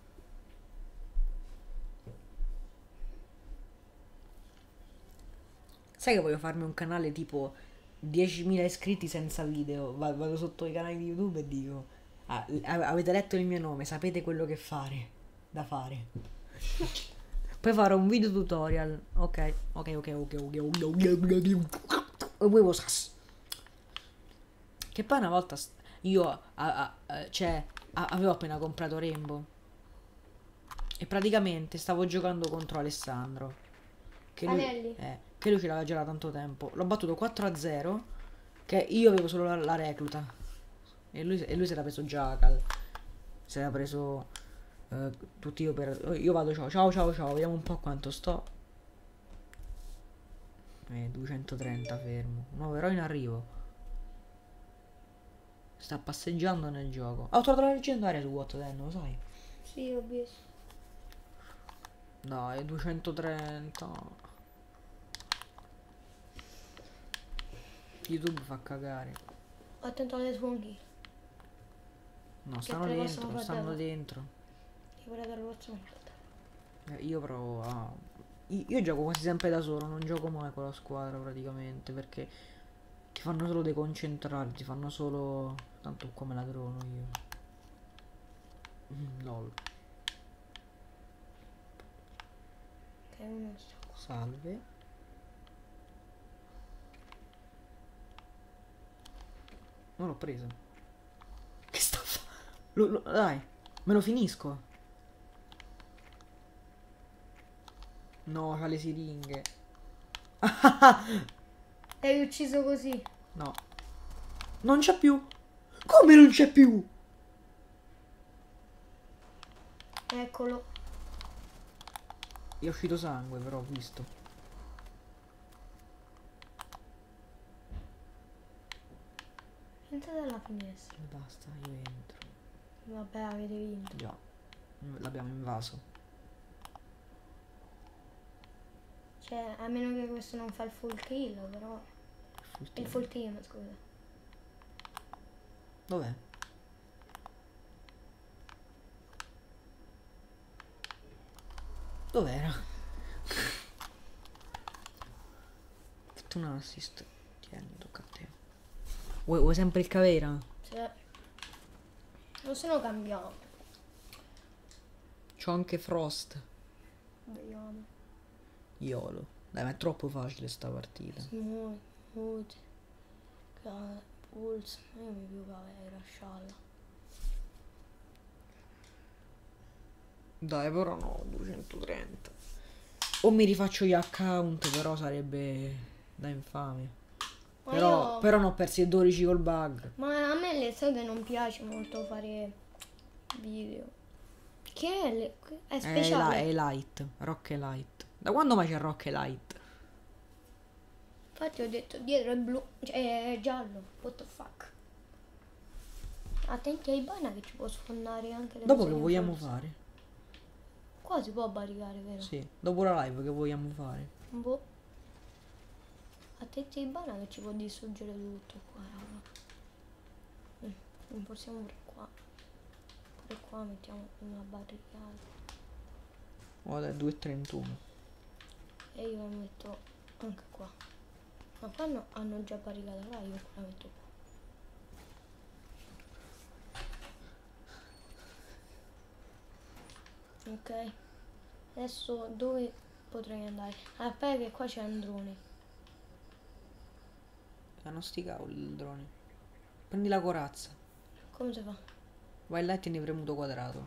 Sai che voglio farmi un canale tipo diecimila iscritti senza video? Va- Vado sotto i canali di YouTube e dico: "Ah, a- avete letto il mio nome, sapete quello che fare, da fare." Poi farò un video tutorial. Ok, ok, ok, ok, ok, ok, ok. E voi sas. Che poi una volta st- io a- a- a- cioè a- avevo appena comprato Rainbow e praticamente stavo giocando contro Alessandro. Che lui, Anelli. eh, che lui ce l'aveva già da tanto tempo. L'ho battuto quattro a zero. Che io avevo solo la, la recluta. E lui, e lui si era preso Jackal. Si era preso eh, tutti io per. Io vado, ciao, ciao, ciao, ciao. Vediamo un po' quanto sto. Eh, duecentotrenta fermo. Nuovo eroe in arrivo. Sta passeggiando nel gioco. Ho trovato la leggendaria su Wattden, lo sai? Sì, ho visto. Dai, duecentotrenta. YouTube fa cagare. Attento alle sfunghi. No, Che stanno te lo dentro, possono stanno fare? dentro. Ti vorrei dare l'opzione. Eh, Io provo a... Io, io gioco quasi sempre da solo, non gioco mai con la squadra praticamente, perché ti fanno solo deconcentrare, ti fanno solo... Tanto come ladrono io. Mm, lol. Ok, uno sto. Salve. Non l'ho preso. Che sta fa... Lo- lo- dai, me lo finisco. No, c'ha le siringhe. L'hai ucciso così. No. Non c'è più. Come non c'è più? Eccolo. È uscito sangue, però ho visto. Entra dalla finestra. E basta, io entro. Vabbè, avete vinto. Già. L'abbiamo invaso. Cioè, a meno che questo non fa il full kill, però. Full Il team. full team, scusa. Dov'è? Dov'era? Ho fatto un assist. Tieni, tocca a te. Vuoi, vuoi sempre il Cavera? Cioè. Non se no cambiamo. C'ho anche Frost. Vediamo. Iolo. Dai, ma è troppo facile sta partita. Smooth, Wood, Pulse. Io mi più Cavera, scialla. Dai, però no, duecentotrenta. O mi rifaccio gli account, però sarebbe da infame. Ma Però, io- però ne ho persi dodici col bug. Ma a me l'estate non piace molto fare video. Che è, le- è È, speciale. la- è light, Rock e light. Da quando mai c'è Rock e light? Infatti ho detto dietro è blu, cioè è giallo. What the fuck. Attenti ai bana che ci può sfondare anche le Dopo che miserie vogliamo forze. fare? Qua si può barricare, vero? Sì, dopo la live che vogliamo fare? Boh. Attenti ai bana che ci può distruggere tutto qua, raga. Mm, non possiamo pure qua. Pure qua mettiamo una barricata. Guarda, è due e trentuno. E io la metto anche qua. Ma qua no- hanno già barricata là, io la metto qua. Ok. Adesso dove potrei andare? Aspetta che qua c'è un drone. Ah, non sti cavoli il drone. Prendi la corazza. Come si fa? Vai là e tieni premuto quadrato.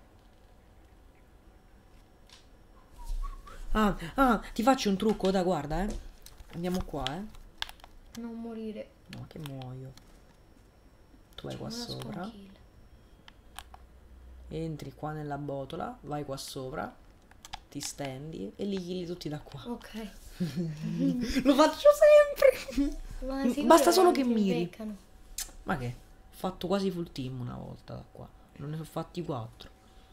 Ah, ah, ti faccio un trucco, da guarda, eh. Andiamo qua, eh. Non morire. No, che muoio. Tu vai qua Una sopra. spawn kill. Entri qua nella botola, vai qua sopra, ti stendi e li killi tutti da qua. Ok. Lo faccio sempre! Ma Mm, sicuro basta solo non che ti miri. beccano. Ma che? Ho fatto quasi full team una volta da qua. Non ne sono fatti quattro.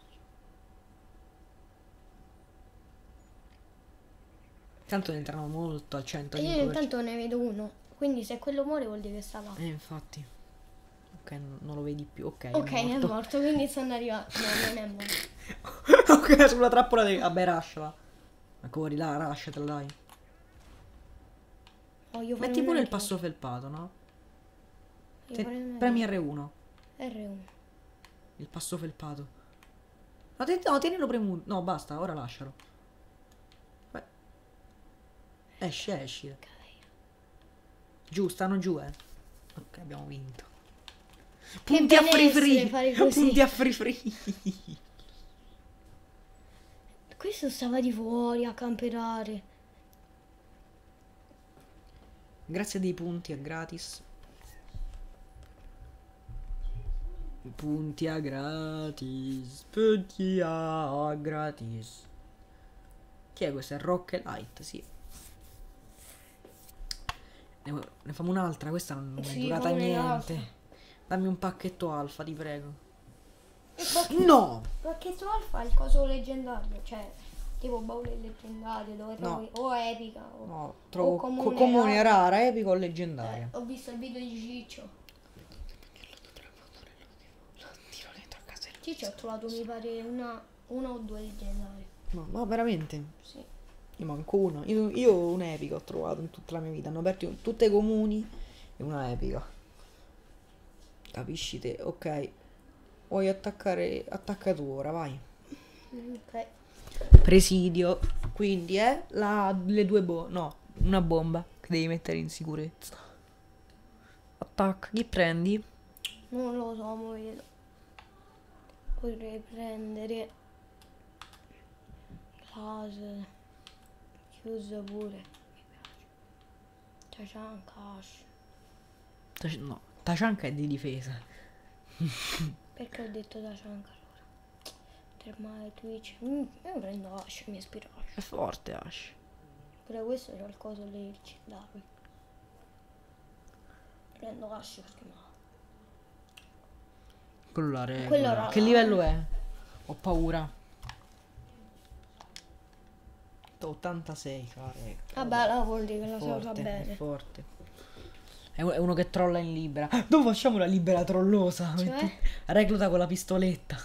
Tanto ne entrano molto al E cento. io intanto ne vedo uno. Quindi se quello muore vuol dire che sta là. Eh, infatti. Ok, n- non lo vedi più. Ok, Ok, è è morto. morto, quindi stanno arrivando. No, non è morto. Ok, sulla trappola di... Vabbè, rasciala. Ma corri là, rasciatela, dai. Voglio fare Metti un pure il altro. passo felpato, no? Voglio Te- fare un premi altro. R uno. R uno. Il passo felpato. No, te- no, tienilo premuto. No, basta, ora lascialo. Vai. Esci, esci. Giù, stanno giù, eh. Ok, abbiamo vinto. Punti a free benessere fare free. così. Punti a free free. Questo stava di fuori a camperare. Grazie dei punti, è gratis. Punti a gratis. Punti a gratis. Chi è questo? È Rock e Light, sì. Ne, ne facciamo un'altra, questa non non è Sì, durata fammene niente. un'altra. Dammi un pacchetto alfa, ti prego. E poi- No! Perché tu alfa il coso leggendario, cioè tipo baule leggendario dove No. trovi o epica o, No, trovo o comune, comune, comune rara. rara, epico o leggendaria. Eh, ho visto il video di Ciccio. Ciccio ho trovato mi pare una, una o due leggendarie. Ma, ma veramente? Sì. Io manco uno. Io, io un epico ho trovato in tutta la mia vita. Hanno aperto tutte i comuni e una epica. Capisci te? Ok. Vuoi attaccare? Attacca tu ora, vai. Ok. Presidio. Quindi è la, le due bombe. No, una bomba che devi mettere in sicurezza. Attacca. Chi prendi? Non lo so, mo vedo. Potrei prendere laser. Chiuso pure. Mi piace. Tachan Cash. Tac- No, Tachanka è di difesa. Perché ho detto Tachan allora? Termale Twitch. Mm, io prendo Ash, mi ispira Ash. È forte Ash. Pure questo c'è il coso leggendario. Prendo Ash perché no. Quello la regola. Quello era Che là. livello è? Ho paura. ottantasei, cioè, Vabbè, la vuol dire che la forte, so è bene. forte. È un- è uno che trolla in libera. Dove facciamo la libera trollosa? Cioè? Metti- Recluta con la pistoletta.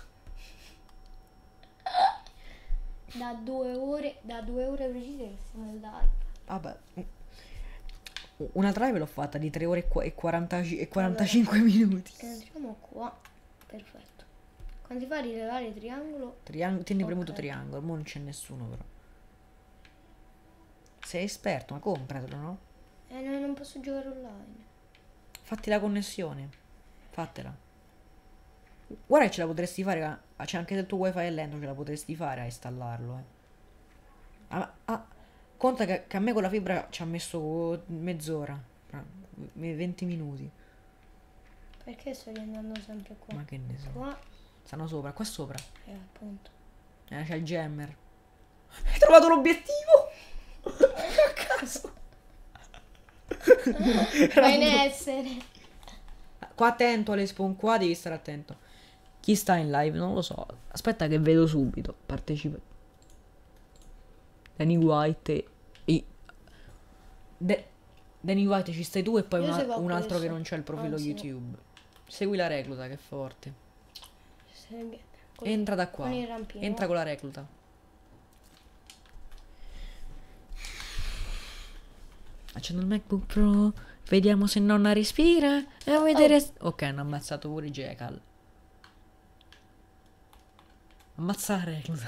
Da due ore, da due ore precise che siamo in live. Vabbè. Una drive l'ho fatta di tre ore e qua- e quaranta e quarantacinque minuti. Entriamo qua. Perfetto. Quando si fa rilevare triangolo. Triang- tieni Ok. premuto triangolo, mo non c'è nessuno però. Sei esperto, ma compratelo, no? Eh, no, non posso giocare online. Fatti la connessione. Fatela. Guarda che ce la potresti fare. ah, C'è anche se il tuo wifi è lento, ce la potresti fare a installarlo, eh. Ah, ah, conta che, che a me con la fibra ci ha messo mezz'ora. ah, venti minuti. Perché sto andando sempre qua? Ma che ne so. Qua. Stanno sopra, qua sopra. Eh, appunto. Eh, c'è il jammer. Hai trovato l'obiettivo? A caso. Va in essere. Qua attento alle spawn, qua devi stare attento. Chi sta in live? Non lo so. Aspetta che vedo subito. Partecipa. Danny White e... De- Danny White ci stai tu e poi Io una- seguo un altro questo. che non c'è il profilo Anzi, no. YouTube. Segui la recluta che è forte. Sarebbe- con- Entra da qua. con il rampino. Entra con la recluta. Accendo il MacBook Pro. Vediamo se nonna respira. E a vedere. Ok, hanno ammazzato pure Jekyll. Ammazza la recluta.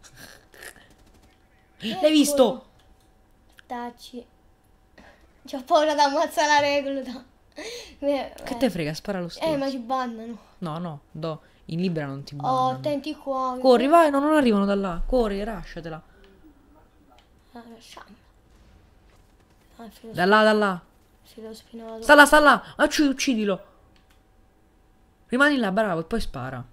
L'hai visto? Taci. C'ho paura da ammazzare la recluta. Eh, Che te frega, spara lo stesso. Eh, ma ci bannano. No, no, do. In libera non ti Oh, bannano. attenti qua. Corri, vai, no, non arrivano da là. Corri, lasciatela. Ah, lasciamo. Ah, filo, Da là, da là. filo spinato. Sta là, sta là. Ah, ci- uccidilo. Rimani là, bravo, e poi spara.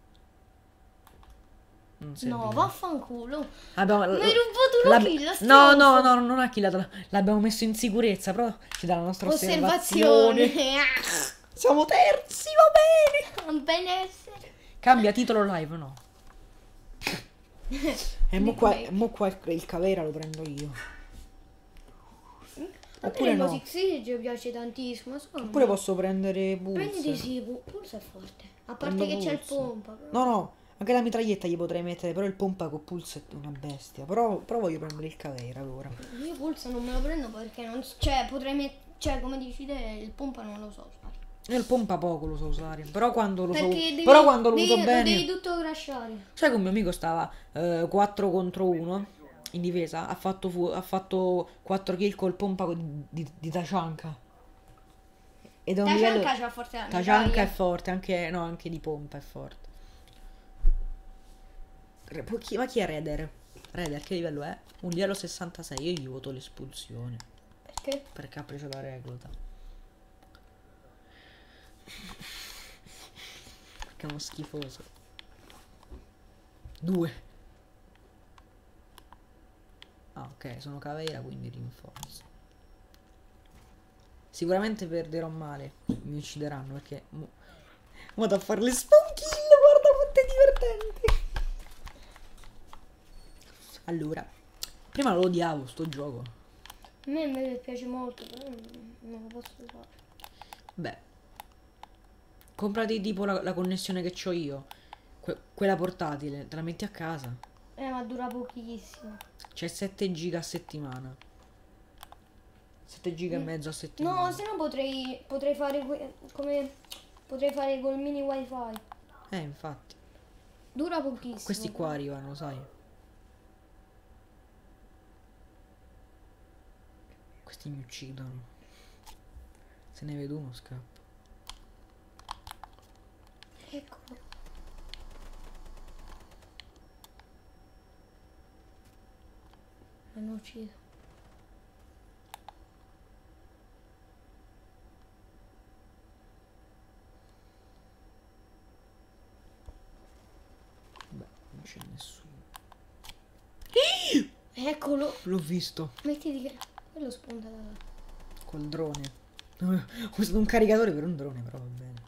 Non No, serviva. vaffanculo. Abbiamo, Mi hai rubato una l'ab- kill, No, stronzo. no, no, non ha killato. L'abbiamo messo in sicurezza, però ci dà la nostra osservazione. Osservazione. Siamo terzi, va bene. Un benessere. Cambia titolo live, no? E mo qua, mo qua il, il Cavera lo prendo io. A Oppure me no. Music Siege piace tantissimo. so- Oppure posso prendere Prenditi Pulse. sì, Pu- Pulse è forte. A Prendo parte che c'è il Pulse. pompa. però. No, no, anche la mitraglietta gli potrei mettere, però il pompa con Pulse è una bestia. Però, però voglio prendere il Cavera allora. Io Pulse non me lo prendo perché non s- cioè potrei mettere, cioè come dici te, il pompa non lo so usare. Io il pompa poco lo so usare, però quando lo so, Perché devi, però quando lo devi, uso lo bene. devi tutto crashare. Sai che un mio amico stava eh, quattro contro uno in difesa, ha fatto, fu- ha fatto quattro kill col pompa di, di, di Tachanka. Ed è un livello... Tachanka c'ha forte la Tachanka è medaglia. forte, anche, no, anche di pompa è forte. Re- poi chi- ma chi è Raider? Raider che livello è? Un livello sessantasei, io gli voto l'espulsione, Perché? perché ha preso la recluta. Perché è uno schifoso. Due. Ah, ok, sono Caveira, quindi rinforzo. Sicuramente perderò male. Mi uccideranno perché... mo- Vado a fare le spawn kill, guarda quanto è divertente. Allora, prima lo odiavo sto gioco. A me invece piace molto, però non non lo posso usare. Beh, comprati tipo la, la connessione che ho io. Que- quella portatile, te la metti a casa. Eh, ma dura pochissimo. C'è sette giga a settimana. sette giga e mezzo a settimana. No, se no potrei, potrei fare que- come potrei fare col mini wifi. Eh, infatti. Dura pochissimo. Questi qua arrivano, sai. Questi mi uccidono. Se ne vedo uno scappo. Eccolo. L'hanno ucciso. Beh, non c'è nessuno. Eccolo. L'ho visto. Mettiti che quello spunta da là. Col drone. Ho usato un caricatore per un drone, però va bene.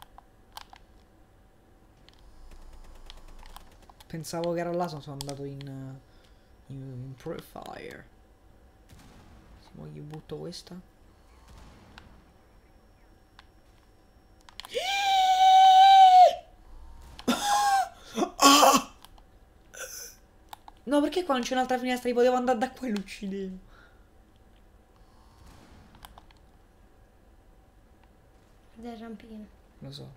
Pensavo che era là, sono sono andato in, in Free Fire. Se mo gli butto questa. No, perché qua non c'è un'altra finestra? Io potevo andare da qua e lo uccidevo. Del rampino. Lo so.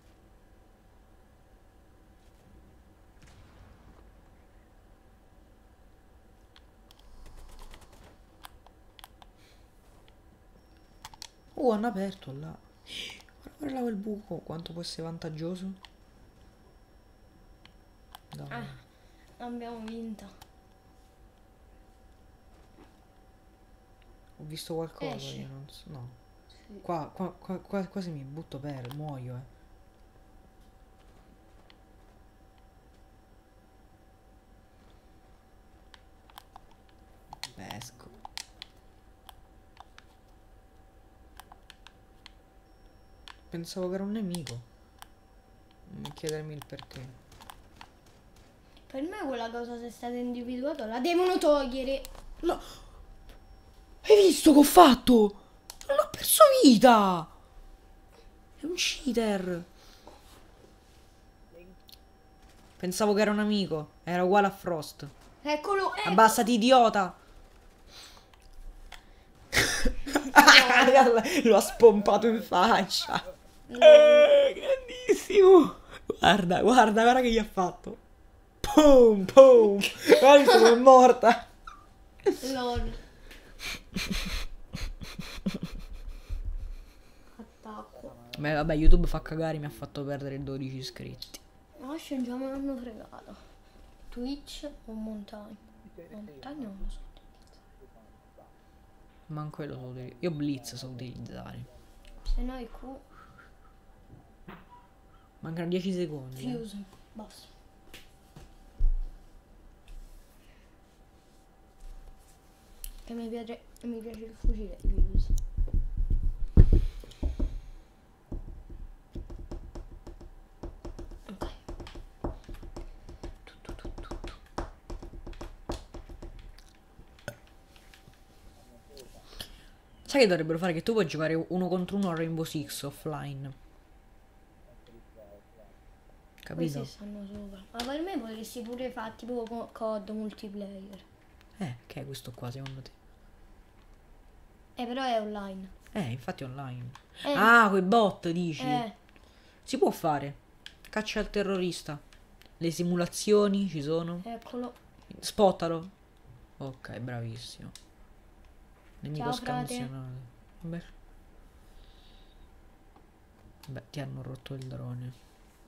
Oh, hanno aperto là. Guarda quel buco, quanto può essere vantaggioso. Dai. Ah, abbiamo vinto. Ho visto qualcosa, Esci. io non so. No. Sì. Qua, qua, qua, qua quasi mi butto per, muoio, eh. Esco. Pensavo che era un nemico. Non chiedermi il perché. Per me quella cosa se è stata individuata la devono togliere. No. Hai visto che ho fatto? Non ho perso vita. È un cheater. Pensavo che era un amico. Era uguale a Frost. Eccolo, ecco. Abbassati, idiota. Lo ha spompato in faccia. Eh, grandissimo. Guarda, guarda, guarda che gli ha fatto. Pum, pum. Guarda come è morta. Lol. Attacco. Beh, vabbè, YouTube fa cagare, mi ha fatto perdere dodici iscritti. No, già me l'hanno fregato. Twitch o Montagna? Montagna non lo so. Manco io lo so utilizzare. Io Blitz so utilizzare. Se no è Q. Mancano dieci secondi. eh. Fuse. Basta. E mi piace, e mi piace il fucile Fuse. Ok. Tu, tu, tu, tu, tu. Sai che dovrebbero fare? Che tu puoi giocare uno contro uno a Rainbow Six offline. Capito? Questi stanno sopra. Ma per me potresti pure fare tipo co- C O D multiplayer. Eh, che è questo qua secondo te? Eh, però è online. Eh, infatti è online. Eh. Ah, quei bot dici? Eh, Si può fare. Caccia al terrorista. Le simulazioni ci sono. eccolo. Spottalo. Ok, bravissimo. Nemico Ciao, frate. scansionato. Beh. Beh, ti hanno rotto il drone.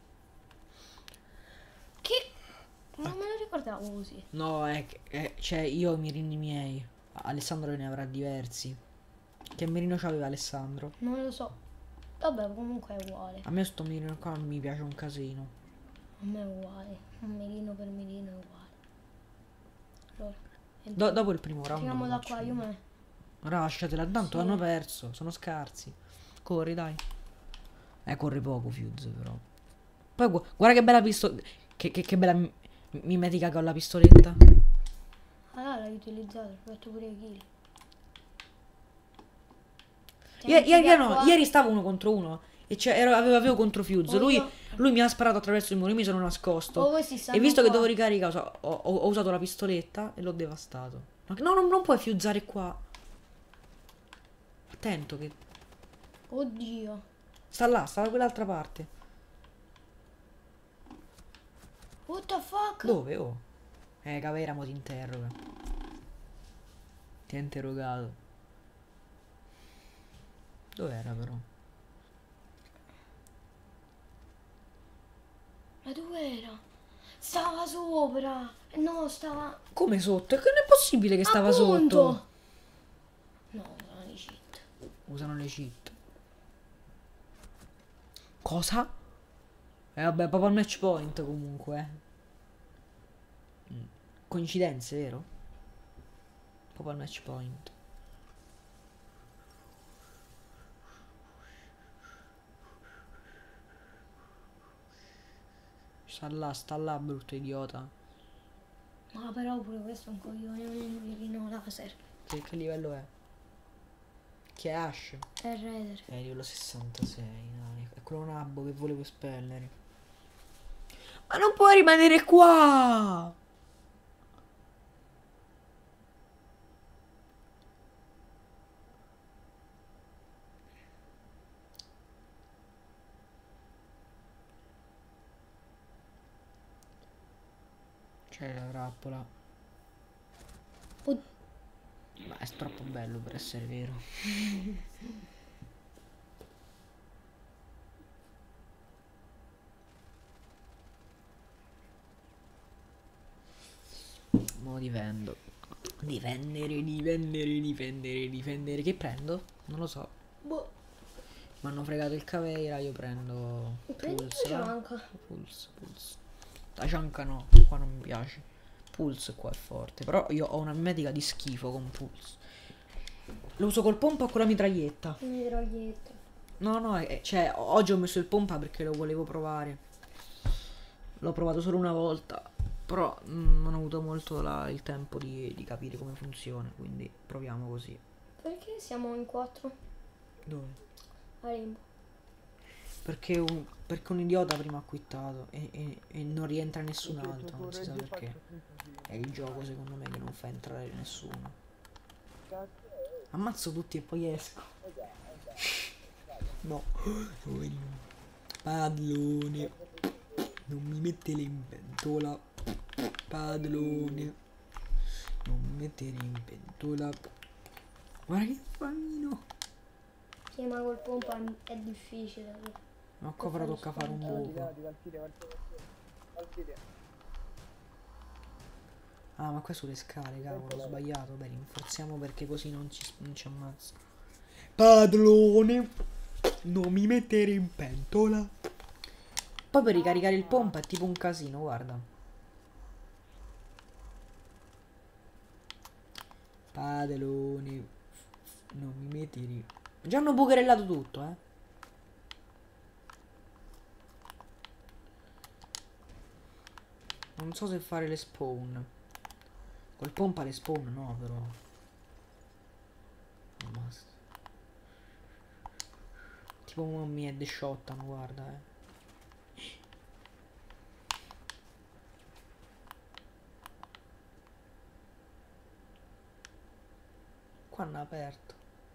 Che? Non me lo ricordavo così. No, è che è- cioè io ho i mirini miei. Alessandro ne avrà diversi. Che mirino c'aveva Alessandro? Non lo so. Vabbè, comunque è uguale. A me sto mirino qua non mi piace un casino. A me è uguale. Un mirino per mirino è uguale. Allora, Do- dopo il primo round. entriamo lo da faccio qua, io io. me. Lasciatela, tanto Sì. hanno perso. Sono scarsi. Corri, dai. Eh, corri poco, Fuse, però. Poi gu- guarda che bella pistola. Che, che, che bella mi- mimetica con la pistoletta. Allora l'hai utilizzato, ho fatto pure i kill. Ie- Tieni Ieri, da no, qua. ieri stavo uno contro uno. E c'è- ero- avevo, avevo contro Fuse. Oh, Lui, io- lui mi ha sparato attraverso il muro. Io mi sono nascosto. Oh, questi stanno E visto che qua. devo ricaricare, so- ho, ho- ho usato la pistoletta e l'ho devastato. Ma no, non, non puoi fusare qua. Attento che. Oddio. Sta là, sta da quell'altra parte. What the fuck? Dove? Oh. Eh, Cavera mo ti interroga. Ti ha interrogato. Dov'era però? Ma dove era? Stava sopra. No, stava... Come sotto? E che non è possibile che stava Appunto. sotto? No, sono di cheat. Usano le cheat. Cosa? Eh vabbè, proprio al match point comunque. eh. Mm. Coincidenze, vero? Proprio al match point. Sta là, sta là, brutto idiota. Ma però pure questo è un coglione, è un mirino laser. Che, che livello è? Che è Ash? È il Raider. È livello sessantasei, dai. È quello nabbo che volevo espellere. Ma non puoi rimanere qua! C'è la trappola. Od- Ma è troppo bello per essere vero. Mo difendo. Difendere, difendere, difendere, difendere. Che prendo? Non lo so. Boh. Mi hanno fregato il Caveira, io prendo Prendi Pulse. la va? cianca. Pulse, Pulse. La cianca no, qua non mi piace. Pulse qua è forte, però io ho una mimetica di schifo con Pulse. Lo uso col pompa o con la mitraglietta? Un mitraglietta. No, no, è- cioè oggi ho messo il pompa perché lo volevo provare. L'ho provato solo una volta, però mm, non ho avuto molto la- il tempo di, di capire come funziona, quindi proviamo così. Perché siamo in quattro? Dove? A Rainbow. Perché un, perché un idiota prima ha quittato e, e- e non rientra nessun altro, non si sa perché. È il gioco secondo me che non fa entrare nessuno. Ammazzo tutti e poi esco. No, poverino. Padlone. Non mi mettele in pentola. Padlone. Non mi mettere in pentola. Guarda che famino. Sì, ma col pompa è difficile. Ma qua però tocca fare un buco. Ah, ma qua sulle scale, cavolo, ho sbagliato. Beh, rinforziamo perché così non ci, non ci ammazza. Padlone. Non mi mettere in pentola. Poi per ricaricare il pompa è tipo un casino, guarda. Padlone. Non mi mettere. Già hanno bucherellato tutto, eh. Non so se fare le spawn. Col pompa le spawn no, però. Non basta. Tipo mi headshottano, guarda, eh. Qua hanno aperto.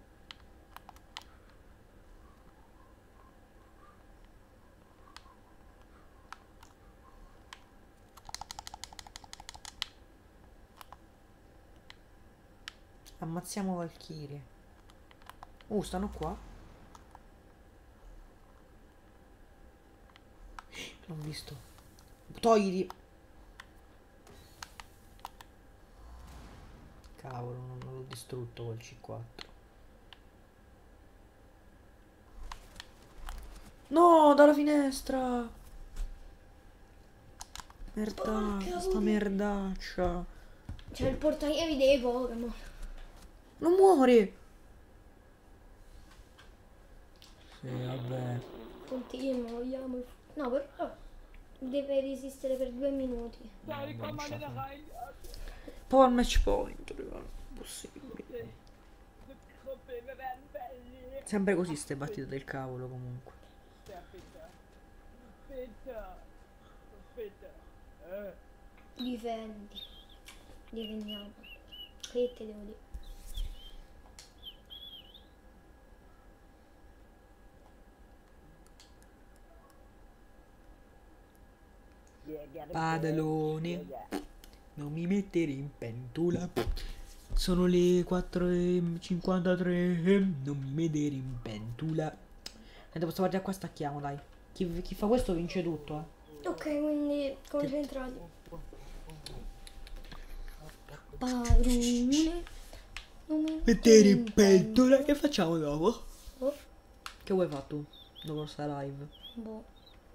Ammazziamo Valkyrie. Uh, stanno qua. L'ho visto. Togliti. Cavolo, non non l'ho distrutto col C quattro. No, dalla finestra. Merda, sta merdaccia. C'è il portachiavi dei Pokémon. Non muori. Sì, vabbè. Continua, vogliamo. il- No, però deve resistere per due minuti. Poi al match point, raga. Impossibile. Sempre così ste battute del cavolo comunque. Difendi. Difendiamo. Che te devo dire? Padalone. Non mi mettere in pentola. Sono le quattro e cinquantatré. Non mi mettere in pentola. E dopo questa partita qua stacchiamo, dai. Chi, chi fa questo vince tutto, eh. Ok, quindi concentrati. Padrone. Non mi Mettere in pentola. Che facciamo dopo? Oh, Che vuoi fare tu? Dopo sta live? boh.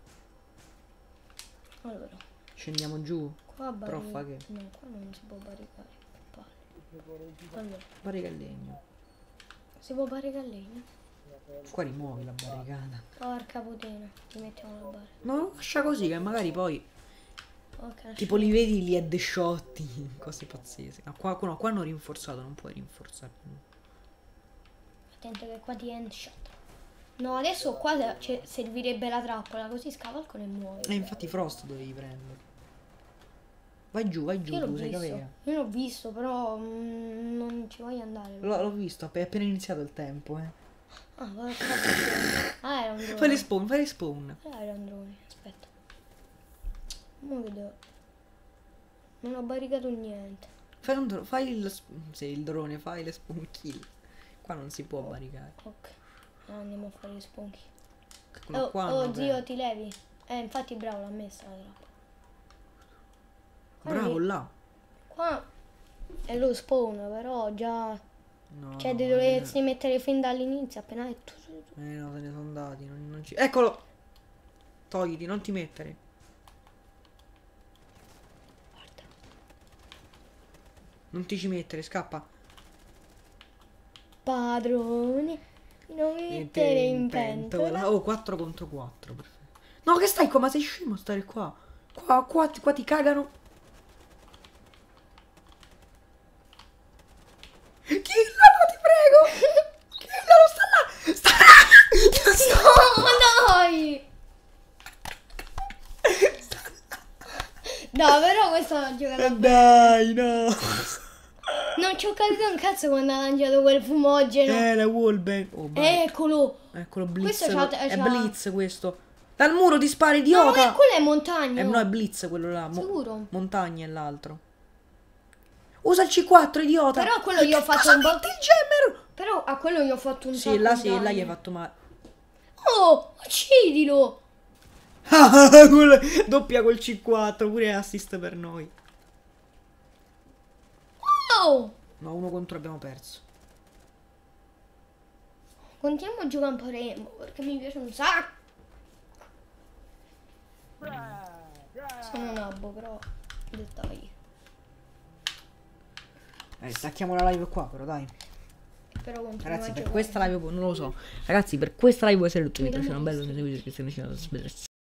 Allora, Scendiamo giù? qua Però fa barricare. che? No, qua non si può barricare. Palle. Allora, Barrica il legno. si può barricare legno? Qua rimuovi la barricata. Porca puttana, ci mettiamo la barra. No, lascia così che magari poi Ok, Tipo li vedi gli headshotti, cose pazzesche. No, qua, no, qua hanno rinforzato, non puoi rinforzare. attento che qua ti handshot. No, adesso qua c'è- servirebbe la trappola, così scavalcano e muoiono. E infatti Frost dovevi prendere. Vai giù, vai giù, Io l'ho tu sei visto, cavea. io l'ho visto, però mm, non ci voglio andare. L'ho l'ho visto, è appena iniziato il tempo, eh. Ah, guarda, ah, era un drone. Fai respawn, fai respawn. Ah, era un drone, aspetta. Mo che devo... Non ho barricato niente. Fai, un dro- fai il... Se il drone, fai le spawn kill. Qua non si può barricare. Ok. Ah, andiamo a fare gli sponchi. Quello Oh, qua oh non zio, prende. ti levi? Eh, infatti bravo, l'ha messa la trappola. Qua Bravo lì- là. Qua è lo spawn, però già... No. Cioè, no, dovresti mettere fin dall'inizio, appena è tu, tu, tu. Eh no, se ne sono andati. Non, non ci... Eccolo! Togliti, non ti mettere. Guarda. Non ti ci mettere, scappa. Padrone, non mettere in pentola. Oh, quattro contro quattro. Perfetto. No, che stai qua? Ma sei scemo a stare qua? Qua, qua, qua ti cagano. Killalo, ti prego. Killalo, sta là. Sta là. No, dai! No, però questo l'ha giocato bene. Dai, no. Non ci ho capito un cazzo quando ha lanciato quel fumogeno. Eh, la wallbang. Oh, vai. Eccolo! Eccolo, Blitz. Questo c'ha- È c'ha- Blitz questo. Dal muro ti spari, No, idiota. ma quello è montagna. Eh, no, è Blitz quello là. Mo- Sicuro? Montagna è l'altro. Usa il C quattro, idiota. Però a quello gli ho Che fatto cosa un botto- metti il gemmer? Però a quello gli ho fatto un Sì, sacco là di sì, là danni. gli hai fatto male. Oh, uccidilo! Ah, quel- doppia col C quattro, pure assist per noi. Oh! No, uno contro abbiamo perso. Continuiamo a giocare un po' Rainbow, perché mi piace un sacco. Sono un abbo, però dettagli. Eh, stacchiamo la live qua, però dai. Però continuiamo Ragazzi, a per giocare. questa live non lo so. Ragazzi, per questa live può essere tutto. Vi Vediamo piace un bello, questo. mi seguite, iscrivetevi al canale.